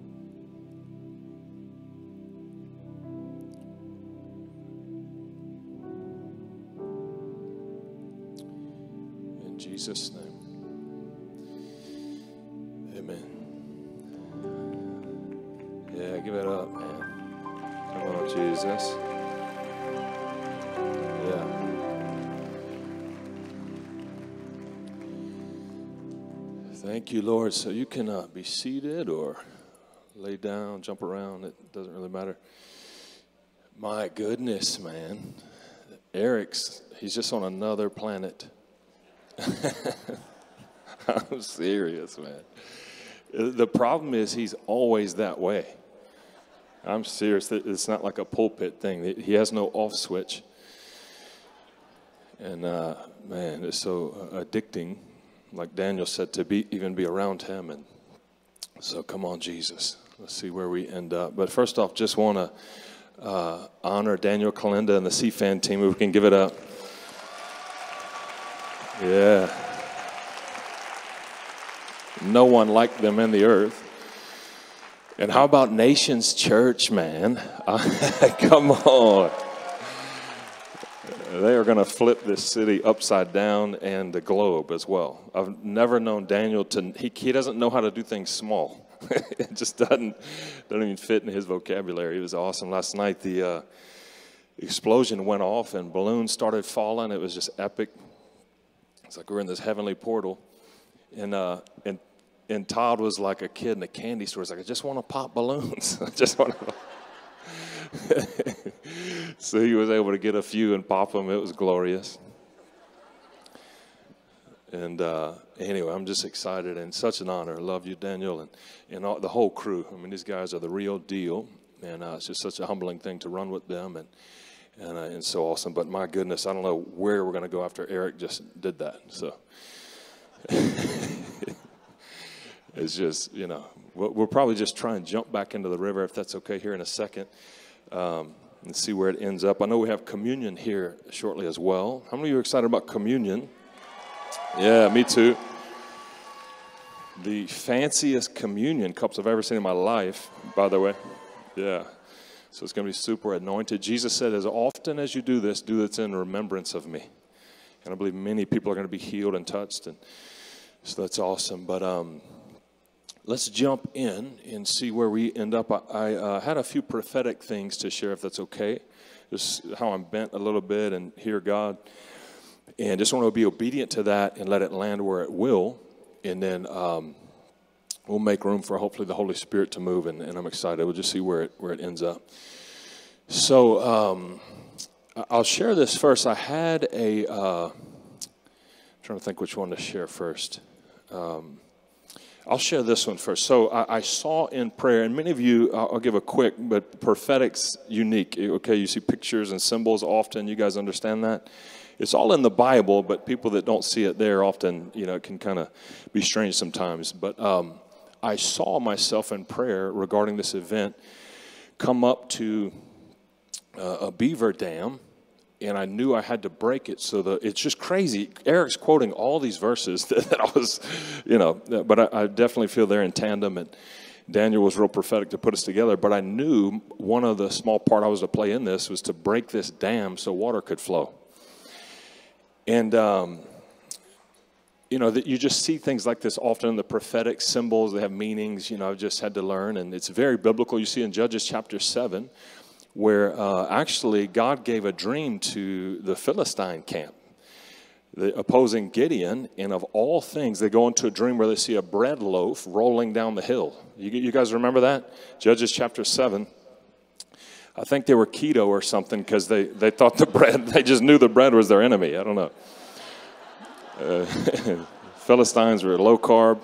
In Jesus' name. Amen. Yeah, give it up, man. Come on, Jesus. Yeah. Thank you, Lord. So you can be seated or lay down, jump around. It doesn't really matter. My goodness, man. He's just on another planet. I'm serious, man. The problem is he's always that way. I'm serious. It's not like a pulpit thing. He has no off switch. And, man, it's so addicting, like Daniel said, to even be around him. And so come on, Jesus. Let's see where we end up. But first off, just want to honor Daniel, Kolenda, and the CfaN team. We can give it up. Yeah. No one like them in the earth. And how about Nations Church, man? Come on. They are going to flip this city upside down and the globe as well. I've never known Daniel he doesn't know how to do things small. It just doesn't even fit in his vocabulary. It was awesome. Last night the explosion went off and balloons started falling. It was just epic. It's like we're in this heavenly portal. And Todd was like a kid in a candy store. He's like, I just want to pop balloons. I just want to. So he was able to get a few and pop them. It was glorious. And anyway, I'm just excited and such an honor. I love you, Daniel, and all, the whole crew. I mean, these guys are the real deal. And it's just such a humbling thing to run with them and so awesome. But my goodness, I don't know where we're going to go after Eric just did that. So it's just, We'll probably just try and jump back into the river, if that's okay, here in a second, and see where it ends up. I know we have communion here shortly as well. How many of you are excited about communion? Yeah, me too. The fanciest communion cups I've ever seen in my life, by the way. Yeah. So it's going to be super anointed. Jesus said, as often as you do this in remembrance of me. And I believe many people are going to be healed and touched. And so that's awesome. But let's jump in and see where we end up. I had a few prophetic things to share, if that's okay. Just how I'm bent a little bit and hear God. And just want to be obedient to that and let it land where it will. And then we'll make room for hopefully the Holy Spirit to move. And I'm excited. We'll just see where it ends up. So I'll share this first. I had I'm trying to think which one to share first. I'll share this one first. So I saw in prayer, and many of you, I'll give a quick, but prophetic's unique. Okay, you see pictures and symbols often. You guys understand that? It's all in the Bible, but people that don't see it there often, it can kind of be strange sometimes. But I saw myself in prayer regarding this event come up to a beaver dam, and I knew I had to break it. So it's just crazy. Eric's quoting all these verses that I was, but I definitely feel they're in tandem. And Daniel was real prophetic to put us together. But I knew one of the small part I was to play in this was to break this dam so water could flow. And, that you just see things like this often in the prophetic symbols. They have meanings, I've just had to learn. And it's very biblical. You see in Judges chapter 7, where actually God gave a dream to the Philistine camp, the opposing Gideon. And of all things, they go into a dream where they see a bread loaf rolling down the hill. You guys remember that? Judges chapter 7. I think they were keto or something because they thought they just knew the bread was their enemy. I don't know. Philistines were low carb.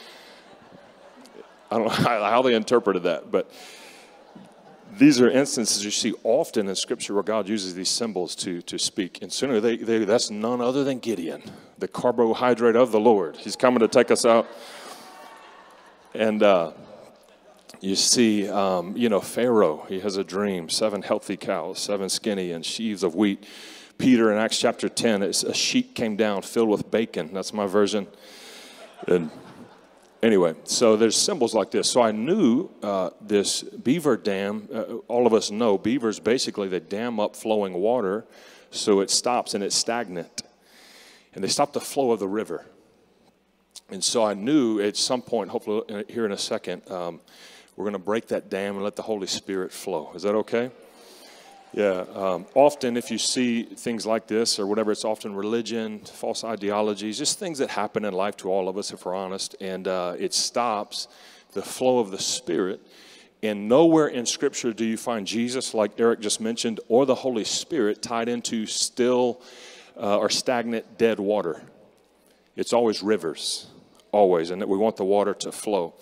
I don't know how they interpreted that, but these are instances you see often in Scripture where God uses these symbols to speak. And sooner that's none other than Gideon, the carbohydrate of the Lord. He's coming to take us out. And you see, Pharaoh, he has a dream, 7 healthy cows, 7 skinny, and sheaves of wheat. Peter in Acts chapter 10, a sheet came down filled with bacon. That's my version. And anyway, so there's symbols like this. So I knew this beaver dam, all of us know beavers basically, they dam up flowing water so it stops and it's stagnant. And they stop the flow of the river. And so I knew at some point, hopefully here in a second, we're going to break that dam and let the Holy Spirit flow. Is that okay? Yeah. Often if you see things like this or whatever, it's often religion, false ideologies, just things that happen in life to all of us if we're honest. And it stops the flow of the Spirit. And nowhere in Scripture do you find Jesus, like Eric just mentioned, or the Holy Spirit tied into still or stagnant dead water. It's always rivers, always, and that we want the water to flow.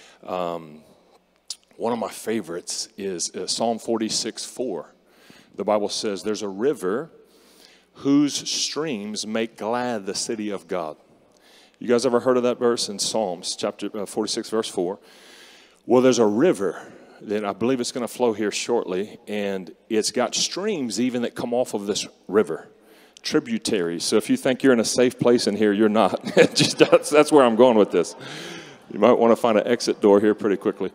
One of my favorites is Psalm 46:4. The Bible says, there's a river whose streams make glad the city of God. You guys ever heard of that verse in Psalms chapter 46, verse 4? Well, there's a river that I believe it's going to flow here shortly, and it's got streams even that come off of this river, tributaries. So if you think you're in a safe place in here, you're not. That's where I'm going with this. You might want to find an exit door here pretty quickly.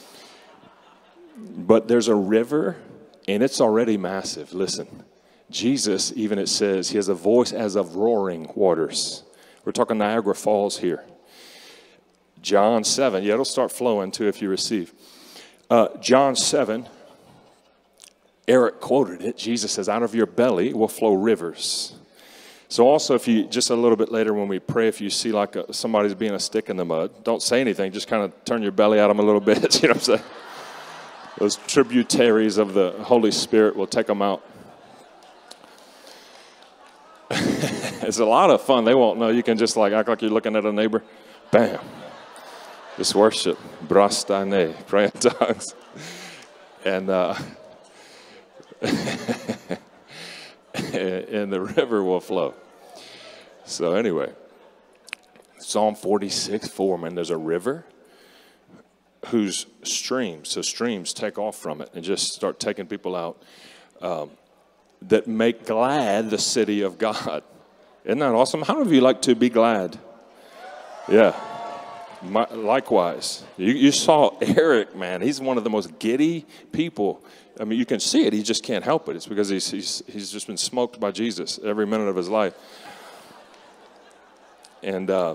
But there's a river, and it's already massive. Listen, Jesus, even it says, he has a voice as of roaring waters. We're talking Niagara Falls here. John 7. Yeah, it'll start flowing too if you receive. John 7. Eric quoted it. Jesus says, out of your belly will flow rivers. So also if you, just a little bit later when we pray, if you see like somebody's being a stick in the mud, don't say anything. Just kind of turn your belly at them a little bit. You know what I'm saying? Those tributaries of the Holy Spirit will take them out. It's a lot of fun. They won't know. You can just like act like you're looking at a neighbor. Bam. Just worship. Brastane. Pray in tongues. And and the river will flow. So anyway, Psalm 46:4, man, there's a river whose streams take off from it and just start taking people out, that make glad the city of God. Isn't that awesome? How many of you like to be glad? Yeah. Likewise. You saw Eric, man. He's one of the most giddy people. I mean, you can see it. He just can't help it. It's because he's just been smoked by Jesus every minute of his life. And I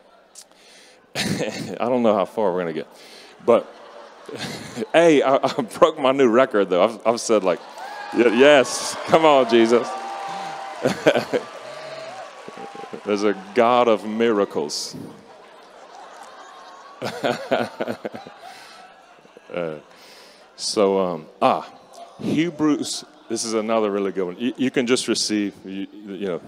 don't know how far we're going to get. But, hey, I broke my new record, though. I've said, like, yes, come on, Jesus. There's a God of miracles. Hebrews, this is another really good one. You can just receive, you know.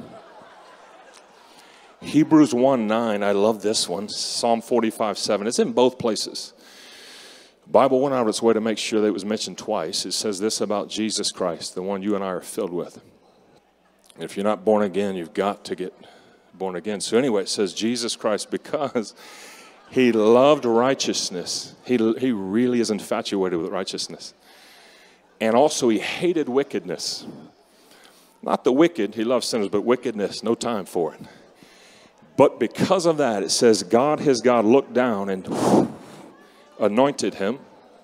Hebrews 1:9, I love this one. Psalm 45:7. It's in both places. The Bible went out of its way to make sure that it was mentioned twice. It says this about Jesus Christ, the one you and I are filled with. If you're not born again, you've got to get born again. So anyway, it says Jesus Christ because he loved righteousness. He really is infatuated with righteousness. And also he hated wickedness. Not the wicked, he loves sinners, but wickedness, no time for it. But because of that, it says God, his God, looked down and anointed him.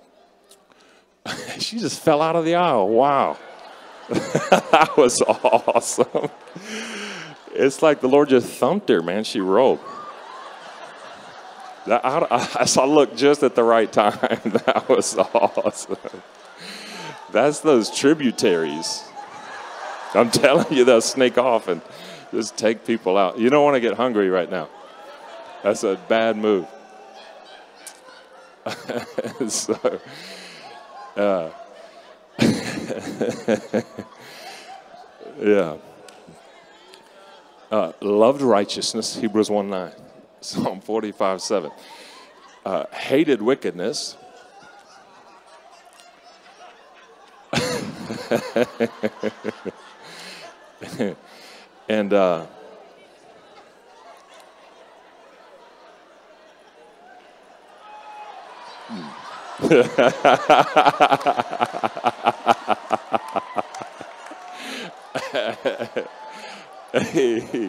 She just fell out of the aisle. Wow. That was awesome. It's like the Lord just thumped her, man. She rolled. I looked just at the right time. That was awesome. That's those tributaries. I'm telling you, they'll sneak off and just take people out. You don't want to get hungry right now. That's a bad move. So, yeah. Loved righteousness, Hebrews 1:9. Psalm 45:7. Hated wickedness. And hey.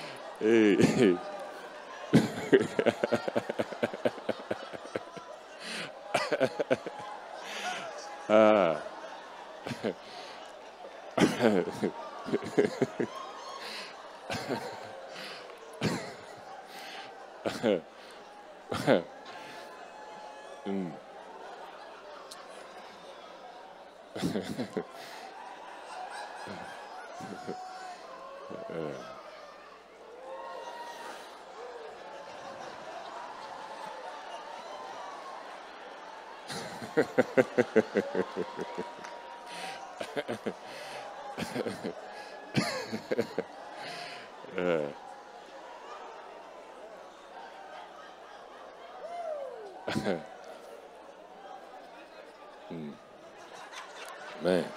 Man.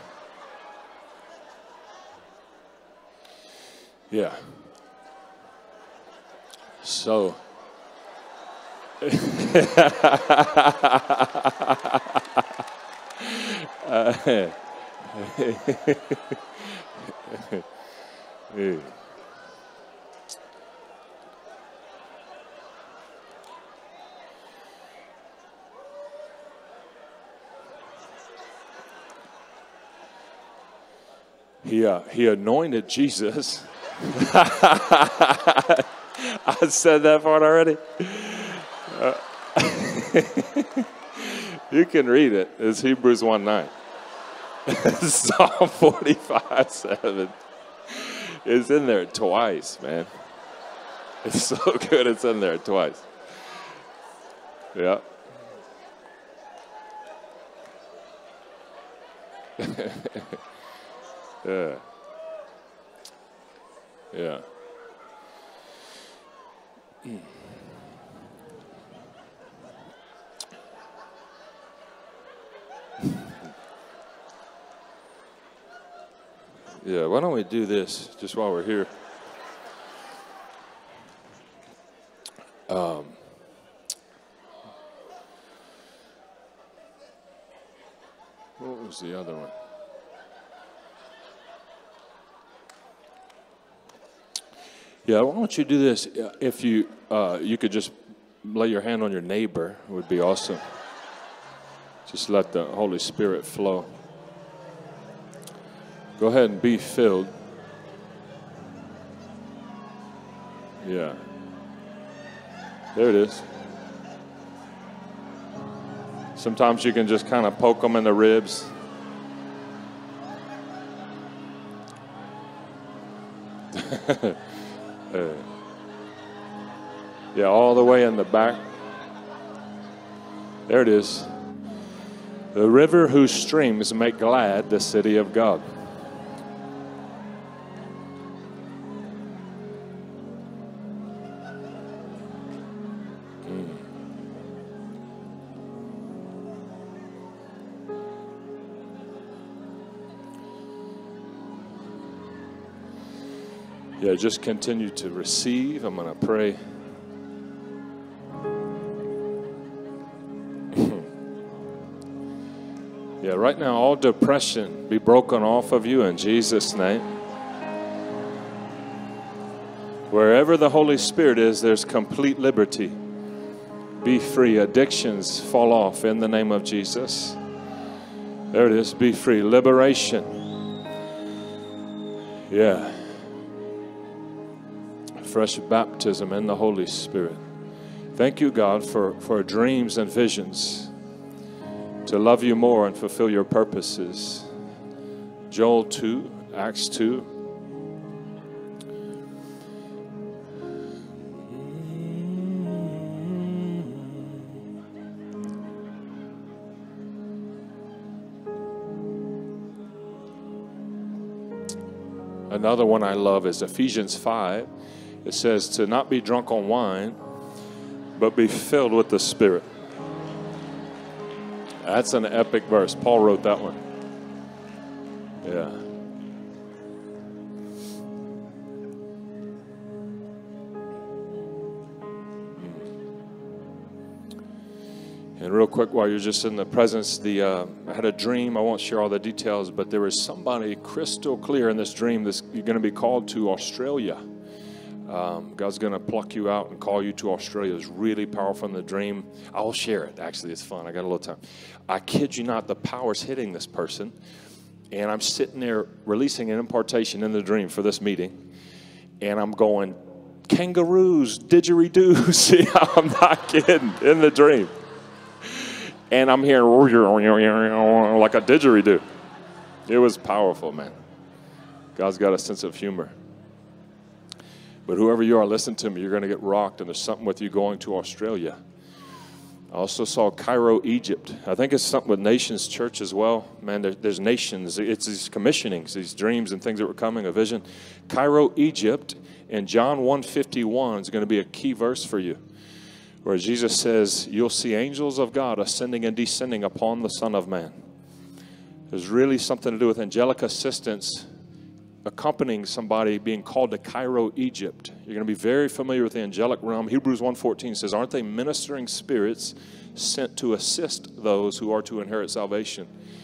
Yeah. So. He anointed Jesus. I said that part already. You can read it. It's Hebrews 1:9. Psalm 45:7. It's in there twice, man. It's so good it's in there twice. Yeah. Yeah. Yeah. Yeah, why don't we do this just while we're here? What was the other one? Yeah, why don't you do this? If you could just lay your hand on your neighbor, it would be awesome. Just let the Holy Spirit flow. Go ahead and be filled. Yeah. There it is. Sometimes you can just kind of poke them in the ribs. Yeah, all the way in the back. There it is. The river whose streams make glad the city of God. Yeah, just continue to receive. I'm going to pray. Yeah, right now, all depression be broken off of you in Jesus' name. Wherever the Holy Spirit is, there's complete liberty. Be free. Addictions fall off in the name of Jesus. There it is. Be free. Liberation. Yeah. Fresh baptism in the Holy Spirit. Thank you, God, for dreams and visions to love you more and fulfill your purposes. Joel 2, Acts 2. Another one I love is Ephesians 5. It says to not be drunk on wine, but be filled with the Spirit. That's an epic verse. Paul wrote that one. Yeah. And real quick, while you're just in the presence, I had a dream. I won't share all the details, but there was somebody crystal clear in this dream. You're going to be called to Australia. God's going to pluck you out and call you to Australia. It's really powerful in the dream. I'll share it. Actually, it's fun. I got a little time. I kid you not, the power's hitting this person. And I'm sitting there releasing an impartation in the dream for this meeting. And I'm going, kangaroos, didgeridoo. See, I'm not kidding, in the dream. And I'm hearing like a didgeridoo. It was powerful, man. God's got a sense of humor. But whoever you are, listen to me. You're going to get rocked, and there's something with you going to Australia. I also saw Cairo, Egypt. I think it's something with Nations Church as well. Man, there's nations. It's these commissionings, these dreams and things that were coming, a vision. Cairo, Egypt, and John 1:51 is going to be a key verse for you, where Jesus says, you'll see angels of God ascending and descending upon the Son of Man. There's really something to do with angelic assistance accompanying somebody being called to Cairo, Egypt. You're going to be very familiar with the angelic realm. Hebrews 1:14 says, aren't they ministering spirits sent to assist those who are to inherit salvation?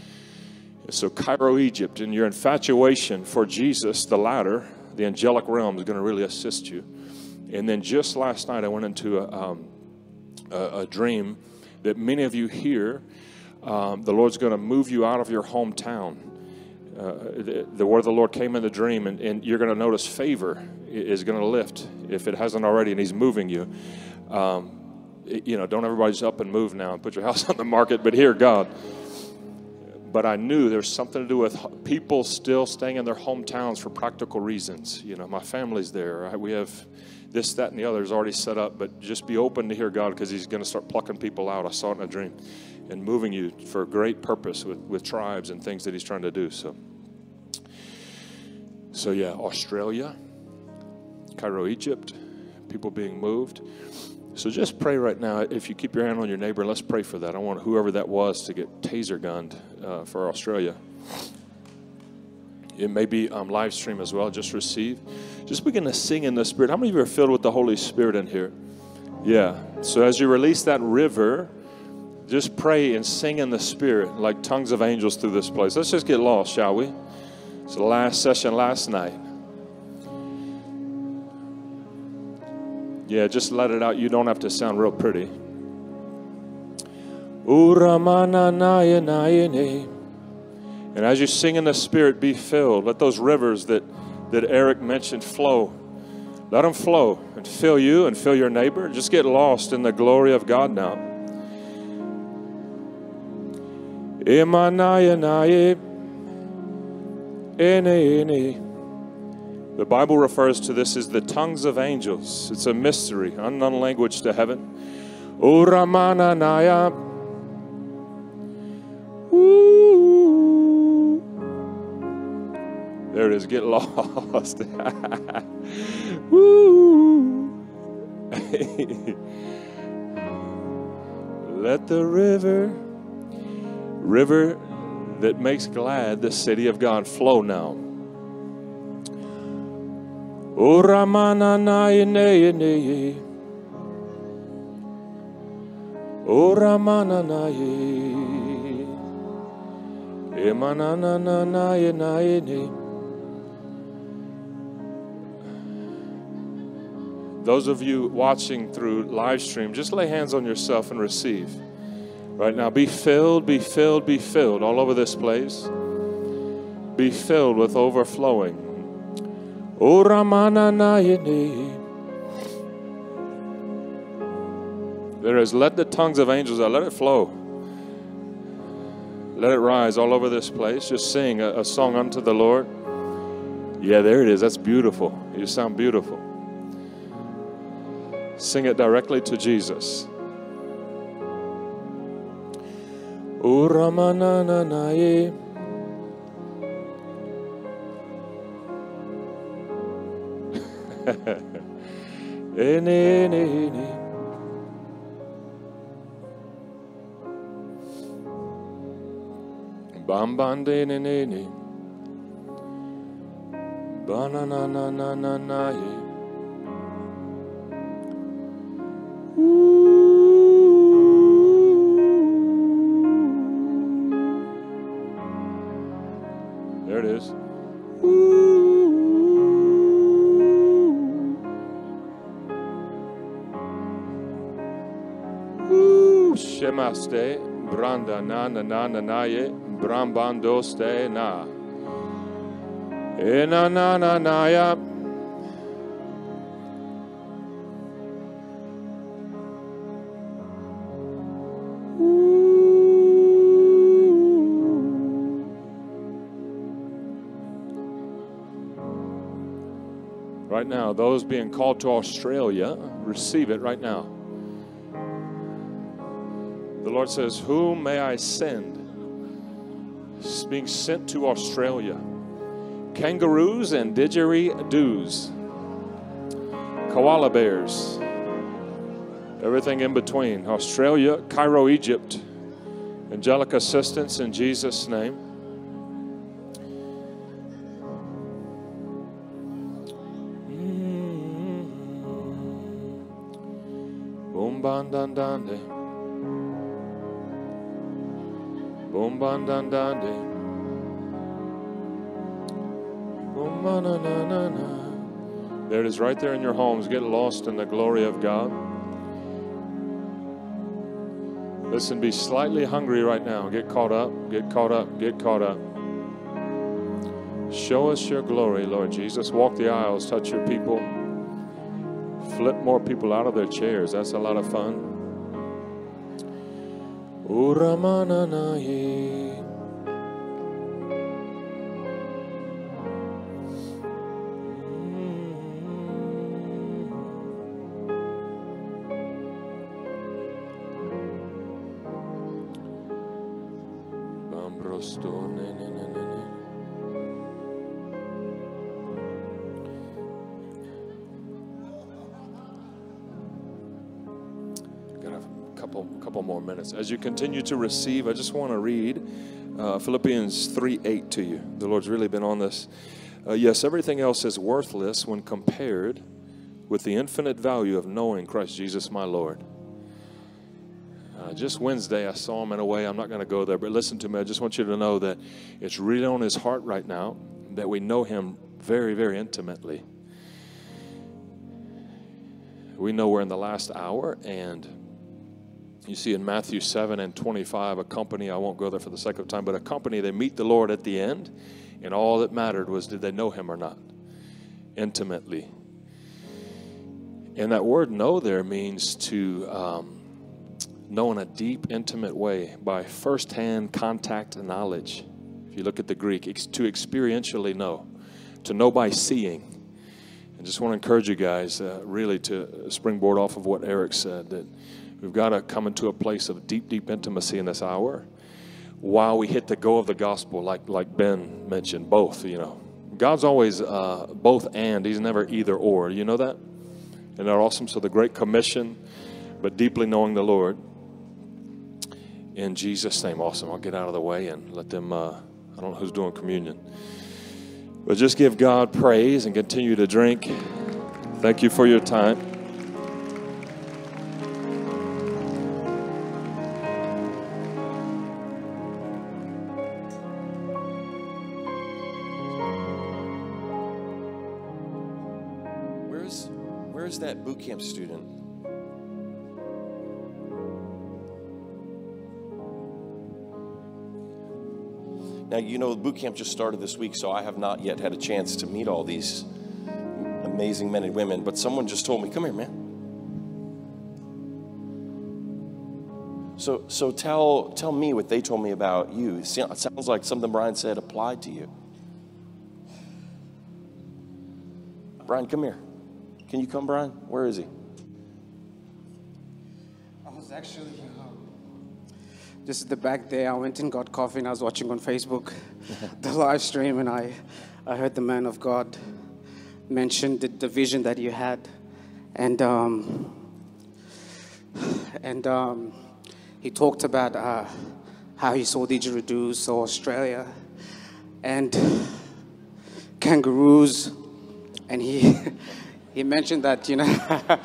So Cairo, Egypt, and your infatuation for Jesus, the latter, the angelic realm, is going to really assist you. And then just last night, I went into a dream that many of you here, the Lord's going to move you out of your hometown. The word of the Lord came in the dream, and you're going to notice favor is going to lift if it hasn't already, and He's moving you. Don't everybody just up and move now and put your house on the market, but hear God. But I knew there's something to do with people still staying in their hometowns for practical reasons. My family's there. We have this, that, and the other is already set up, but just be open to hear God, because He's going to start plucking people out. I saw it in a dream. And moving you for a great purpose with tribes and things that He's trying to do. So yeah, Australia, Cairo, Egypt, people being moved. So just pray right now. If you keep your hand on your neighbor, let's pray for that. I want whoever that was to get taser gunned for Australia. It may be live stream as well. Just receive. Just begin to sing in the Spirit. How many of you are filled with the Holy Spirit in here? Yeah. So as you release that river, Just pray and sing in the Spirit like tongues of angels through this place. Let's just get lost, shall we? It's the last session last night. Yeah, just let it out. You don't have to sound real pretty. And as you sing in the Spirit, be filled. Let those rivers that Eric mentioned flow. Let them flow and fill you and fill your neighbor. Just get lost in the glory of God now. The Bible refers to this as the tongues of angels. It's a mystery, unknown language to heaven. There it is. Get lost. Let the river that makes glad the city of God flow now. Those of you watching through live stream, just lay hands on yourself and receive. Right now, be filled, be filled, be filled all over this place. Be filled with overflowing. There is, let the tongues of angels out, let it flow. Let it rise all over this place. Just sing a song unto the Lord. Yeah, there it is. That's beautiful. You sound beautiful. Sing it directly to Jesus. Bambande ne ne ne, banana na na na na ye. There it is. Shemaste, branda na na na na na ye. Brambando ste na. Ena na na na ya. Right now, those being called to Australia, receive it right now. The Lord says, whom may I send? It's being sent to Australia. Kangaroos and didgeridoos. Koala bears. Everything in between. Australia, Cairo, Egypt. Angelic assistance in Jesus' name. Bombandandande. Bombandandande. There it is right there in your homes. Get lost in the glory of God. Listen, be slightly hungry right now. Get caught up, get caught up, get caught up. Show us your glory, Lord Jesus. Walk the aisles, touch your people. Flip more people out of their chairs. That's a lot of fun. Uramananaye. Couple more minutes. As you continue to receive, I just want to read Philippians 3:8 to you. The Lord's really been on this. Yes, everything else is worthless when compared with the infinite value of knowing Christ Jesus my Lord. Just Wednesday, I saw him in a way. I'm not going to go there, but listen to me. I just want you to know that it's really on his heart right now that we know him very, very intimately. We know we're in the last hour, and you see in Matthew 7 and 25, a company, I won't go there for the sake of time, but a company, they meet the Lord at the end, and all that mattered was, did they know him or not? Intimately. And that word know there means to know in a deep, intimate way by firsthand contact and knowledge. If you look at the Greek, it's to experientially know, to know by seeing. I just want to encourage you guys really to springboard off of what Eric said, that we've got to come into a place of deep, deep intimacy in this hour while we hit the go of the gospel, like Ben mentioned, both, you know. God's always both and. He's never either or. You know that? Isn't that awesome? So the Great Commission, but deeply knowing the Lord. In Jesus' name. Awesome. I'll get out of the way and let them, I don't know who's doing communion. But just give God praise and continue to drink. Thank you for your time. Where's that boot camp student? Now, you know, boot camp just started this week, so I have not yet had a chance to meet all these amazing men and women, but someone just told me, come here, man. So tell me what they told me about you. It sounds like something Brian said applied to you. Brian, come here. Can you come, Brian? Where is he? I was actually just the back there. I went and got coffee, and I was watching on Facebook the live stream, and I heard the man of God mention the vision that you had, and he talked about how he saw didgeridoos, saw Australia, and kangaroos, and he mentioned that, you know,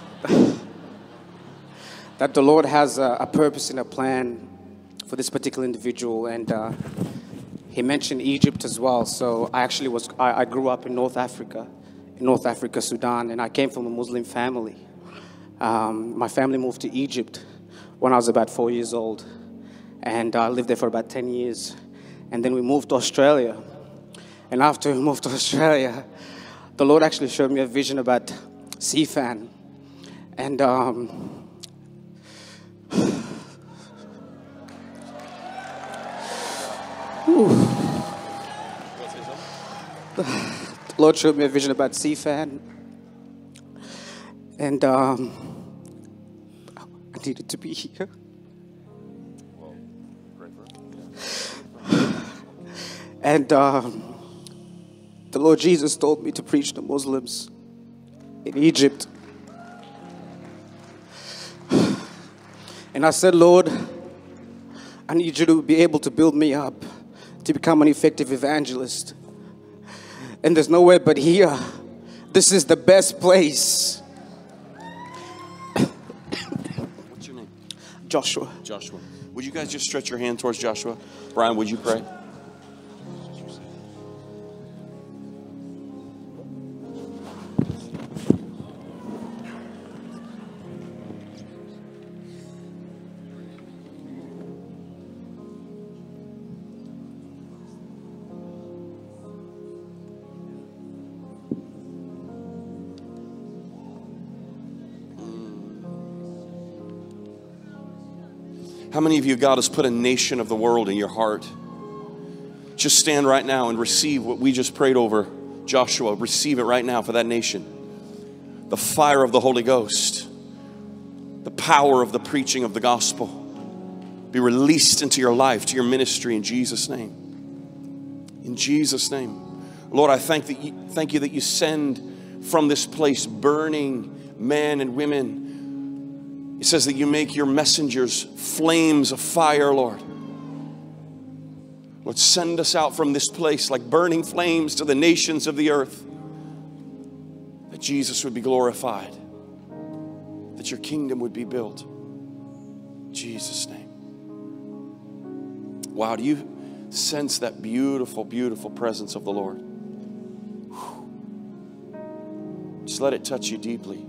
that the Lord has a purpose and a plan for this particular individual, and he mentioned Egypt as well. So I grew up in North Africa, Sudan, and I came from a Muslim family. My family moved to Egypt when I was about 4 years old, and I lived there for about 10 years. And then we moved to Australia, and after we moved to Australia, the Lord actually showed me a vision about CfaN, and the Lord showed me a vision about CfaN, and I needed to be here. And the Lord Jesus told me to preach to Muslims in Egypt. And I said, Lord, I need you to be able to build me up to become an effective evangelist. And there's nowhere but here. This is the best place. What's your name? Joshua. Joshua. Would you guys just stretch your hand towards Joshua? Brian, would you pray? How many of you, God has put a nation of the world in your heart? Just stand right now and receive what we just prayed over Joshua. Receive it right now for that nation. The fire of the Holy Ghost. The power of the preaching of the gospel. Be released into your life, to your ministry in Jesus' name. In Jesus' name. Lord, I thank you that you send from this place burning men and women. It says that you make your messengers flames of fire, Lord. Lord, send us out from this place like burning flames to the nations of the earth. That Jesus would be glorified. That your kingdom would be built. In Jesus' name. Wow, do you sense that beautiful, beautiful presence of the Lord? Whew. Just let it touch you deeply.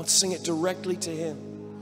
sing it directly to Him.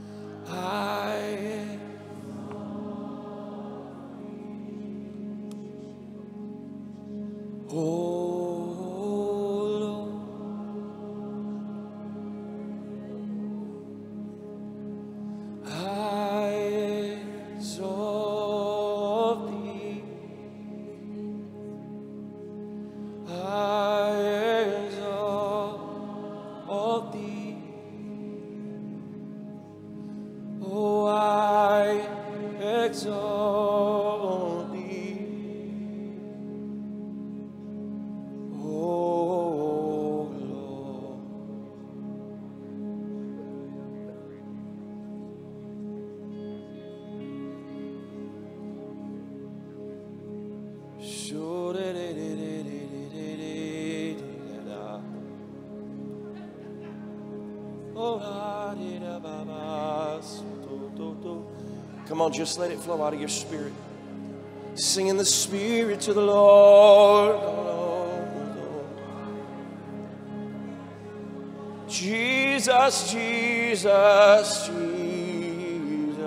Come on, just let it flow out of your spirit. Sing in the Spirit to the Lord. Jesus, Jesus, Jesus.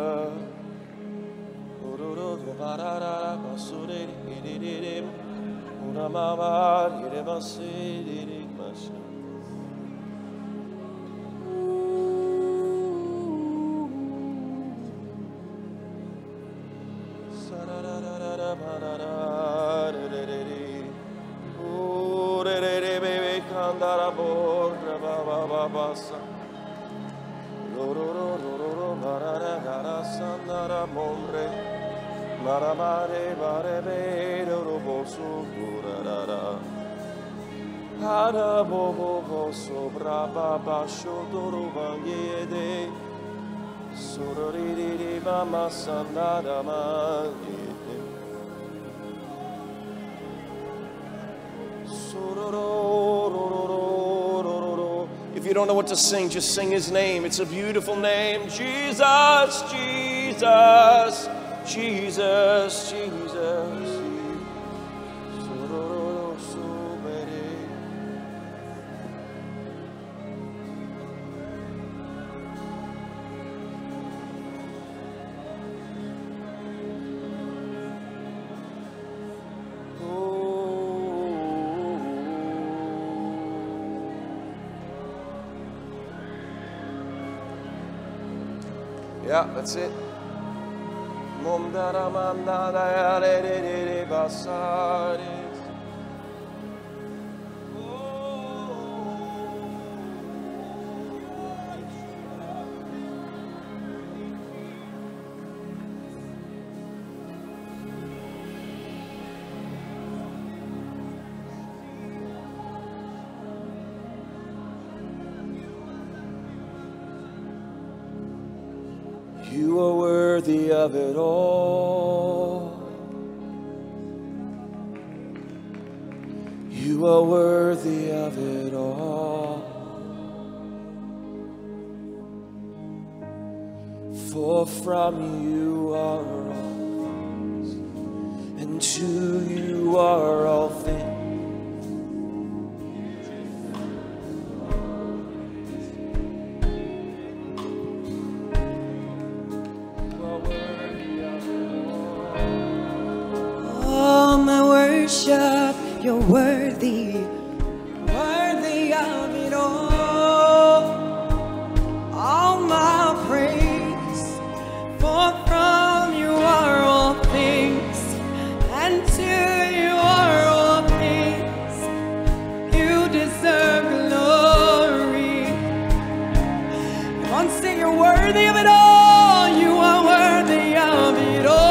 If you don't know what to sing, just sing His name. It's a beautiful name. Jesus, Jesus, Jesus, Jesus. Yeah, that's it. You are worthy of it all. You are worthy of it all. For from you are all things, and to you are all things. You're worthy, worthy of it all my praise. For from you are all things, and to you are all things. You deserve glory. Come on, sing, you're worthy of it all. You are worthy of it all.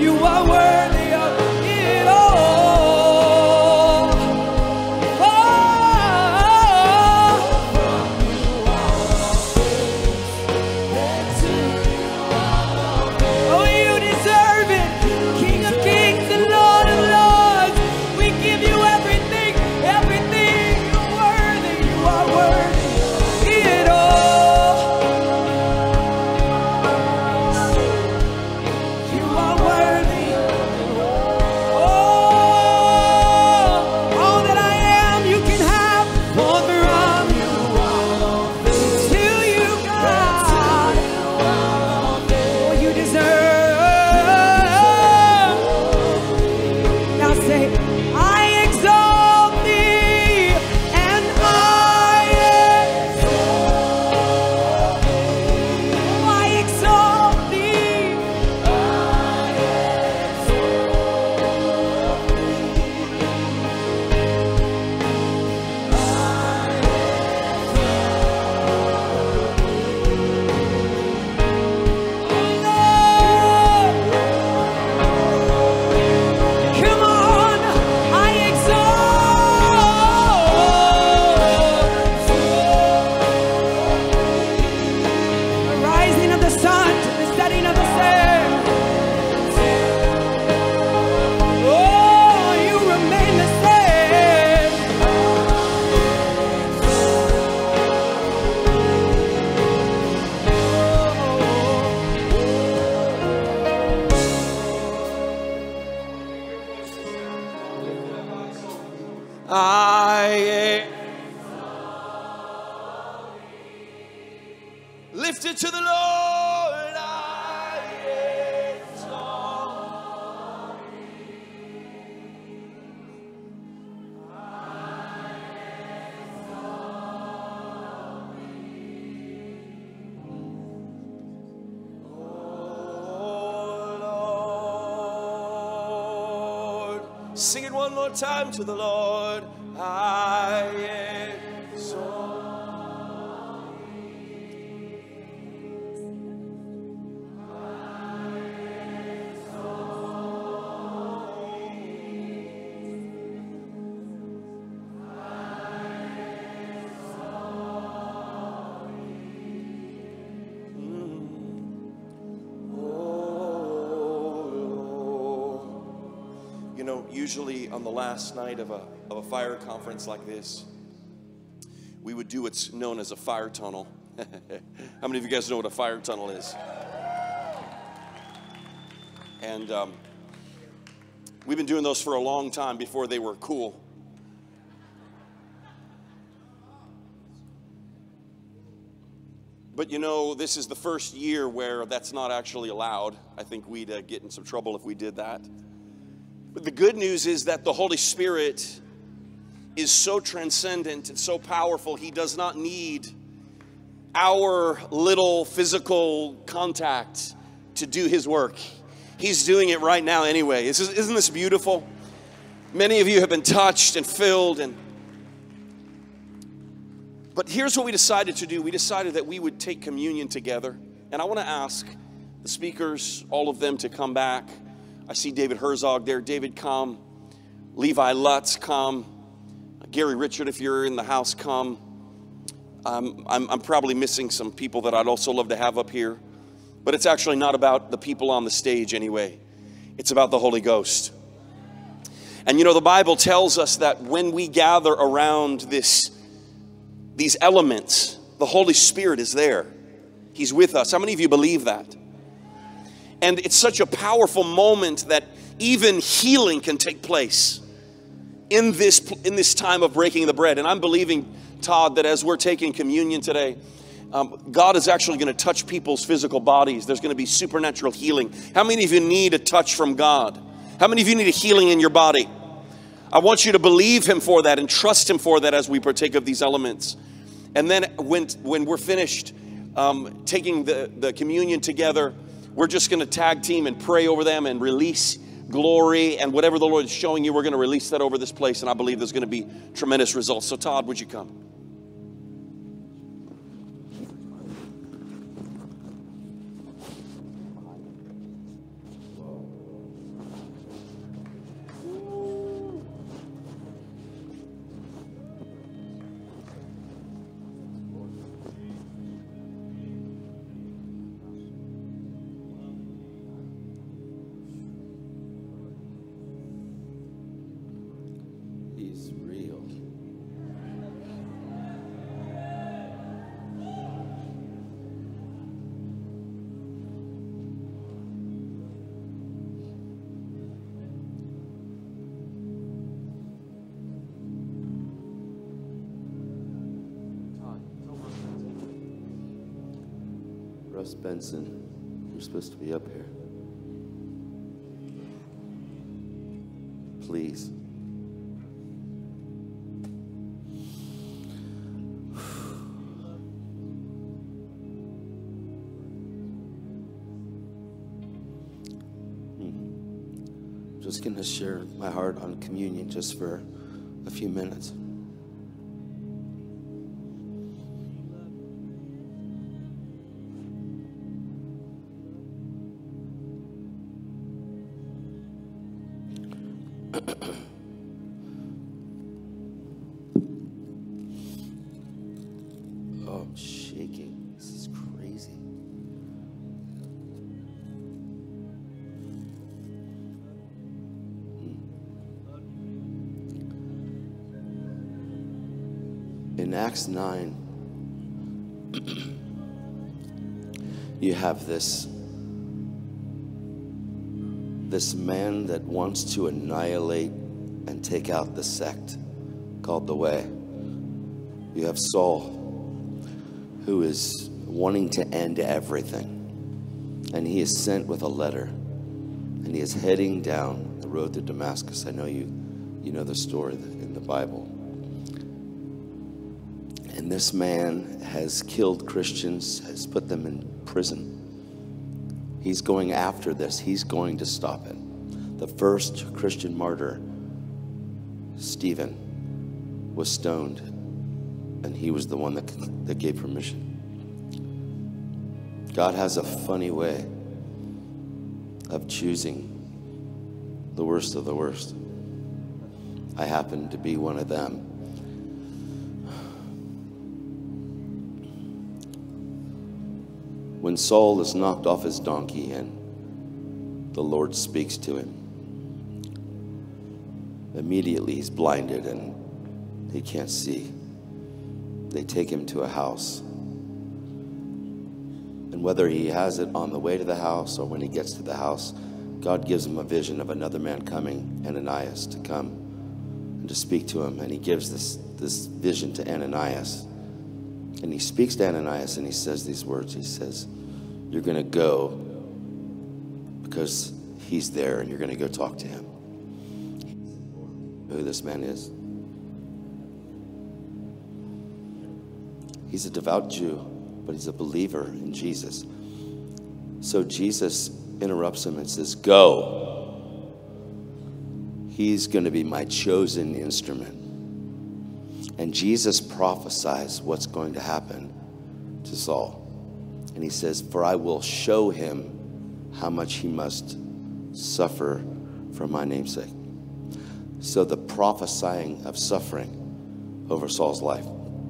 Oh to the Lord, I exalt Lord. Sing it one more time to the Lord. I exalt. Usually on the last night of a fire conference like this, we would do what's known as a fire tunnel. How many of you guys know what a fire tunnel is? And we've been doing those for a long time before they were cool. But you know, this is the first year where that's not actually allowed. I think we'd get in some trouble if we did that. But the good news is that the Holy Spirit is so transcendent and so powerful, He does not need our little physical contact to do His work. He's doing it right now anyway. Isn't this beautiful? Many of you have been touched and filled. But here's what we decided to do. We decided that we would take communion together. And I want to ask the speakers, all of them, to come back. I see David Herzog there. David, come. Levi Lutz, come. Gary Richard, if you're in the house, come. I'm probably missing some people that I'd also love to have up here. But it's actually not about the people on the stage anyway. It's about the Holy Ghost. And you know, the Bible tells us that when we gather around these elements, the Holy Spirit is there. He's with us. How many of you believe that? And it's such a powerful moment that even healing can take place in this time of breaking the bread. And I'm believing, Todd, that as we're taking communion today, God is actually going to touch people's physical bodies. There's going to be supernatural healing. How many of you need a touch from God? How many of you need a healing in your body? I want you to believe Him for that and trust Him for that as we partake of these elements. And then when we're finished taking the communion together, we're just going to tag team and pray over them and release glory, and whatever the Lord is showing you, we're going to release that over this place, and I believe there's going to be tremendous results. So Todd, would you come? Russ Benson, you're supposed to be up here. Please. I'm just going to share my heart on communion just for a few minutes. Oh, I'm shaking. This is crazy. In Acts 9, you have this man that wants to annihilate and take out the sect called the Way. You have Saul, who is wanting to end everything. And he is sent with a letter. And he is heading down the road to Damascus. I know you know the story in the Bible. And this man has killed Christians, has put them in prison. He's going after this. He's going to stop it. The first Christian martyr, Stephen, was stoned, and he was the one that gave permission. God has a funny way of choosing the worst of the worst. I happen to be one of them. When Saul is knocked off his donkey and the Lord speaks to him, immediately he's blinded and he can't see. They take him to a house. And whether he has it on the way to the house or when he gets to the house, God gives him a vision of another man coming, Ananias, to come and to speak to him. And he gives this vision to Ananias. And he speaks to Ananias and he says these words. He says, you're going to go because he's there and you're going to go talk to him. Who this man is. He's a devout Jew, but he's a believer in Jesus. So Jesus interrupts him and says, go. He's going to be my chosen instrument. And Jesus prophesies what's going to happen to Saul. And he says, for I will show him how much he must suffer for my name's sake. So the prophesying of suffering over Saul's life.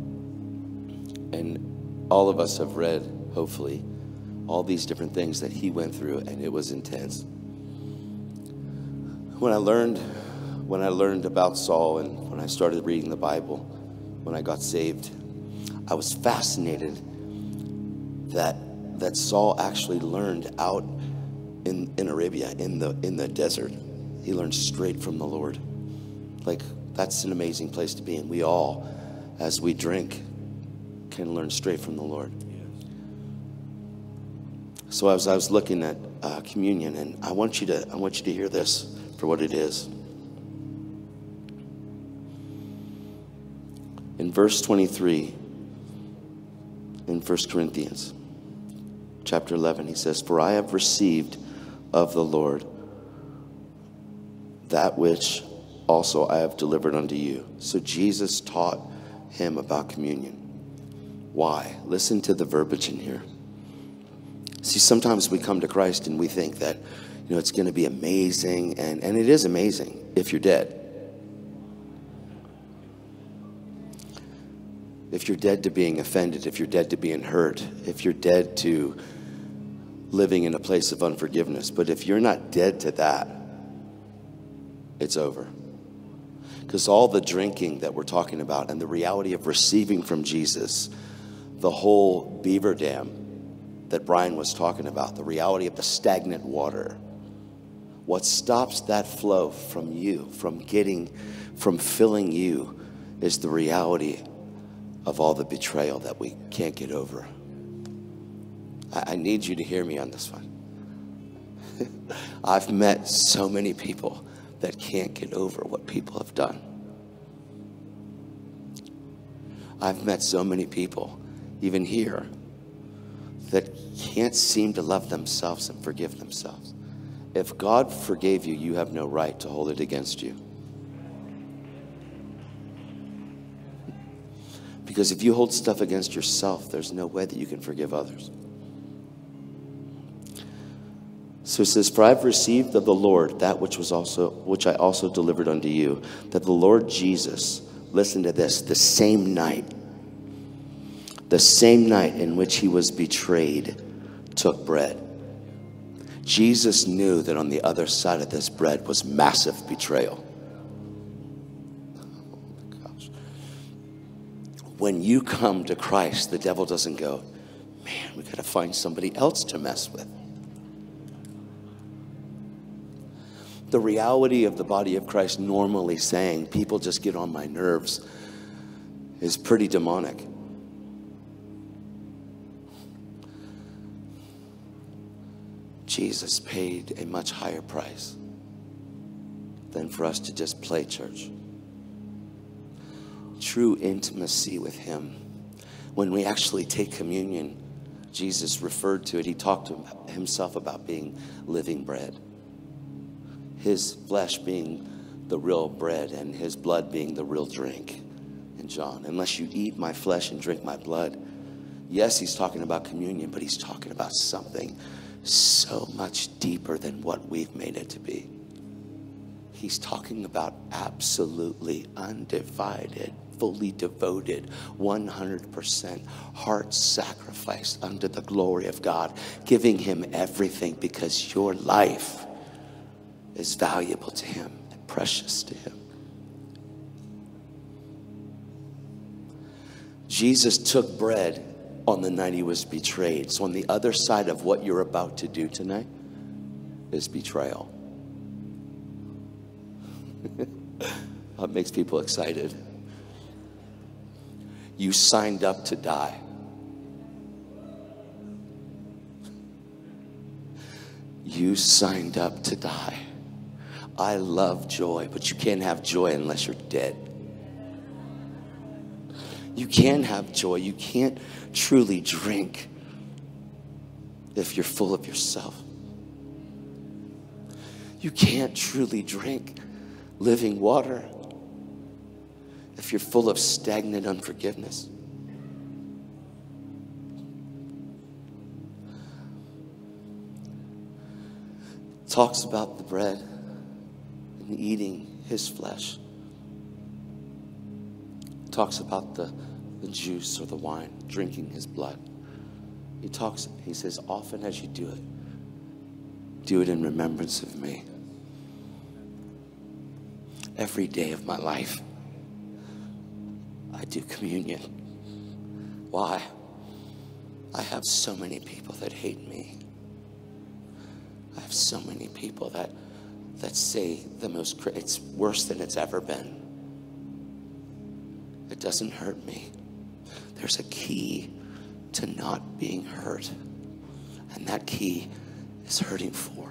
And all of us have read, hopefully, all these different things that he went through, and it was intense. When I learned about Saul and when I started reading the Bible, when I got saved, I was fascinated that Saul actually learned out in Arabia, in the desert. He learned straight from the Lord. Like, that's an amazing place to be. And we all, as we drink, can learn straight from the Lord. So as I was looking at communion, and I want you to hear this for what it is. In verse 23, in 1 Corinthians, chapter 11, he says, for I have received of the Lord that which also I have delivered unto you. So Jesus taught him about communion. Why? Listen to the verbiage in here. See, sometimes we come to Christ and we think that, it's going to be amazing, and it is amazing if you're dead. If you're dead to being offended, if you're dead to being hurt, if you're dead to living in a place of unforgiveness. But if you're not dead to that, it's over. Because all the drinking that we're talking about and the reality of receiving from Jesus, the whole beaver dam that Brian was talking about, the reality of the stagnant water, what stops that flow from you, from filling you, is the reality of all the betrayal that we can't get over. I need you to hear me on this one. I've met so many people that can't get over what people have done. I've met so many people, even here, that can't seem to love themselves and forgive themselves. If God forgave you, you have no right to hold it against you. Because if you hold stuff against yourself, there's no way that you can forgive others. So it says, for I've received of the Lord that which I also delivered unto you, that the Lord Jesus, listen to this, the same night in which he was betrayed, took bread. Jesus knew that on the other side of this bread was massive betrayal. Oh my gosh. When you come to Christ, the devil doesn't go, man, we got to find somebody else to mess with. The reality of the body of Christ normally saying, people just get on my nerves, is pretty demonic. Jesus paid a much higher price than for us to just play church. True intimacy with him. When we actually take communion, Jesus referred to it. He talked to himself about being living bread. His flesh being the real bread and his blood being the real drink. In John, unless you eat my flesh and drink my blood. Yes, he's talking about communion, but he's talking about something so much deeper than what we've made it to be. He's talking about absolutely undivided, fully devoted, 100% heart sacrifice unto the glory of God, giving him everything because your life is valuable to him and precious to him. Jesus took bread on the night he was betrayed. So on the other side of what you're about to do tonight is betrayal. That makes people excited. You signed up to die. You signed up to die. I love joy, but you can't have joy unless you're dead. You can have joy. You can't truly drink if you're full of yourself. You can't truly drink living water if you're full of stagnant unforgiveness. Talks about the bread and eating his flesh. Talks about the juice or the wine, drinking his blood. He says, often as you do it in remembrance of me. Every day of my life, I do communion. Why? I have so many people that hate me. I have so many people that say the most, it's worse than it's ever been. It doesn't hurt me. There's a key to not being hurt. And that key is hurting for.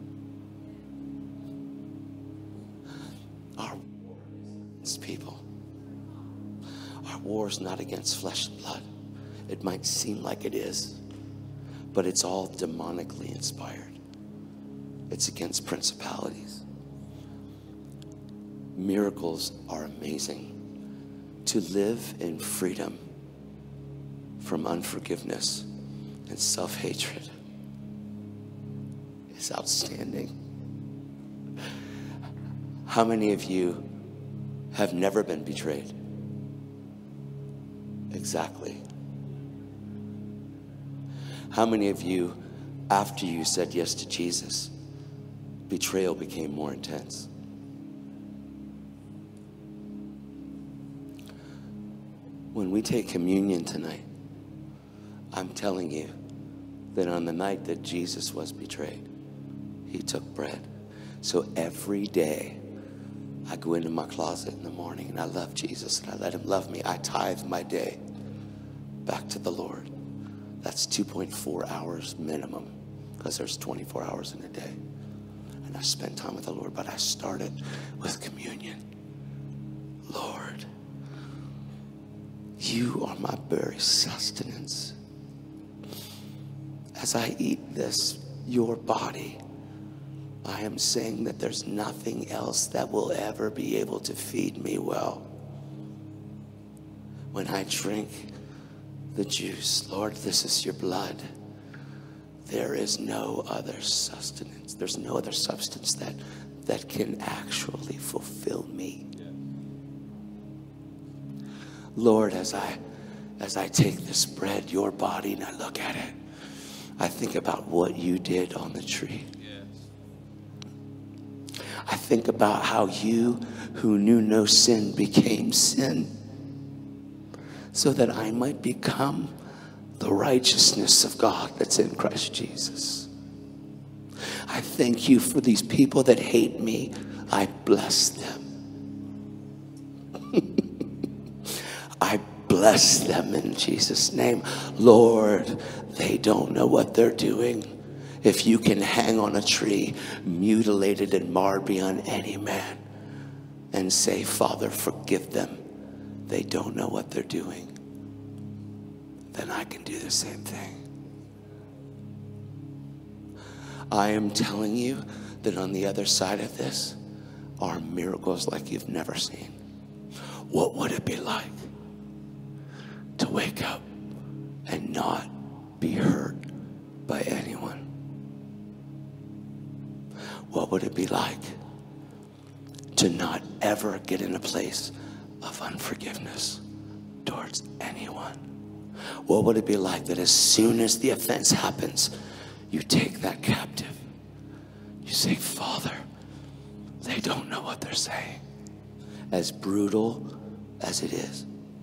Our war is people. Our war is not against flesh and blood. It might seem like it is, but it's all demonically inspired. It's against principalities. Miracles are amazing. To live in freedom from unforgiveness and self-hatred is outstanding. How many of you have never been betrayed? Exactly. How many of you, after you said yes to Jesus, betrayal became more intense? When we take communion tonight, I'm telling you that on the night that Jesus was betrayed, he took bread. So every day, I go into my closet in the morning and I love Jesus and I let him love me. I tithe my day back to the Lord. That's 2.4 hours minimum, because there's 24 hours in a day. And I spend time with the Lord, but I started with communion. Lord, you are my very sustenance. As I eat this, your body, I am saying that there's nothing else that will ever be able to feed me well. When I drink the juice, Lord, this is your blood. There is no other sustenance. There's no other substance that can actually fulfill me. Lord, as I take this bread, your body, and I look at it, I think about what you did on the tree. I think about how you, who knew no sin, became sin so that I might become the righteousness of God that's in Christ Jesus. I thank you for these people that hate me. I bless them. I bless them in Jesus' name. Lord, they don't know what they're doing. If you can hang on a tree, mutilated and marred beyond any man, and say, Father, forgive them. They don't know what they're doing. Then I can do the same thing. I am telling you that on the other side of this are miracles like you've never seen. What would it be like to wake up and not be hurt by anyone? What would it be like to not ever get in a place of unforgiveness towards anyone? What would it be like that as soon as the offense happens, you take that captive? You say, Father, they don't know what they're saying. As brutal as it is.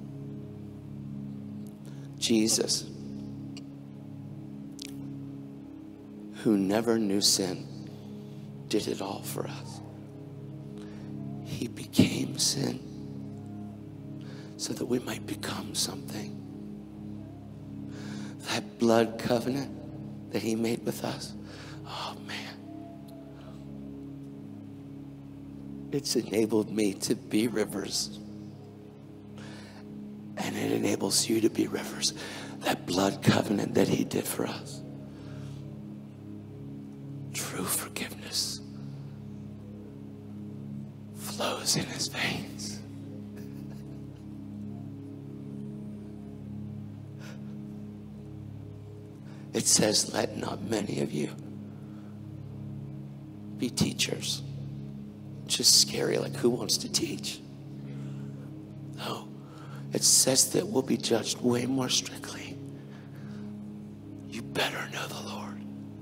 Jesus, who never knew sin, did it all for us. He became sin so that we might become something. That blood covenant that he made with us, oh man, it's enabled me to be rivers. And it enables you to be rivers. That blood covenant that he did for us. True forgiveness flows in his veins. It says, let not many of you be teachers. Just scary, like who wants to teach? No. It says that we'll be judged way more strictly. You better know the Lord.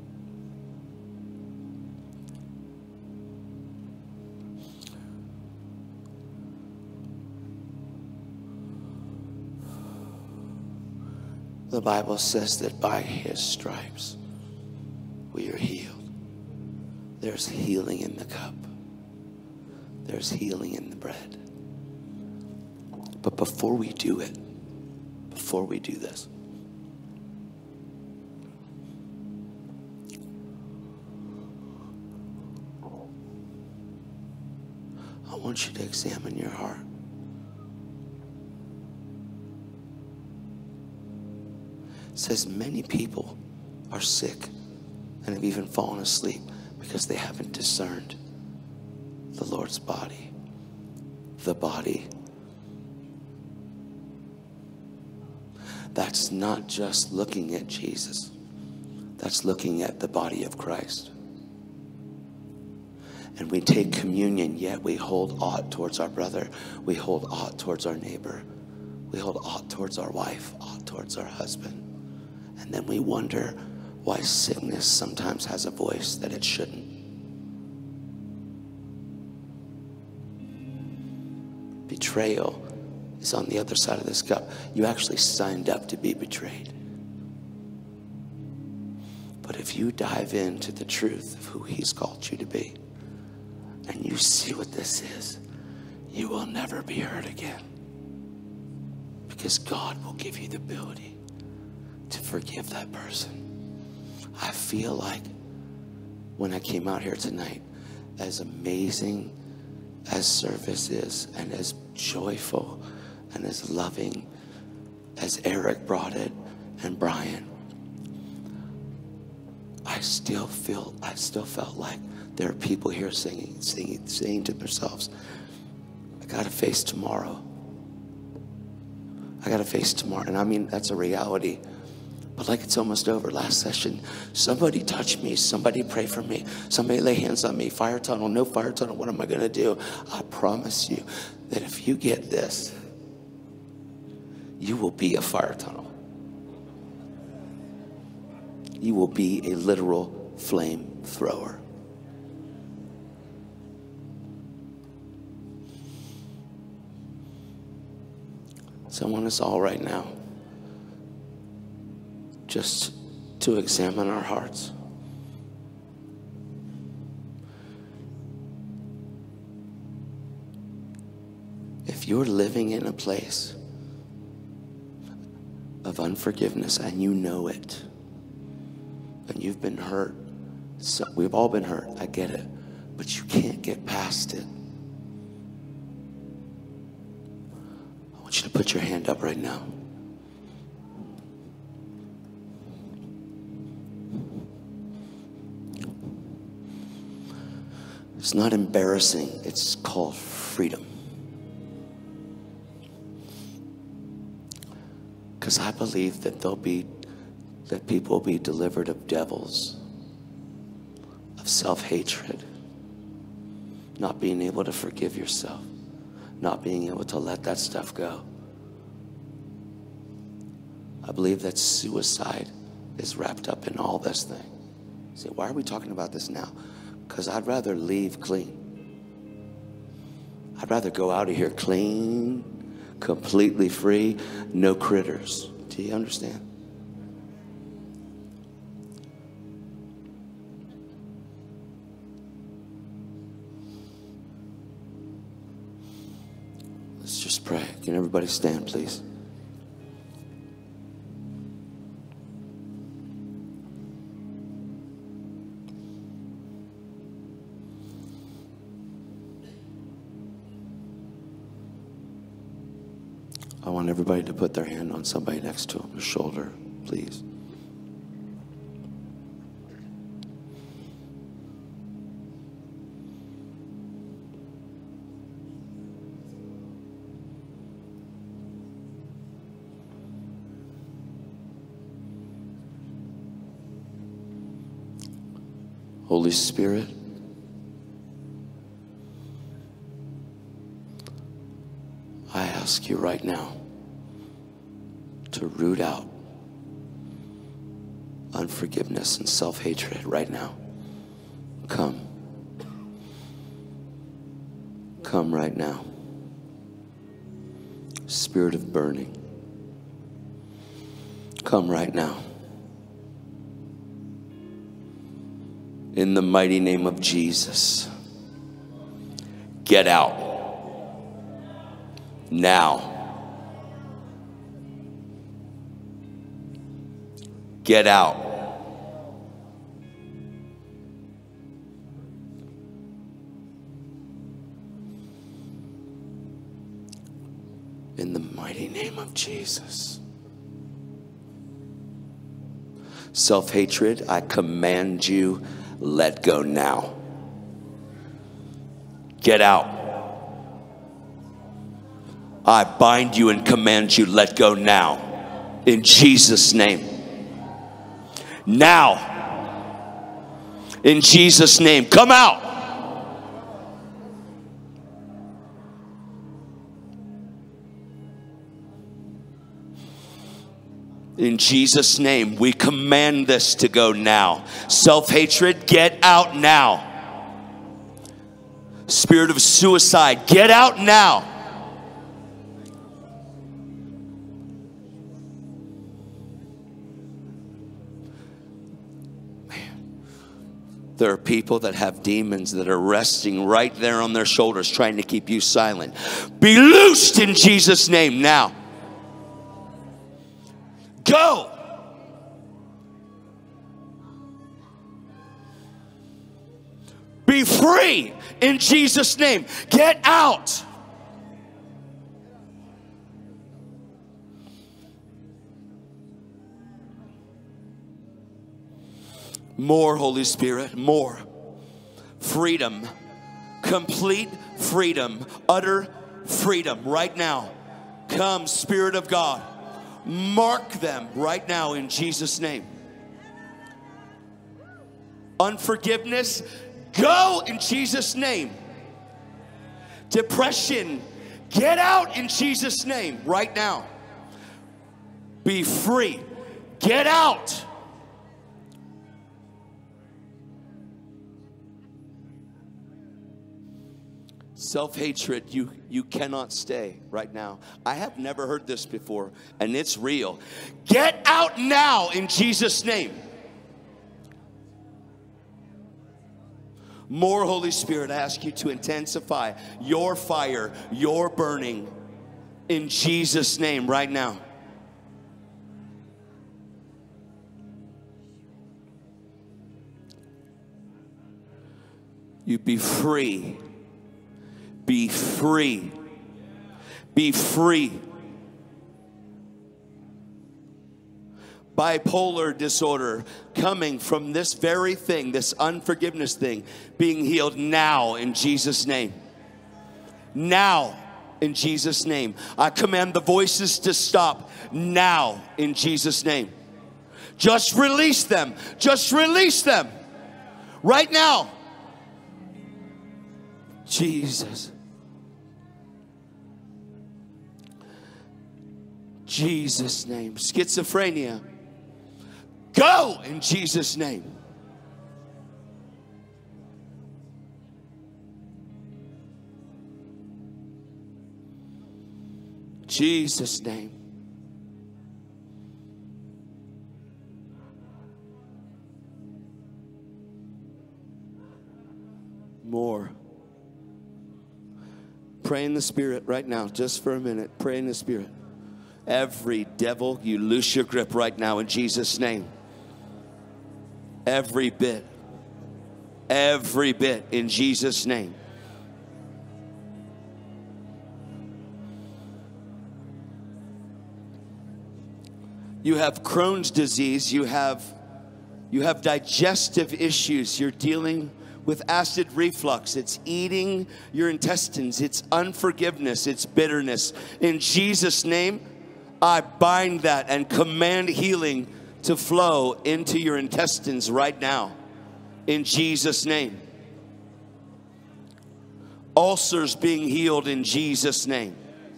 The Bible says that by his stripes we are healed. There's healing in the cup. There's healing in the bread. But before we do it, before we do this, I want you to examine your heart. It says many people are sick and have even fallen asleep because they haven't discerned the Lord's body, the body. That's not just looking at Jesus. That's looking at the body of Christ. And we take communion, yet we hold aught towards our brother. We hold aught towards our neighbor. We hold aught towards our wife, aught towards our husband. And then we wonder why sickness sometimes has a voice that it shouldn't. Betrayal is on the other side of this cup. You actually signed up to be betrayed. But if you dive into the truth of who he's called you to be, and you see what this is, you will never be hurt again. Because God will give you the ability to forgive that person. I feel like when I came out here tonight, as amazing as service is, and as joyful and as loving as Eric brought it and Brian, I still felt like there are people here saying to themselves, I gotta face tomorrow. I gotta face tomorrow. And I mean, that's a reality. But like it's almost over. Last session, somebody touch me, somebody pray for me, somebody lay hands on me, fire tunnel, no fire tunnel, what am I gonna do? I promise you that if you get this, you will be a fire tunnel. You will be a literal flame thrower. So I want us all right now just to examine our hearts. If you're living in a place of unforgiveness and you know it, and you've been hurt So we've all been hurt. I get it. But you can't get past it. I want you to put your hand up right now. It's not embarrassing. It's called freedom. Because I believe that people will be delivered of devils, of self-hatred, not being able to forgive yourself, not being able to let that stuff go. I believe that suicide is wrapped up in all this thing. See, why are we talking about this now? Because I'd rather leave clean. I'd rather go out of here clean, completely free, no critters. Do you understand? Let's just pray. Can everybody stand, please? I want everybody to put their hand on somebody next to them, their shoulder, please. Holy Spirit, I ask you right now to root out unforgiveness and self-hatred right now. Come. Come right now. Spirit of burning. Come right now. In the mighty name of Jesus. Get out. Now. Get out. In the mighty name of Jesus. Self-hatred, I command you, let go now. Get out. I bind you and command you, let go now. In Jesus' name. Now, in Jesus' name, come out. In Jesus' name, we command this to go now. Self-hatred, get out now. Spirit of suicide, get out now. There are people that have demons that are resting right there on their shoulders trying to keep you silent. Be loosed in Jesus' name now. Go. Be free in Jesus' name. Get out. More, Holy Spirit, more. Freedom, complete freedom, utter freedom right now. Come, Spirit of God. Mark them right now in Jesus' name. Unforgiveness, go in Jesus' name. Depression, get out in Jesus' name right now. Be free. Get out. Self-hatred, you cannot stay right now. I have never heard this before, and it's real. Get out now in Jesus' name. More, Holy Spirit, I ask you to intensify your fire, your burning in Jesus' name right now. you be free. Be free. Be free. Bipolar disorder coming from this very thing, this unforgiveness thing, being healed now in Jesus' name. Now in Jesus' name. I command the voices to stop now in Jesus' name. Just release them. Just release them. Right now. Jesus. Jesus' name. Schizophrenia. Go in Jesus' name. Jesus' name. More. Pray in the Spirit right now, just for a minute. Pray in the Spirit. Every devil, you loose your grip right now in Jesus' name. Every bit in Jesus' name. You have Crohn's disease, you have digestive issues, you're dealing with acid reflux, it's eating your intestines, it's unforgiveness, it's bitterness. In Jesus' name, I bind that and command healing to flow into your intestines right now. In Jesus' name. Ulcers being healed in Jesus' name.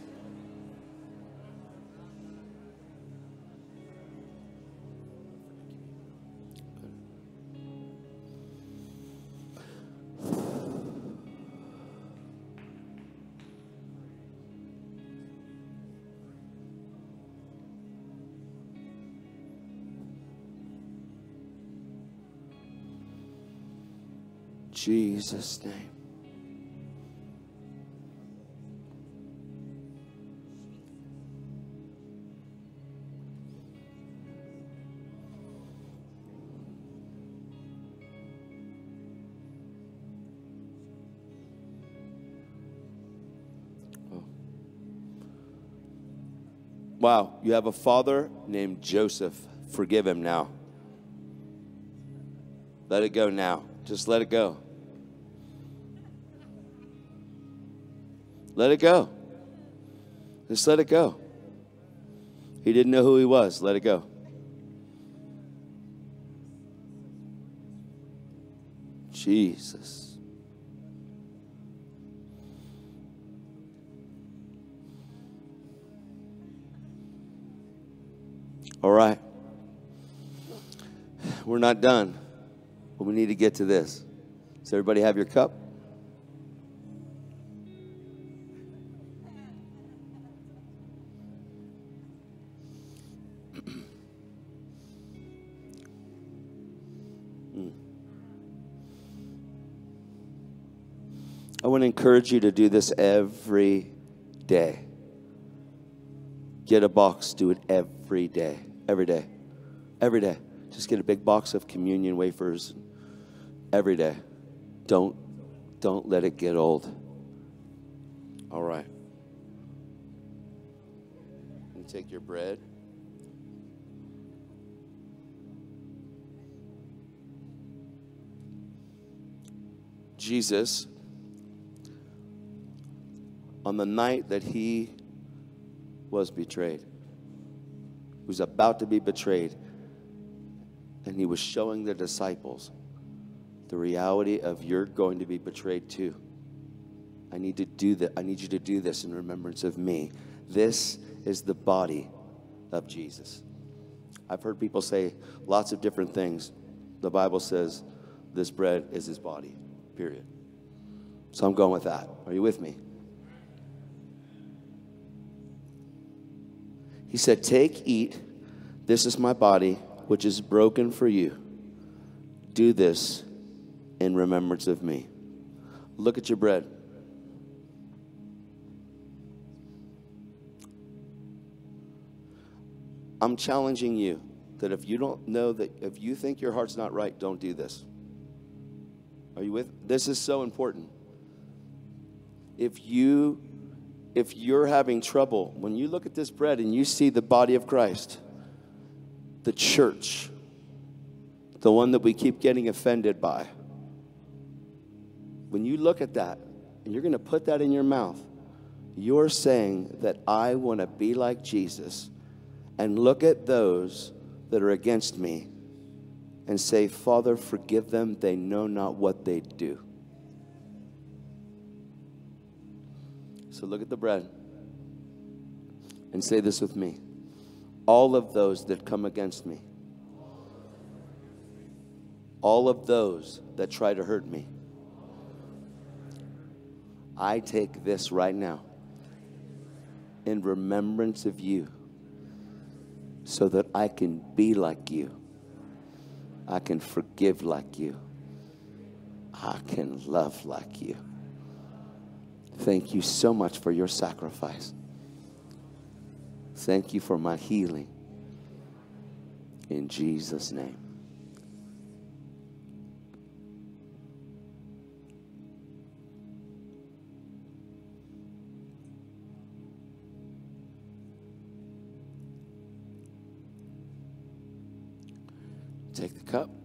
Jesus' name. Wow, you have a father named Joseph. Forgive him now. Let it go now. Just let it go. Let it go. Just let it go. He didn't know who he was. Let it go. Jesus. All right. We're not done. But we need to get to this. Does everybody have your cup? I want to encourage you to do this every day. Get a box, do it every day. Every day. Every day. Just get a big box of communion wafers every day. Don't let it get old. All right. You take your bread. Jesus, on the night that he was betrayed, he was about to be betrayed, and he was showing the disciples the reality of you're going to be betrayed too. I need to do that. I need you to do this in remembrance of me. This is the body of Jesus. I've heard people say lots of different things. The Bible says this bread is his body, period. So I'm going with that. Are you with me? He said, take, eat. This is my body, which is broken for you. Do this in remembrance of me. Look at your bread. I'm challenging you that if you don't know that, if you think your heart's not right, don't do this. Are you with? This is so important. If you're having trouble, when you look at this bread and you see the body of Christ, the church, the one that we keep getting offended by, when you look at that and you're going to put that in your mouth, you're saying that I want to be like Jesus and look at those that are against me and say, Father, forgive them. They know not what they do. So look at the bread and say this with me. All of those that come against me, all of those that try to hurt me, I take this right now in remembrance of you so that I can be like you. I can forgive like you. I can love like you. Thank you so much for your sacrifice. Thank you for my healing. In Jesus' name. Take the cup.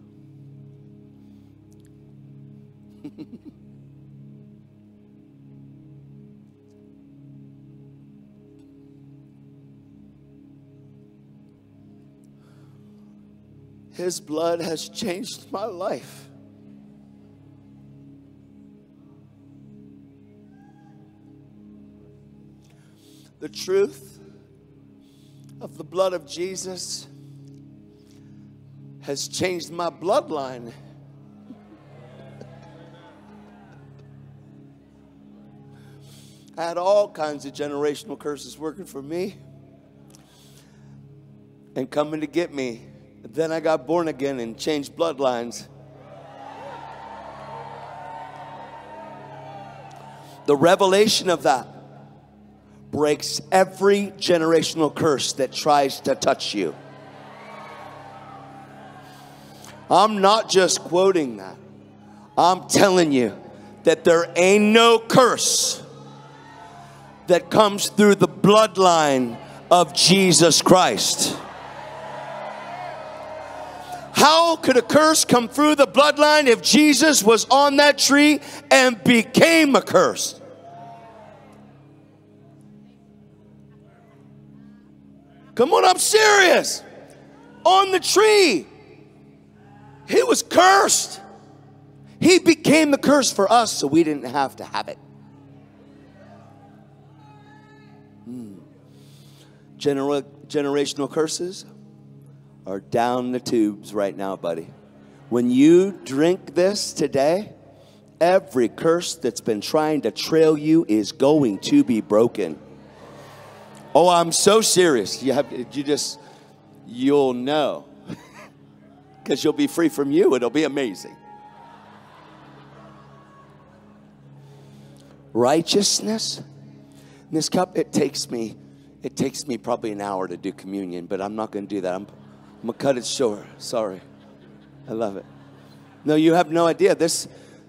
His blood has changed my life. The truth of the blood of Jesus has changed my bloodline. I had all kinds of generational curses working for me and coming to get me. Then I got born again and changed bloodlines. The revelation of that breaks every generational curse that tries to touch you. I'm not just quoting that. I'm telling you that there ain't no curse that comes through the bloodline of Jesus Christ. How could a curse come through the bloodline if Jesus was on that tree and became a curse? Come on, I'm serious. On the tree, he was cursed. He became the curse for us so we didn't have to have it. Generational curses are down the tubes right now, buddy. When you drink this today, every curse that's been trying to trail you is going to be broken. Oh, I'm so serious. You'll know. Because you'll be free from you. It'll be amazing. Righteousness. In this cup, it takes me probably an hour to do communion, but I'm not going to do that. I'm going to cut it short. Sorry. I love it. No, you have no idea. This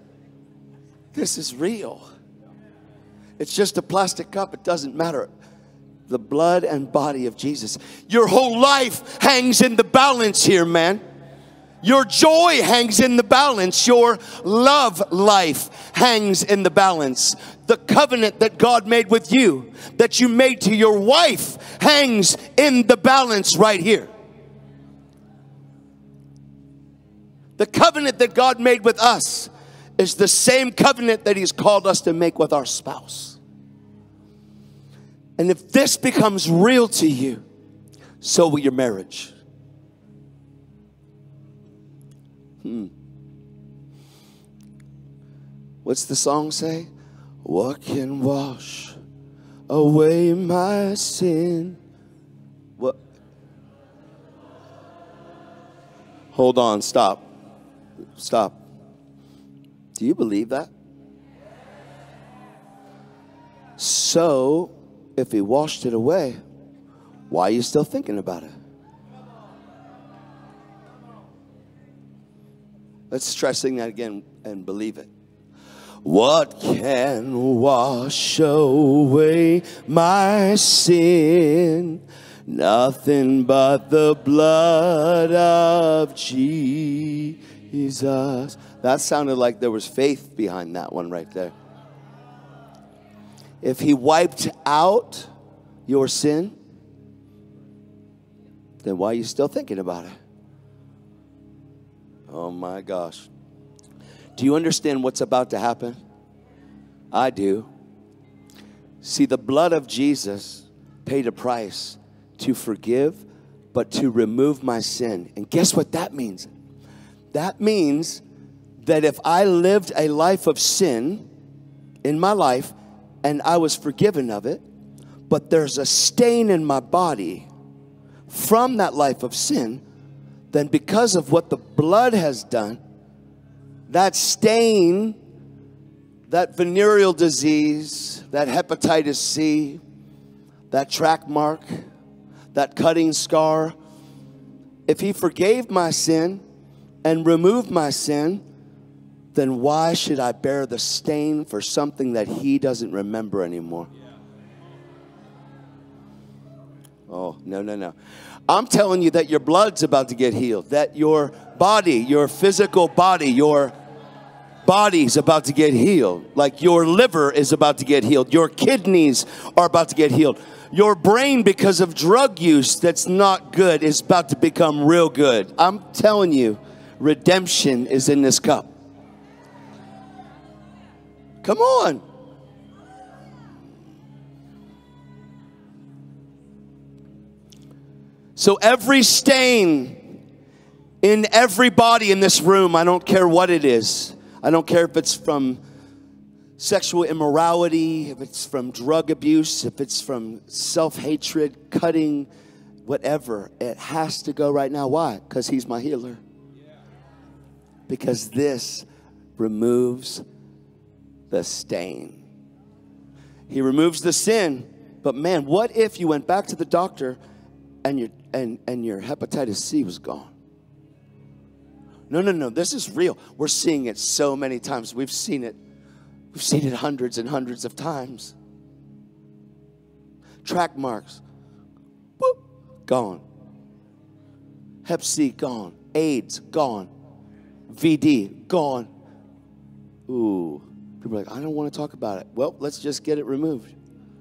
is real. It's just a plastic cup. It doesn't matter. The blood and body of Jesus. Your whole life hangs in the balance here, man. Your joy hangs in the balance. Your love life hangs in the balance. The covenant that God made with you, that you made to your wife, hangs in the balance right here. The covenant that God made with us is the same covenant that He's called us to make with our spouse. And if this becomes real to you, so will your marriage. What's the song say? What can wash away my sin? What? Hold on, stop. Stop. Do you believe that? So, if He washed it away, why are you still thinking about it? Let's try singing that again and believe it. What can wash away my sin? Nothing but the blood of Jesus. That sounded like there was faith behind that one right there. If he wiped out your sin, then why are you still thinking about it? Oh my gosh. Do you understand what's about to happen? I do. See, the blood of Jesus paid a price to forgive, but to remove my sin. And guess what that means? That means that if I lived a life of sin in my life and I was forgiven of it, but there's a stain in my body from that life of sin, then because of what the blood has done, that stain, that venereal disease, that hepatitis C, that track mark, that cutting scar, if he forgave my sin and removed my sin, then why should I bear the stain for something that he doesn't remember anymore? Oh, no, no, no. I'm telling you that your blood's about to get healed, that your body, your physical body, your body's about to get healed. Like your liver is about to get healed. Your kidneys are about to get healed. Your brain, because of drug use that's not good, is about to become real good. I'm telling you, redemption is in this cup. Come on. So every stain in everybody in this room, I don't care what it is. I don't care if it's from sexual immorality, if it's from drug abuse, if it's from self-hatred, cutting, whatever. It has to go right now. Why? Because he's my healer. Because this removes the stain. He removes the sin. But man, what if you went back to the doctor and your hepatitis C was gone? No, no, no. This is real. We're seeing it so many times. We've seen it hundreds and hundreds of times. Track marks, whoop, gone. Hep C, gone. AIDS, gone. VD, gone. Ooh. People are like, I don't want to talk about it. Well, let's just get it removed.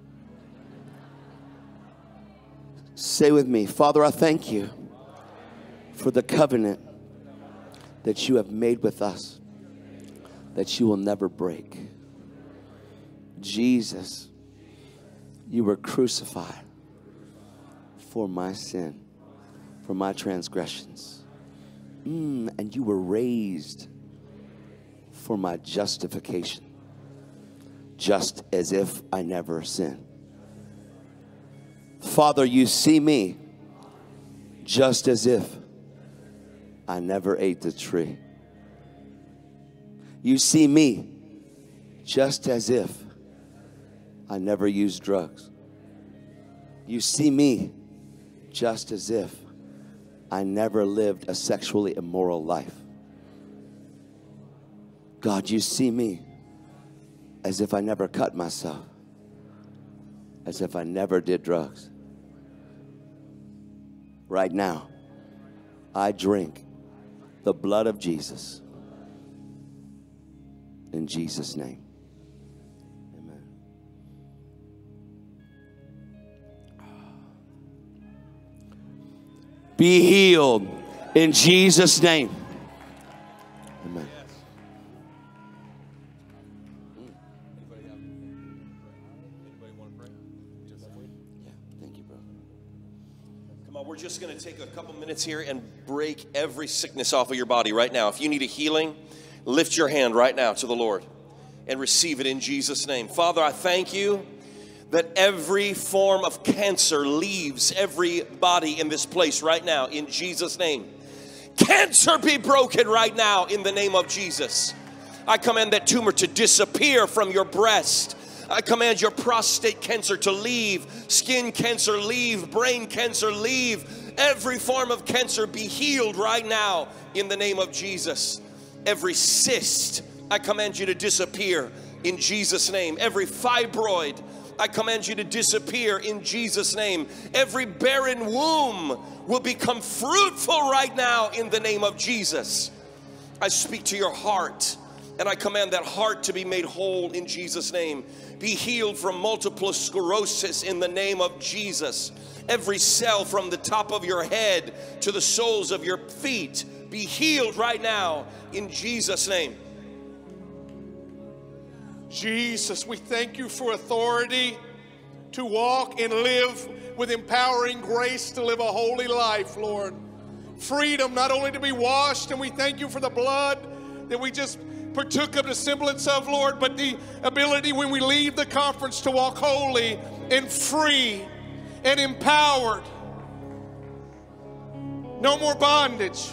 Say with me, Father, I thank you for the covenant that you have made with us, that you will never break. Jesus, you were crucified for my sin, for my transgressions. And you were raised for my justification, just as if I never sinned. Father, you see me just as if I never ate the tree. You see me just as if I never used drugs. You see me just as if I never lived a sexually immoral life. God, you see me as if I never cut myself, as if I never did drugs. Right now, I drink the blood of Jesus. In Jesus' name. Amen. Be healed in Jesus' name. Amen. We're just going to take a couple minutes here and break every sickness off of your body right now. If you need a healing, lift your hand right now to the Lord and receive it in Jesus' name. Father, I thank you that every form of cancer leaves every body in this place right now in Jesus' name. Cancer be broken right now in the name of Jesus. I command that tumor to disappear from your breast. I command your prostate cancer to leave, skin cancer leave, brain cancer leave. Every form of cancer be healed right now in the name of Jesus. Every cyst, I command you to disappear in Jesus' name. Every fibroid, I command you to disappear in Jesus' name. Every barren womb will become fruitful right now in the name of Jesus. I speak to your heart, and I command that heart to be made whole in Jesus' name. Be healed from multiple sclerosis in the name of Jesus. Every cell from the top of your head to the soles of your feet, be healed right now in Jesus' name. Jesus, we thank you for authority to walk and live with empowering grace to live a holy life, Lord. Freedom not only to be washed, and we thank you for the blood that we just partook of the semblance of, Lord, but the ability when we leave the conference to walk holy and free and empowered. No more bondage.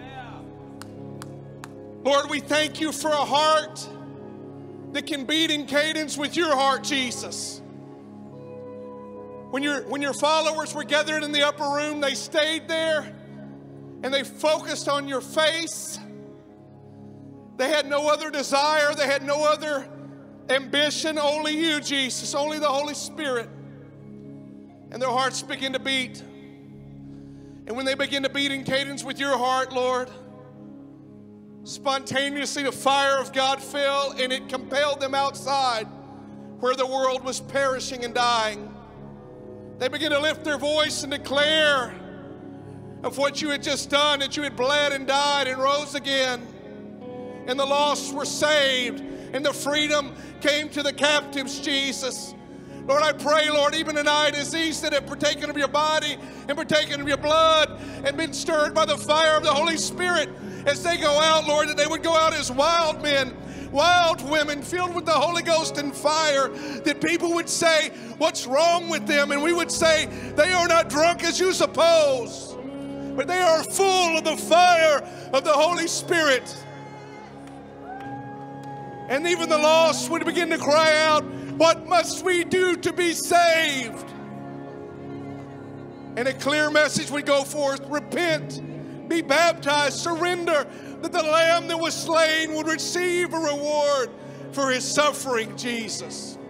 Lord, we thank you for a heart that can beat in cadence with your heart, Jesus. When your followers were gathered in the upper room, they stayed there and they focused on your face. They had no other desire. They had no other ambition. Only you, Jesus. Only the Holy Spirit. And their hearts begin to beat. And when they begin to beat in cadence with your heart, Lord, spontaneously the fire of God fell and it compelled them outside where the world was perishing and dying. They began to lift their voice and declare of what you had just done, that you had bled and died and rose again. And the lost were saved and the freedom came to the captives, Jesus. Lord, I pray, Lord, even tonight as these that have partaken of your body and partaken of your blood and been stirred by the fire of the Holy Spirit, as they go out, Lord, that they would go out as wild men, wild women, filled with the Holy Ghost and fire, that people would say, what's wrong with them? And we would say, they are not drunk as you suppose, but they are full of the fire of the Holy Spirit. And even the lost would begin to cry out, what must we do to be saved? And a clear message would go forth, repent, be baptized, surrender, that the Lamb that was slain would receive a reward for his suffering, Jesus.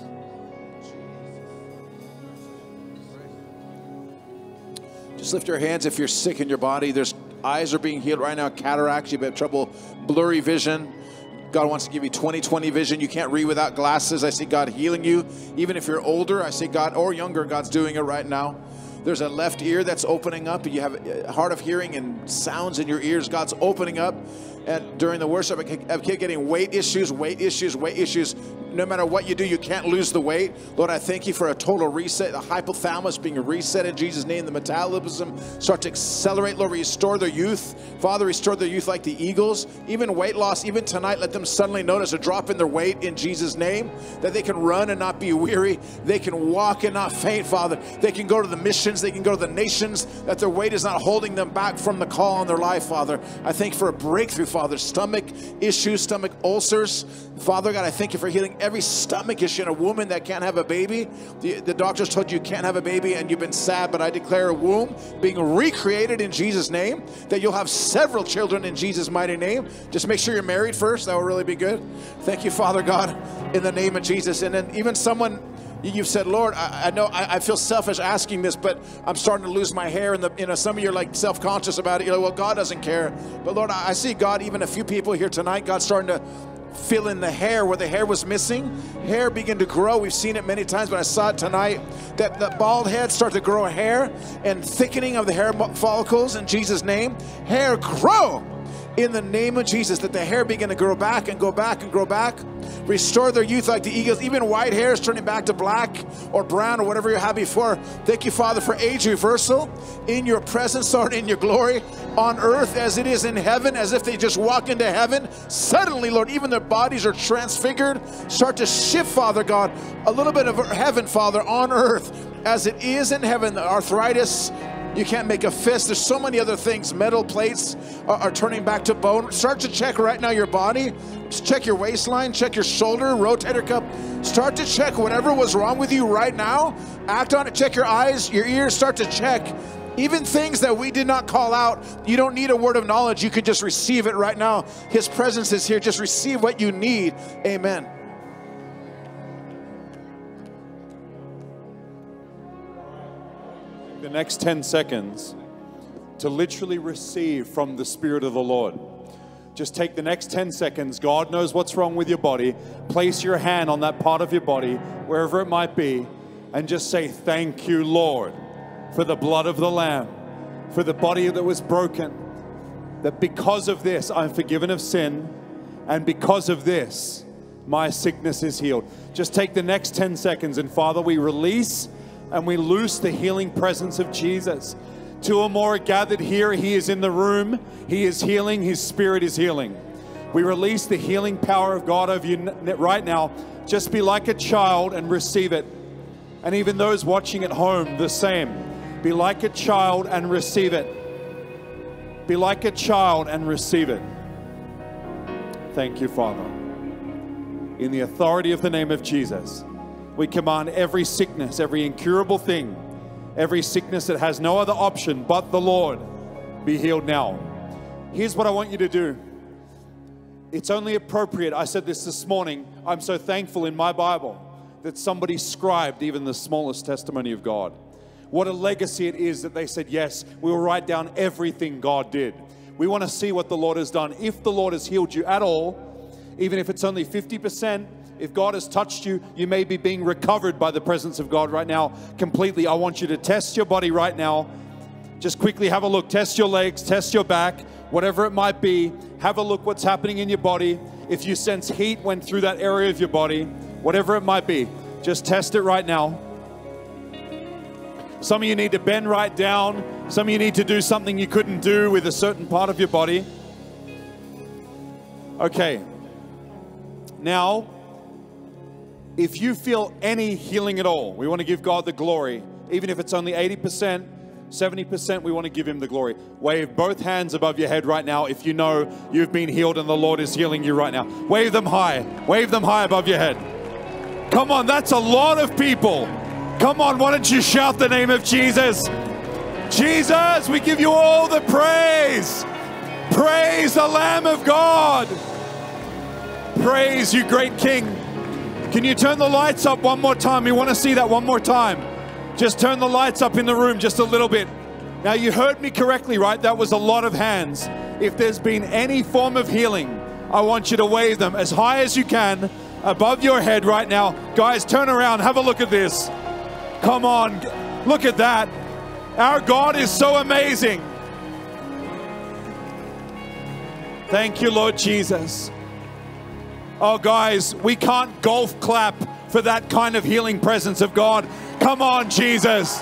Just lift your hands if you're sick in your body. There's eyes are being healed right now, cataracts, you've had trouble, blurry vision. God wants to give you 20/20 vision. You can't read without glasses. I see God healing you. Even if you're older, I see God, or younger, God's doing it right now. There's a left ear that's opening up. You have a hard of hearing and sounds in your ears. God's opening up. And during the worship, I keep getting weight issues. No matter what you do, you can't lose the weight. Lord, I thank you for a total reset. The hypothalamus being reset in Jesus' name. The metabolism start to accelerate. Lord, restore their youth. Father, restore their youth like the eagles. Even weight loss, even tonight, let them suddenly notice a drop in their weight in Jesus' name. That they can run and not be weary. They can walk and not faint, Father. They can go to the missions. They can go to the nations. That their weight is not holding them back from the call on their life, Father. I thank you for a breakthrough, Father. Stomach issues, stomach ulcers. Father God, I thank you for healing every stomach issue in a woman that can't have a baby. The doctors told you can't have a baby and you've been sad, but I declare a womb being recreated in Jesus' name, that you'll have several children in Jesus' mighty name. Just make sure you're married first. That will really be good. Thank you, Father God, in the name of Jesus. And then even someone, you've said, Lord, I know I feel selfish asking this, but I'm starting to lose my hair. And some of you are like self-conscious about it. You're like, well, God doesn't care. But Lord, I see God, even a few people here tonight, God's starting to fill in the hair where the hair was missing. Hair begin to grow. We've seen it many times, but I saw it tonight, that the bald head start to grow hair and thickening of the hair follicles in Jesus' name. Hair grow in the name of Jesus, that the hair begin to grow back and go back and grow back. Restore their youth like the eagles. Even white hair is turning back to black or brown or whatever you had before. Thank you, Father, for age reversal in your presence, Lord, in your glory on earth as it is in heaven, as if they just walk into heaven. Suddenly, Lord, even their bodies are transfigured. Start to shift, Father God, a little bit of heaven, Father, on earth as it is in heaven. The arthritis, you can't make a fist. There's so many other things. Metal plates are turning back to bone. Start to check right now your body. Just check your waistline, check your shoulder, rotator cuff. Start to check whatever was wrong with you right now. Act on it. Check your eyes, your ears. Start to check Even things that we did not call out, you don't need a word of knowledge. You could just receive it right now. His presence is here. Just receive what you need. Amen. The next 10 seconds to literally receive from the Spirit of the Lord. Just take the next 10 seconds. God knows what's wrong with your body. Place your hand on that part of your body, wherever it might be, and just say, thank you, Lord, for the blood of the Lamb, for the body that was broken, that because of this, I'm forgiven of sin, and because of this, my sickness is healed. Just take the next 10 seconds, and Father, we release and we loose the healing presence of Jesus. 2 or more are gathered here. He is in the room. He is healing. His Spirit is healing. We release the healing power of God over you right now. Just be like a child and receive it. And even those watching at home, the same. Be like a child and receive it. Be like a child and receive it. Thank you, Father. In the authority of the name of Jesus, we command every sickness, every incurable thing, every sickness that has no other option but the Lord, be healed now. Here's what I want you to do. It's only appropriate. I said this morning. I'm so thankful in my Bible that somebody scribed even the smallest testimony of God. What a legacy it is that they said, yes, we will write down everything God did. We want to see what the Lord has done. If the Lord has healed you at all, even if it's only 50%, if God has touched you, you may be being recovered by the presence of God right now completely. I want you to test your body right now. Just quickly have a look. Test your legs, test your back, whatever it might be. Have a look what's happening in your body. If you sense heat went through that area of your body, whatever it might be, just test it right now. Some of you need to bend right down. Some of you need to do something you couldn't do with a certain part of your body. Okay. Now, if you feel any healing at all, we want to give God the glory. Even if it's only 80%, 70%, we want to give Him the glory. Wave both hands above your head right now if you know you've been healed and the Lord is healing you right now. Wave them high. Wave them high above your head. Come on, that's a lot of people. Come on, why don't you shout the name of Jesus? Jesus, we give you all the praise. Praise the Lamb of God. Praise you, great King. Can you turn the lights up one more time? We want to see that one more time. Just turn the lights up in the room just a little bit. Now, you heard me correctly, right? That was a lot of hands. If there's been any form of healing, I want you to wave them as high as you can above your head right now. Guys, turn around. Have a look at this. Come on. Look at that. Our God is so amazing. Thank you, Lord Jesus. Oh, guys, we can't golf clap for that kind of healing presence of God. Come on, Jesus.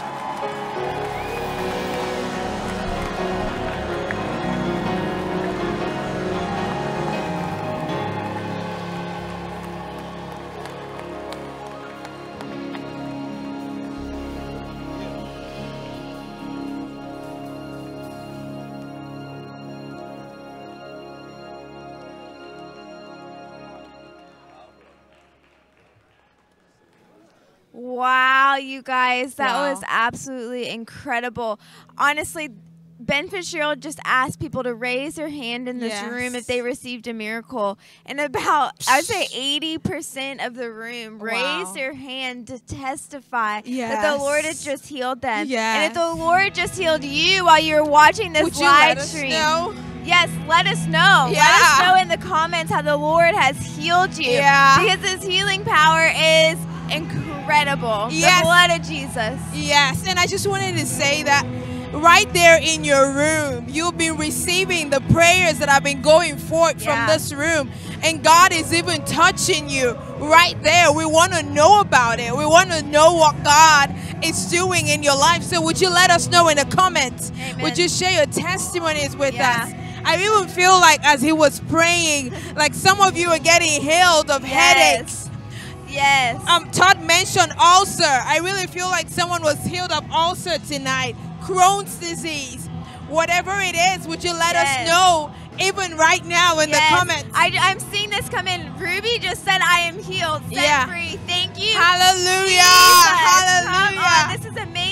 Wow, you guys, that was absolutely incredible. Honestly, Ben Fitzgerald just asked people to raise their hand in this room if they received a miracle. And about, I would say 80% of the room raised their hand to testify that the Lord has just healed them. And if the Lord just healed you while you were watching this live stream. Yes, let us know. Let us know in the comments how the Lord has healed you. Because His healing power is incredible. The blood of Jesus. Yes, and I just wanted to say that right there in your room, you've been receiving the prayers that have been going forth from this room. And God is even touching you right there. We want to know about it. We want to know what God is doing in your life. So would you let us know in the comments? Amen. Would you share your testimonies with us? I even feel like as he was praying, like some of you are getting healed of headaches. Todd mentioned ulcer. I really feel like someone was healed of ulcer tonight. Crohn's disease. Whatever it is, would you let us know even right now in the comments? I'm seeing this come in. Ruby just said, I am healed, set free. Thank you. Hallelujah. Jesus. Hallelujah. Come on. This is amazing.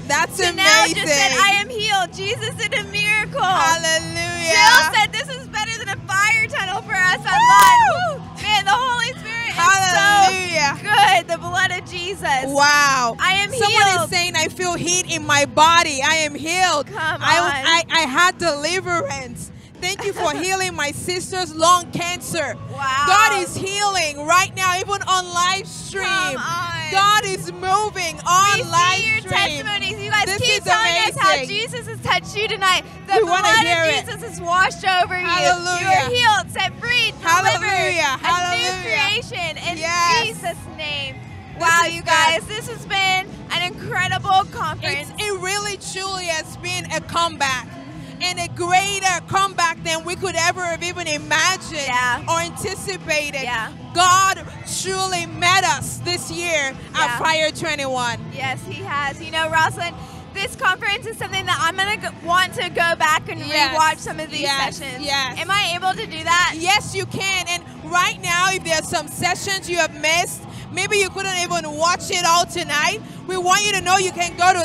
That's Janelle amazing. just said, I am healed. Jesus did a miracle. Hallelujah. Jill said, this is better than a fire tunnel for us on Lund. Man, the Holy Spirit Hallelujah. is so good. The blood of Jesus. Wow. I am Someone healed. is saying, I feel heat in my body. I am healed. Come on. I had deliverance. Thank you for healing my sister's lung cancer. Wow. God is healing right now, even on live stream. Come on. God is moving on We live see your stream. testimonies. You guys This keep is telling us how amazing. Jesus has touched you tonight. The We wanna blood hear of it. Jesus has washed over you. Hallelujah. You are healed, set free, delivered. Hallelujah. A Hallelujah. new creation in Yes. Jesus' name. Wow, is you good. guys, this has been an incredible conference. It really, truly has been a comeback. And a greater comeback than we could ever have even imagined or anticipated. God truly met us this year at Fire 21. Yes, he has. You know, Rosalind, this conference is something that I'm going to want to go back and rewatch some of these sessions. Yes. Am I able to do that? Yes, you can. And right now, if there's some sessions you have missed, maybe you couldn't even watch it all tonight, we want you to know you can go to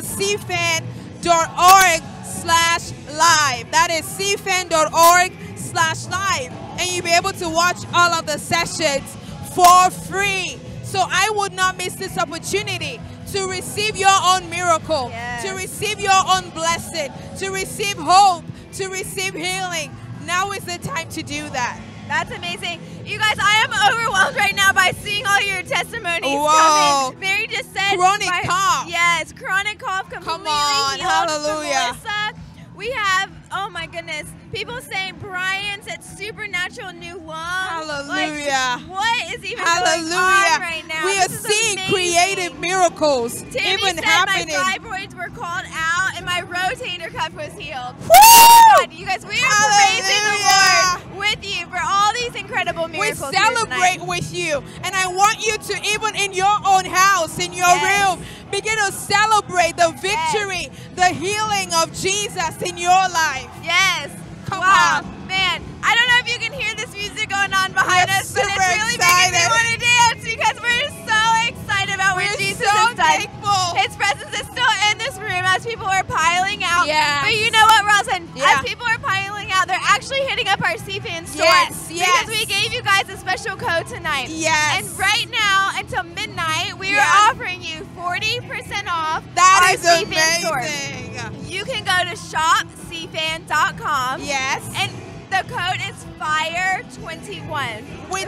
CfaN.org/live. That is CfaN.org/live. And you'll be able to watch all of the sessions for free. So I would not miss this opportunity to receive your own miracle, to receive your own blessing, to receive hope, to receive healing. Now is the time to do that. That's amazing. You guys, I am overwhelmed right now by seeing all your testimonies Whoa. come in. Mary just said Chronic cough. Yes, chronic cough completely on, healed. hallelujah. For Melissa, we have, oh my goodness, people saying Brian said supernatural new lungs. Hallelujah. Like, what is even going on right now? We are This is seeing amazing. creative miracles Tammy even said happening. my fibroids were called out and my rotator cuff was healed. Woo! God, you guys, we are praising the Lord with you for all these incredible We miracles here celebrate tonight. with you. And I want you to, even in your own house, in your room, begin to celebrate the victory, the healing of Jesus in your life. Yes. Come wow. on. Man, I don't know if you can hear this music going on behind We're us, but it's super really making me excited. want to dance because we're so excited about what We're Jesus so has done. thankful. His presence is still in this room as people are piling out. Yes. But you know what, Rosalind? Yeah. As people are piling out, they're actually hitting up our CfaN store. Yes, yes. Because we gave you guys a special code tonight. Yes. And right now, until midnight, we are offering you 40% off That our is CfaN store. amazing. You can go to shopcfan.com. Yes. And the code is Fire21.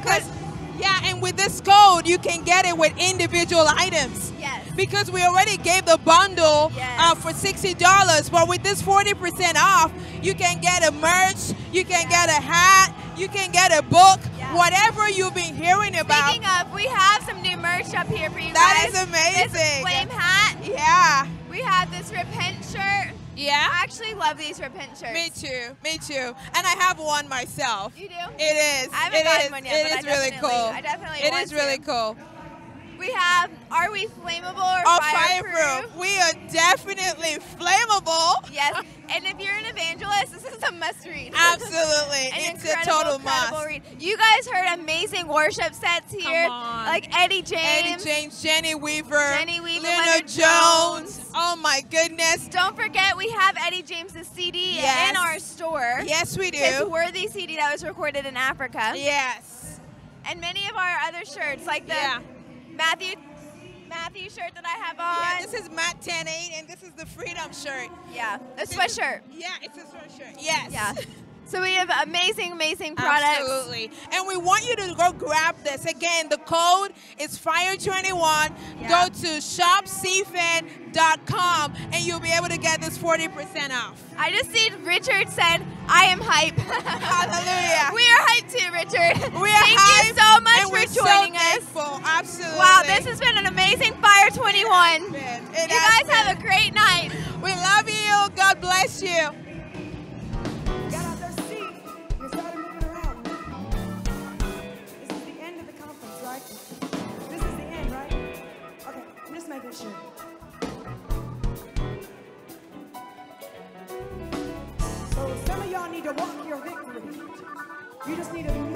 And with this code, you can get it with individual items. Yes. Because we already gave the bundle for $60, but with this 40% off, you can get a merch, you can get a hat, you can get a book, whatever you've been hearing about. Speaking of, we have some new merch up here for you That guys. is amazing. This flame hat. Yeah. We have this repent shirt. Yeah. I actually love these repent shirts. Me too. Me too. And I have one myself. You do? It is. I haven't gotten one yet, It but is really cool. I definitely It want is really to. cool. We have, are we flammable or Fireproof. We are definitely flammable. Yes. And if you're an evangelist, this is a must read. Absolutely. An It's a total incredible must. read. You guys heard amazing worship sets here. Come on. Like Eddie James. Eddie James, Jenny Weaver, Leonard Jones. Oh my goodness. Don't forget, we have Eddie James's CD Yes. in our store. Yes, we do. His Worthy CD that was recorded in Africa. Yes. And many of our other shirts, like the Matthew shirt that I have on. Yeah, this is Matt 10-8, and this is the Freedom shirt. Yeah, a sweatshirt. Yeah, it's a sweatshirt. Yes. Yeah. So we have amazing, amazing products. Absolutely. And we want you to go grab this. Again, the code is Fire21. Go to shopcfan.com and you'll be able to get this 40% off. I just see Richard said, I am hype. Hallelujah. We are hyped too, Richard. We are Thank hyped, you so much and for we're joining so us. thankful. Absolutely. Wow, this has been an amazing Fire 21. You guys have a great night. We love you. God bless you. Got out their seat and started moving around. This is the end of the conference, right? This is the end, right? Okay, I'm just making sure. So some of y'all need to walk your victory. You just need to